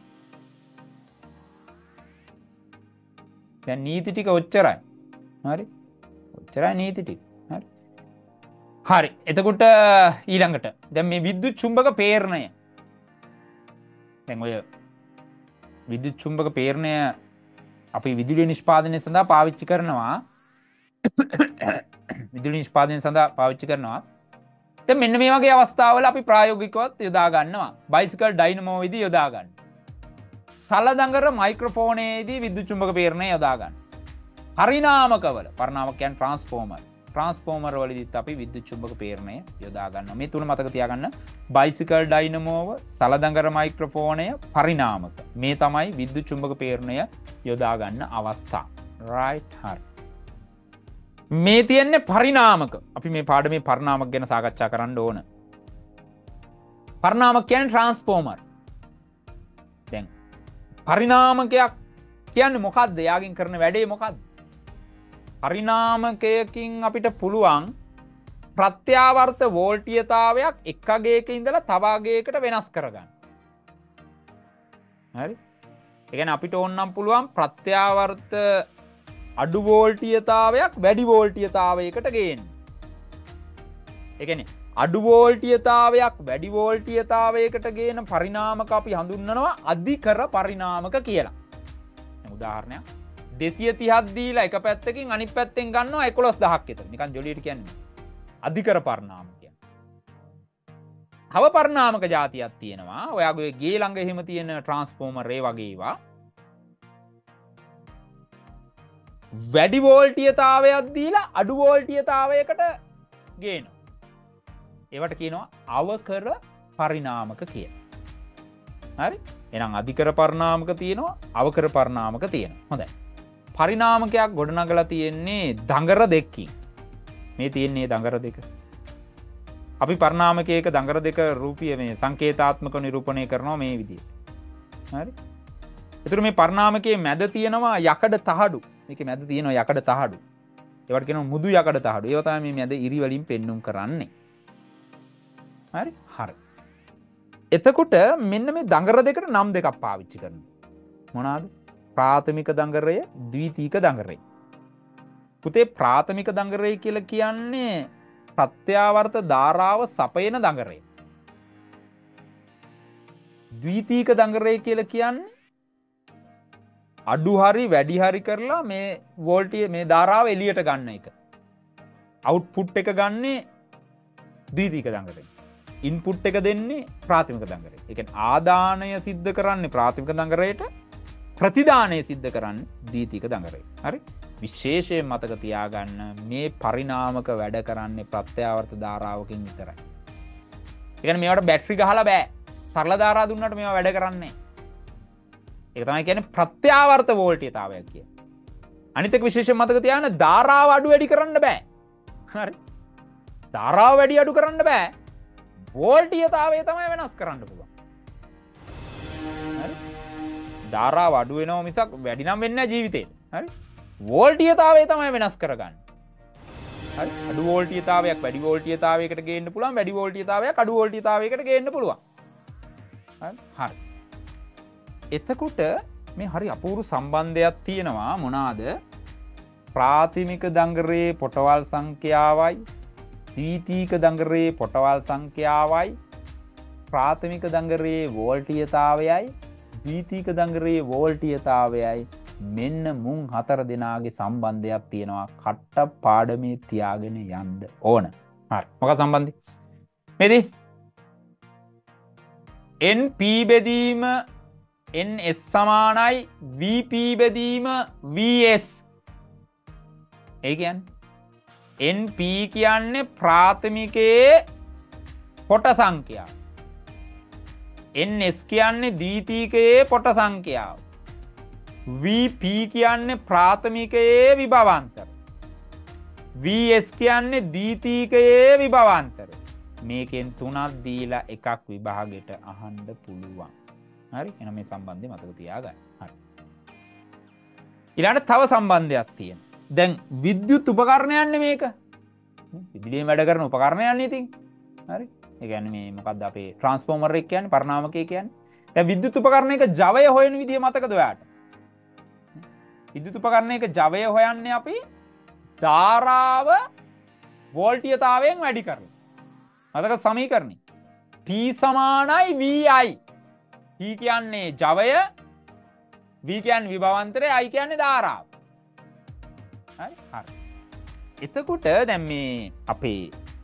දැන් නීති ටික ඔච්චරයි. හරි. ඔච්චරයි නීති ටික. හරි. හරි. එතකොට ඊළඟට දැන් මේ විද්‍යුත් චුම්බක පේරණය. දැන් ඔය විද්‍යුත් චුම්බක පේරණය අපි විදුලිය නිෂ්පාදනය සඳහා පාවිච්චි කරනවා. විදුලි නිෂ්පාදනය සඳහා පාවිච්චි කරනවා. දැන් මෙන්න මේ වගේ අවස්ථාවල අපි ප්‍රායෝගිකවත් යොදා ගන්නවා. බයිසිකල් ඩයිනමෝ විදි යොදා ගන්න. සලදඟර මයික්‍රොෆෝනයේදී විද්‍යුත් චුම්බක පේරණය යොදා ගන්න. පරිණාමකවල පරිණාමක කියන්නේ ට්‍රාන්ස්ෆෝමර්. ට්‍රාන්ස්ෆෝමර් වලදීත් අපි විද්‍යුත් චුම්බක පේරණය යොදා ගන්නවා. මේ තුන මතක තියාගන්න. බයිසිකල් ඩයිනමෝව, සලදඟර මයික්‍රොෆෝනය, පරිණාමක. මේ තමයි විද්‍යුත් චුම්බක පේරණය යොදා ගන්න අවස්ථා. රයිට්. හරි. මේ තියෙන්නේ පරිණාමක. අපි මේ පාඩමේ පරිණාමක ගැන සාකච්ඡා කරන්න ඕන. පරිණාමක කියන්නේ ට්‍රාන්ස්ෆෝමර්. දැන් පරිණාමකයක් කියන්නේ මොකක්ද? යාගින් කරන වැඩේ මොකක්ද? පරිණාමකයකින් අපිට පුළුවන් ප්‍රත්‍යාවර්ත වෝල්ටීයතාවයක් එක අගයක ඉඳලා තව අගයකට වෙනස් කරගන්න. හරි? ඒ කියන්නේ අපිට ඕන නම් පුළුවන් ප්‍රත්‍යාවර්ත අඩු වෝල්ටීයතාවයක් වැඩි වෝල්ටීයතාවයකට ගේන්න. ඒ කියන්නේ අඩු වෝල්ටීයතාවයක් වැඩි වෝල්ටීයතාවයකට ගේන පරිණාමක අපි හඳුන්වනවා අධිකර පරිණාමක කියලා. දැන් උදාහරණයක් 230ක් දීලා එක පැත්තකින් අනිත් පැත්තෙන් ගන්නවා 11000ක් විතර. නිකන් ජොලියට කියන්නේ. අධිකර පරිණාමක. තව පරිණාමක જાතියක් තියෙනවා. ඔයාගේ ගේ ළඟ එහෙම තියෙන ට්‍රාන්ස්ෆෝමර් ඒ වගේ ඒවා වැඩි වෝල්ටීයතාවයක් දීලා අඩු වෝල්ටීයතාවයකට ගේනවා. ඒවට කියනවා අවකර පරිණාමක කියලා. හරි? එහෙනම් අධිකර පරිණාමක තියෙනවා, අවකර පරිණාමක තියෙනවා. හොඳයි. පරිණාමකයක් ගොඩනගලා තියෙන්නේ දඟර දෙකකින්. මේ තියෙන්නේ දඟර දෙක. අපි පරිණාමකයක දඟර දෙක රූපීය මේ සංකේතාත්මක නිරූපණය කරනවා මේ විදිහට. හරි? ඒතර මේ පරිණාමකයේ මැද තියෙනවා යකඩ තහඩු. මේකේ මැද තියෙනවා යකඩ තහඩු. ඒවට කියනවා මුදු යකඩ තහඩු. ඒව තමයි මේ මැද ඉරි වලින් පෙන්눔 කරන්නේ. හරි? හරි. එතකොට මෙන්න මේ දඟර දෙකට නම් දෙකක් පාවිච්චි කරනවා. මොනවාද? ප්‍රාථමික දඟරය, ද්විතීක දඟරය. පුතේ ප්‍රාථමික දඟරය කියලා කියන්නේ ප්‍රත්‍යාවර්ත ධාරාව සපයන දඟරය. ද්විතීක දඟරය කියලා කියන්නේ අඩු හරි වැඩි හරි කරලා මේ වෝල්ටිය මේ ධාරාව එළියට ගන්න එක. අවුට්පුට් එක ගන්නේ ද්විතීක දඟරයෙන්. ඉන්පුට් එක දෙන්නේ ප්‍රාථමික දඟරයෙන්. ඒ කියන්නේ ආදානය සිද්ධ කරන්නේ ප්‍රාථමික දඟරයට, ප්‍රතිදානය සිද්ධ කරන්නේ ද්විතීක දඟරයෙන්. හරි? විශේෂයෙන් මතක තියාගන්න මේ පරිණාමක වැඩ කරන්නේ ප්‍රත්‍යාවර්ත ධාරාවකින් විතරයි. ඒ කියන්නේ මේවට බැටරි ගහලා බෑ. සරල ධාරා දුන්නාට මේවා වැඩ කරන්නේ නැහැ. ඒක තමයි කියන්නේ ප්‍රත්‍යාවර්ත වෝල්ටීයතාවයක් කියන්නේ. අනිත් එක විශේෂයෙන් මතක තියාගන්න ධාරාව අඩු වැඩි කරන්න බෑ. හරි? ධාරාව වැඩි අඩු කරන්න බෑ. වෝල්ටීයතාවය තමයි වෙනස් කරන්න පුළුවන්. හරි? ධාරාව අඩු වෙනවා මිසක් වැඩි නම් වෙන්නේ නැහැ ජීවිතේ. හරි? වෝල්ටීයතාවය තමයි වෙනස් කරගන්නේ. හරි? අඩු වෝල්ටීයතාවයක් වැඩි වෝල්ටීයතාවයකට ගේන්න පුළුවන්. වැඩි වෝල්ටීයතාවයක් අඩු වෝල්ටීයතාවයකට ගේන්න පුළුවන්. හරි. එතකොට මේ හරි අපූර්ව සම්බන්ධයක් තියෙනවා. මොනවාද? ප්‍රාථමික දඟරේ පොටවල් සංඛ්‍යාවයි ද්විතීක දඟරේ පොටවල් සංඛ්‍යාවයි ප්‍රාථමික දඟරේ වෝල්ටීයතාවයයි ද්විතීක දඟරේ වෝල්ටීයතාවයයි මෙන්න මුන් හතර දෙනාගේ සම්බන්ධයක් තියෙනවා. කට්ට පාඩමේ තියාගෙන යන්න ඕන. හරි. මොකක්ද සම්බන්ධය? මෙදි NP බෙදීම NS සමානයි VP බෙදීම VS. ඒ කියන්නේ NP කියන්නේ ප්‍රාථමිකයේ පොට සංඛ්‍යාව. NS කියන්නේ ද්විතීකයේ පොට සංඛ්‍යාව. VP කියන්නේ ප්‍රාථමිකයේ විභවාන්තර. VS කියන්නේ ද්විතීකයේ විභවාන්තර. මේකෙන් 3ක් දීලා එකක් විභාගෙට අහන්න පුළුවන්. හරි? එහෙනම් මේ සම්බන්ධය මතක තියාගන්න. හරි. ඊළඟට තව සම්බන්ධයක් තියෙනවා. දැන් විද්‍යුත් උපකරණයන්නේ මේක. විදුලියෙන් වැඩ කරන උපකරණයන්නේ ඉතින්. හරි? ඒ කියන්නේ මේ මොකද්ද අපේ ට්‍රාන්ස්ෆෝමර් එක කියන්නේ පරිණාමකය කියන්නේ. දැන් විද්‍යුත් උපකරණයක ජවය හොයන විදිය මතකද ඔයාට? විද්‍යුත් උපකරණයක ජවය හොයන්නේ අපි ධාරාව වෝල්ටීයතාවයෙන් වැඩි කරලා. මතක සමීකරණය. P සමානයි VI. P කියන්නේ ජවය, V කියන්නේ විභවාන්තරය, I කියන්නේ ධාරාව. හරි? හරි. එතකොට දැන් මේ අපේ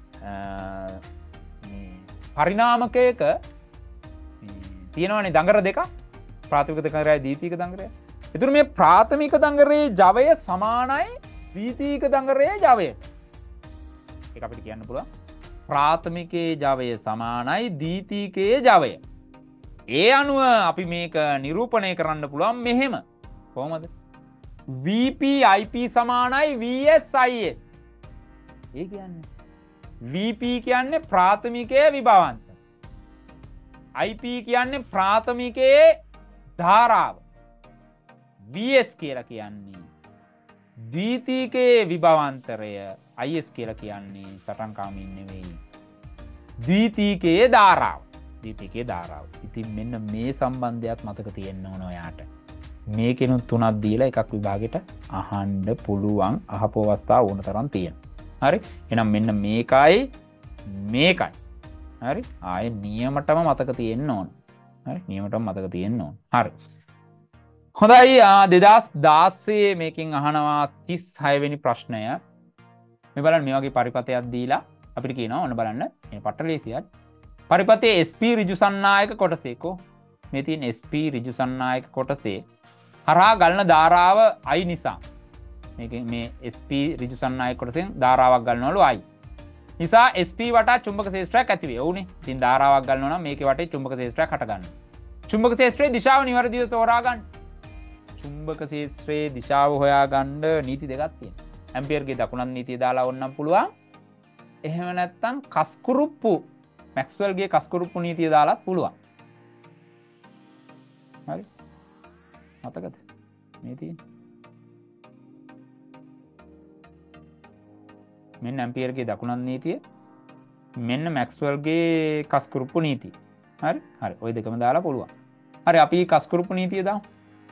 පරිණාමකයක තියෙනවනේ දඟර දෙකක්. ප්‍රාථමික දඟරයයි ද්විතීයික දඟරයයි. ඒතර මේ ප්‍රාථමික දඟරයේ ජවය සමානයි ද්විතීයික දඟරයේ ජවයට. ඒක අපිට කියන්න පුළුවන්. ප්‍රාථමිකයේ ජවය සමානයි ද්විතීයිකයේ ජවය. ඒ අනුව අපි මේක නිරූපණය කරන්න පුළුවන් මෙහෙම. කොහොමද? VP IP සමානයි VS IS. ඒ කියන්නේ VP කියන්නේ ප්‍රාථමිකයේ විභවාන්තර. IP කියන්නේ ප්‍රාථමිකයේ ධාරාව. VS කියලා කියන්නේ ද්විතීයිකයේ විභවාන්තරය. IS කියලා කියන්නේ සටන්කාමීන් නෙවෙයි. ද්විතීයිකයේ ධාරාව. ද්විතීයිකයේ ධාරාව. ඉතින් මෙන්න මේ සම්බන්ධයක් මතක තියෙන්න ඕන ඔයාට. මේකෙනුත් 3ක් දීලා එකක් විභාගෙට අහන්න පුළුවන්. අහපු අවස්ථා ඕන තරම් තියෙනවා. හරි? එහෙනම් මෙන්න මේකයි මේකයි. හරි? ආයේ නියමටම මතක තියෙන්න ඕන. හරි? නියමටම මතක තියෙන්න ඕන. හරි. හොඳයි 2016 මේකෙන් අහනවා 36 වෙනි ප්‍රශ්නය. මේ බලන්න මේ වගේ පරිපතයක් දීලා අපිට කියනවා ඔන්න බලන්න මේ පටලේසියක්. පරිපතයේ SP ඍජු සන්නායක කොටසේකෝ මේ තියෙන SP ඍජු සන්නායක කොටසේ හරහා ගලන ධාරාව I නිසා මේ SP ඍජු සන්නායක කොටසෙන් ධාරාවක් ගලනවලු I. නිසා SP වටා චුම්බක ක්ෂේත්‍රයක් ඇති වේ. ඔව්නේ. ඉතින් ධාරාවක් ගලනවා නම් මේකේ වටේ චුම්බක ක්ෂේත්‍රයක් හට ගන්නවා. චුම්බක ක්ෂේත්‍රයේ දිශාව නිවැරදිව තෝරා ගන්න. චුම්බක ක්ෂේත්‍රයේ දිශාව හොයා ගන්න නීති දෙකක් තියෙනවා. ඇම්පියර්ගේ දකුණත් නීතිය දාලා ඕනනම් පුළුවන්. එහෙම නැත්නම් කස්කුරුප්පු මැක්ස්වෙල්ගේ කස්කුරුප්පු නීතිය දාලා පුළුවන්. හරි? මතකද? මේ තියෙන්නේ. මෙන්න ඇම්පියර්ගේ දකුණත් නීතිය. මෙන්න මැක්ස්වෙල්ගේ කස්කුරුප්පු නීතිය. හරි? හරි. ওই දෙකම දාලා පුළුවන්. හරි අපි කස්කුරුප්පු නීතිය දාමු.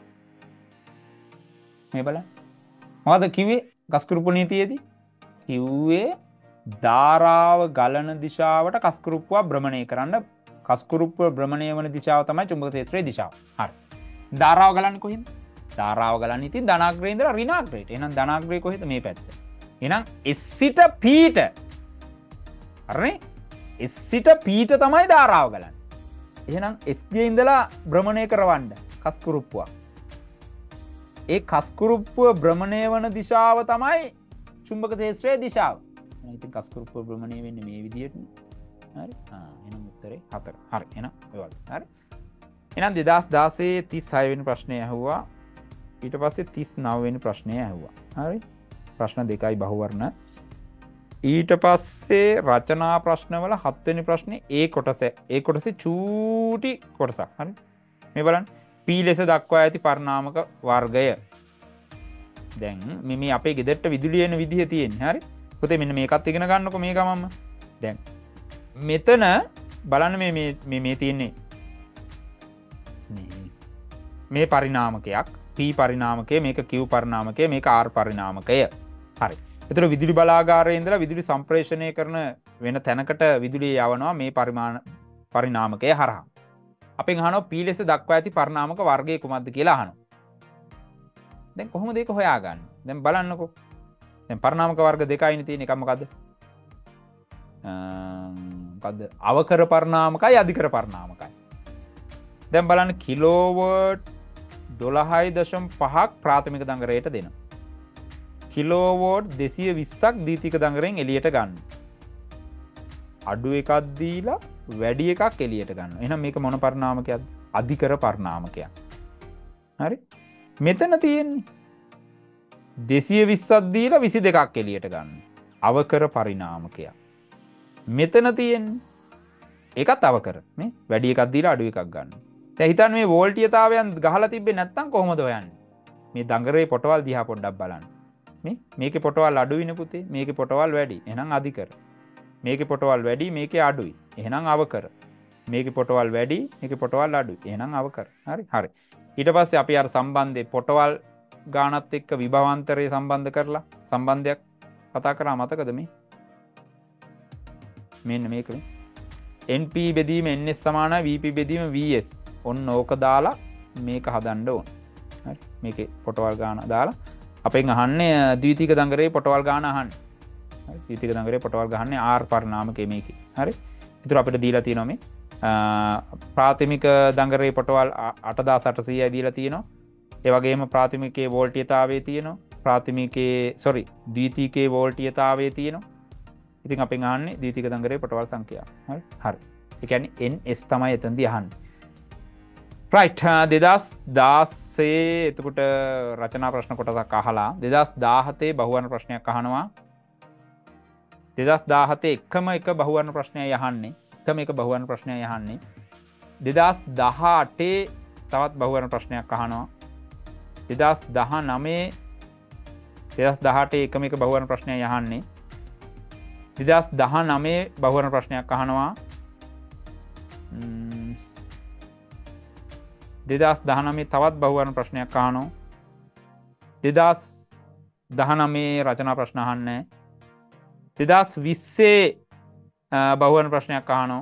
මේ බලන්න. මොකද කිව්වේ කස්කුරුප්පු නීතියේදී? කිව්වේ ධාරාව ගලන දිශාවට කස්කුරුප්පුව භ්‍රමණය කරන්න. කස්කුරුප්පුව භ්‍රමණය වන දිශාව තමයි චුම්බක ක්ෂේත්‍රයේ දිශාව. හරි. ධාරාව ගලන්නේ කොහෙන්ද? ධාරාව ගලන්නේ ඉතින් ධනාග්‍රේ ඉඳලා ඍණාග්‍රේට. එහෙනම් ධනාග්‍රේ කොහෙද? මේ පැත්ත. එහෙනම් S සිට P ට. හරිනේ? S සිට P ට තමයි ධාරාව ගලන්නේ. එහෙනම් S ගේ ඉඳලා භ්‍රමණය කරවන්න කස්කුරුප්පුව. ඒ කස්කුරුප්පුව භ්‍රමණය වන දිශාව තමයි චුම්බක ක්ෂේත්‍රයේ දිශාව. ඉතින් කස්කුරුප්පුව භ්‍රමණය වෙන්නේ මේ විදිහටනේ. හරි? එහෙනම් උත්තරේ 4. හරි. එහෙනම් ඔය වගේ. හරි. එහෙනම් 2016 36 වෙනි ප්‍රශ්නේ ඇහුවා. ඊට පස්සේ 39 වෙනි ප්‍රශ්නේ ඇහුවා. හරි? ප්‍රශ්න දෙකයි බහුවර්ණ. ඊට පස්සේ රචනා ප්‍රශ්නවල 7 වෙනි ප්‍රශ්නේ ඒ කොටස. ඒ කොටසේ චූටි කොටසක්. හරි? මේ බලන්න. P ලෙස දක්වා ඇති පරිණාමක වර්ගය. දැන් මේ අපේ ගෙදරට විදුලිය එන විදිහ තියෙන්නේ. හරි? පුතේ මෙන්න මේකත් ඉගෙන ගන්නකො මේ ගමම්ම. දැන් මෙතන බලන්න මේ තියෙන්නේ මේ පරිණාමකයක්. P පරිණාමකය, මේක Q පරිණාමකය, මේක R පරිණාමකය. හරි. එතකොට විදුලි බලාගාරයේ ඉඳලා විදුලි සම්ප්‍රේෂණය කරන වෙන තැනකට විදුලිය යවනවා මේ පරිණාමකය හරහා. අපෙන් අහනවා P ලෙස දක්වා ඇති පරිණාමක වර්ගය කුමක්ද කියලා අහනවා. දැන් කොහොමද ඒක හොයාගන්නේ? දැන් බලන්නකෝ. දැන් පරිණාමක වර්ග දෙකයිනේ තියෙන. එකක් මොකද්ද? මොකද්ද අවකර පරිණාමකයි අධිකර පරිණාමකයි. දැන් බලන්න කිලෝවෝට් 12.5ක් ප්‍රාථමික දඟරයට දෙනවා. කිලෝවෝට් 220ක් දීතික දඟරෙන් එළියට ගන්න. අඩු එකක් දීලා වැඩි එකක් එළියට ගන්න. එහෙනම් මේක මොන පරිණාමකයක්ද? අධිකර පරිණාමකයක්. හරි? මෙතන තියෙන්නේ 220ක් දීලා 22ක් එළියට ගන්න. අවකර පරිණාමකයක්. මෙතන තියෙන්නේ ඒකත් අවකර. මේ වැඩි එකක් දීලා අඩු එකක් ගන්න. දැන් හිතන්න මේ වෝල්ටීයතාවයන් ගහලා තිබ්බේ නැත්නම් කොහොමද හොයන්නේ? මේ දඟරේ පොටවල් දිහා පොඩ්ඩක් බලන්න. මේකේ පොටවල් අඩුයිනේ පුතේ. මේකේ පොටවල් වැඩි. එහෙනම් අධිකර. මේකේ පොටවල් වැඩි, මේකේ අඩුයි. එහෙනම් අවකර. මේකේ පොටවල් වැඩි, මේකේ පොටවල් අඩුයි. එහෙනම් අවකර. හරි? හරි. ඊට පස්සේ අපි අර සම්බන්ධේ පොටවල් ගානත් එක්ක විභවාන්තරය සම්බන්ධ කරලා සම්බන්ධයක් කතා කරා මතකද මේ? මෙන්න මේක නේ. NP බෙදීම NS සමානයි VP බෙදීම VS. ඔන්න ඕක දාලා මේක හදන්න ඕන. හරි? මේකේ පොටවල් ගාන දාලා අපෙන් අහන්නේ ද්විතීක දඟරේ පොටවල් ගාන අහන්නේ. හරි? ද්විතීක දඟරේ පොටවල් ගහන්නේ R පරිණාමකයේ මේකේ. හරි? ඒතර අපිට දීලා තියෙනවා මේ ප්‍රාථමික දඟරේ පොටවල් 8800යි දීලා තියෙනවා. ඒ වගේම ප්‍රාථමිකයේ වෝල්ටීයතාවය තියෙනවා. ප්‍රාථමිකයේ ද්විතීකයේ වෝල්ටීයතාවය තියෙනවා. ඉතින් අපෙන් අහන්නේ ද්විතීක දඟරේ පොටවල් සංඛ්‍යාව. හරි? හරි. ඒ කියන්නේ NS තමයි එතනදී අහන්නේ. right 2016 එතකොට රචනා ප්‍රශ්න කොටසක් අහලා 2017 බහුවර්ණ ප්‍රශ්නයක් අහනවා. 2017 එකම එක බහුවර්ණ ප්‍රශ්නයයි අහන්නේ. එකම එක බහුවර්ණ ප්‍රශ්නයයි අහන්නේ. 2018 තවත් බහුවර්ණ ප්‍රශ්නයක් අහනවා. 2018 එකම එක බහුවර්ණ ප්‍රශ්නයයි අහන්නේ. 2019 බහුවර්ණ ප්‍රශ්නයක් අහනවා. 2019 තවත් බහුවර්ණ ප්‍රශ්නයක් අහනවා. 2019 රචනා ප්‍රශ්න අහන්නේ. 2020 බහුවර්ණ ප්‍රශ්නයක් අහනවා.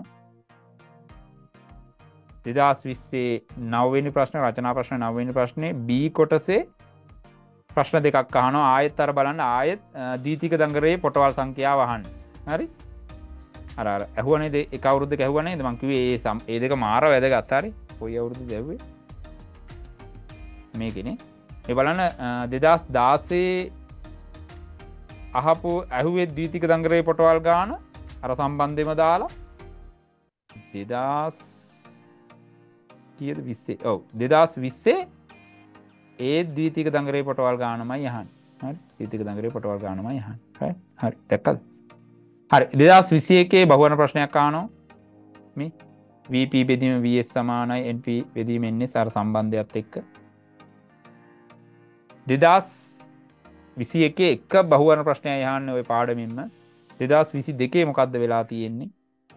2020 9වෙනි ප්‍රශ්න රචනා ප්‍රශ්න 9වෙනි ප්‍රශ්නේ B කොටසේ ප්‍රශ්න දෙකක් අහනවා. ආයෙත් අර බලන්න ආයෙත් ද්විතීක දඟරේ පොටවල් සංඛ්‍යාව අහන්න. හරි? අර ඇහුවා නේද? එක අවුරුද්දක ඇහුවා නේද? මං කිව්වේ ඒ දෙක මාර වැදගත්. හරි? කොයි අවුරුද්දද ඇහුවේ? මේකනේ. මේ බලන්න 2016 අහපු ඇහුවේ ද්විතීක දඟරේ පොටවල් ගාන අර සම්බන්ධෙම දාලා 2020 ඒ ද්විතීක දඟරේ පොටවල් ගානමයි අහන්නේ. හරි? ද්විතීක දඟරේ පොටවල් ගානමයි අහන්නේ. හරි. දැක්කද? හරි 2021 බහුවර්ණ ප්‍රශ්නයක් අහනවා. මේ VP බෙදීම VS සමානයි NP බෙදීම NS අර සම්බන්ධයත් එක්ක 2021 එක බහුවර්ණ ප්‍රශ්නයයි අහන්නේ ওই පාඩමින්ම. 2022 මොකද්ද වෙලා තියෙන්නේ?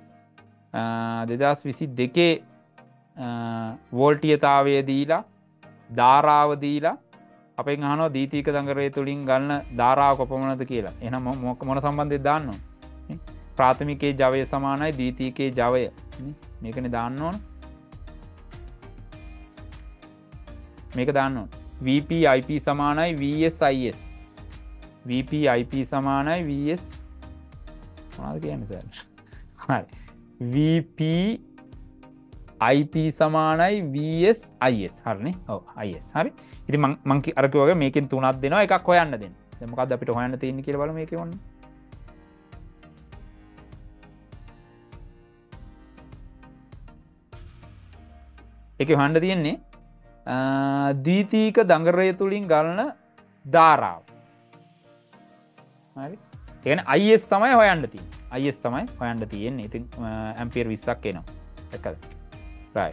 2022 වෝල්ටීයතාවය දීලා ධාරාව දීලා අපෙන් අහනවා ද්විතීක දඟරේ තුලින් ගන්න ධාරාව කොපමණද කියලා. එහෙනම් මොන සම්බන්ධයක්ද දාන්න ඕන? ප්‍රාථමිකයේ ජවය සමානයි ද්විතීකයේ ජවය. මේකනේ දාන්න ඕන. මේක දාන්න ඕන. VP IP සමානයි VS IS. VP IP සමානයි VS මොනවද කියන්නේ සර්? හරි. VP IP සමානයි VS IS. හරිනේ? ඔව් IS. හරි. ඉතින් මං අර කිව්වා වගේ මේකෙන් තුනක් දෙනවා එකක් හොයන්න දෙන්න. දැන් මොකද්ද අපිට හොයන්න තියෙන්නේ කියලා බලමු මේකේ වොන්නේ. ඒකේ හොයන්න තියෙන්නේ ද්විතීක දඟරය තුලින් ගලන ධාරාව. හරි? ඒ කියන්නේ IS තමයි හොයන්න තියෙන්නේ. IS තමයි හොයන්න තියෙන්නේ. ඉතින් ඇම්පියර් 20ක් එනවා. දැක්කද? right.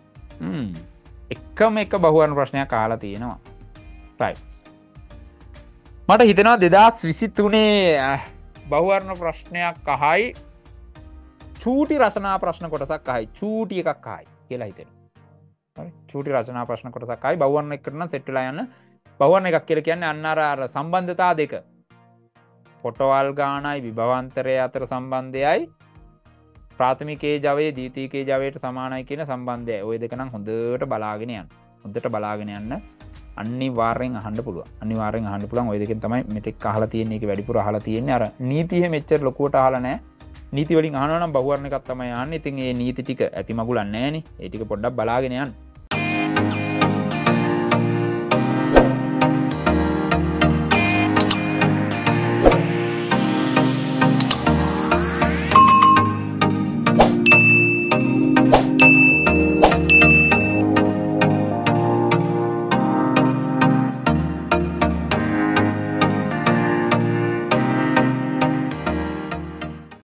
එකම එක බහුවර්ණ ප්‍රශ්නයක් අහලා තියෙනවා. right. මට හිතෙනවා 2023 බහුවර්ණ ප්‍රශ්නයක් අහයි චූටි රචනා ප්‍රශ්න කොටසක් අහයි චූටි එකක් අහයි කියලා හිතෙනවා. හරි? චූටි රචනා ප්‍රශ්න කොටසක් අහයි බහුවර්ණ එක කරන සෙට් වෙලා යන බහුවර්ණ එකක් කියලා කියන්නේ අන්න අර සම්බන්ධතා දෙක. පොටවල් ගානයි විභවාන්තරය අතර සම්බන්ධයයි ප්‍රාථමිකයේ ජවයේ ද්විතීකයේ ජවයට සමානයි කියන සම්බන්ධයයි. ওই දෙක නම් හොඳට බලාගෙන යන්න. හොඳට බලාගෙන යන්න අනිවාර්යෙන් අහන්න පුළුවන්. අනිවාර්යෙන් අහන්න පුළුවන්. ওই දෙකෙන් තමයි මෙතෙක් අහලා තියෙන්නේ. ඒක වැඩිපුර අහලා තියෙන්නේ. අර නීතිය මෙච්චර ලොකුවට අහලා නැහැ. නීතිවලින් අහනවා නම් බහුවර්ණයක් තමයි යන්නේ. ඉතින් ඒ නීති ටික ඇති මගුලක් නැහැ නේ. ඒ ටික පොඩ්ඩක් බලාගෙන යන්න.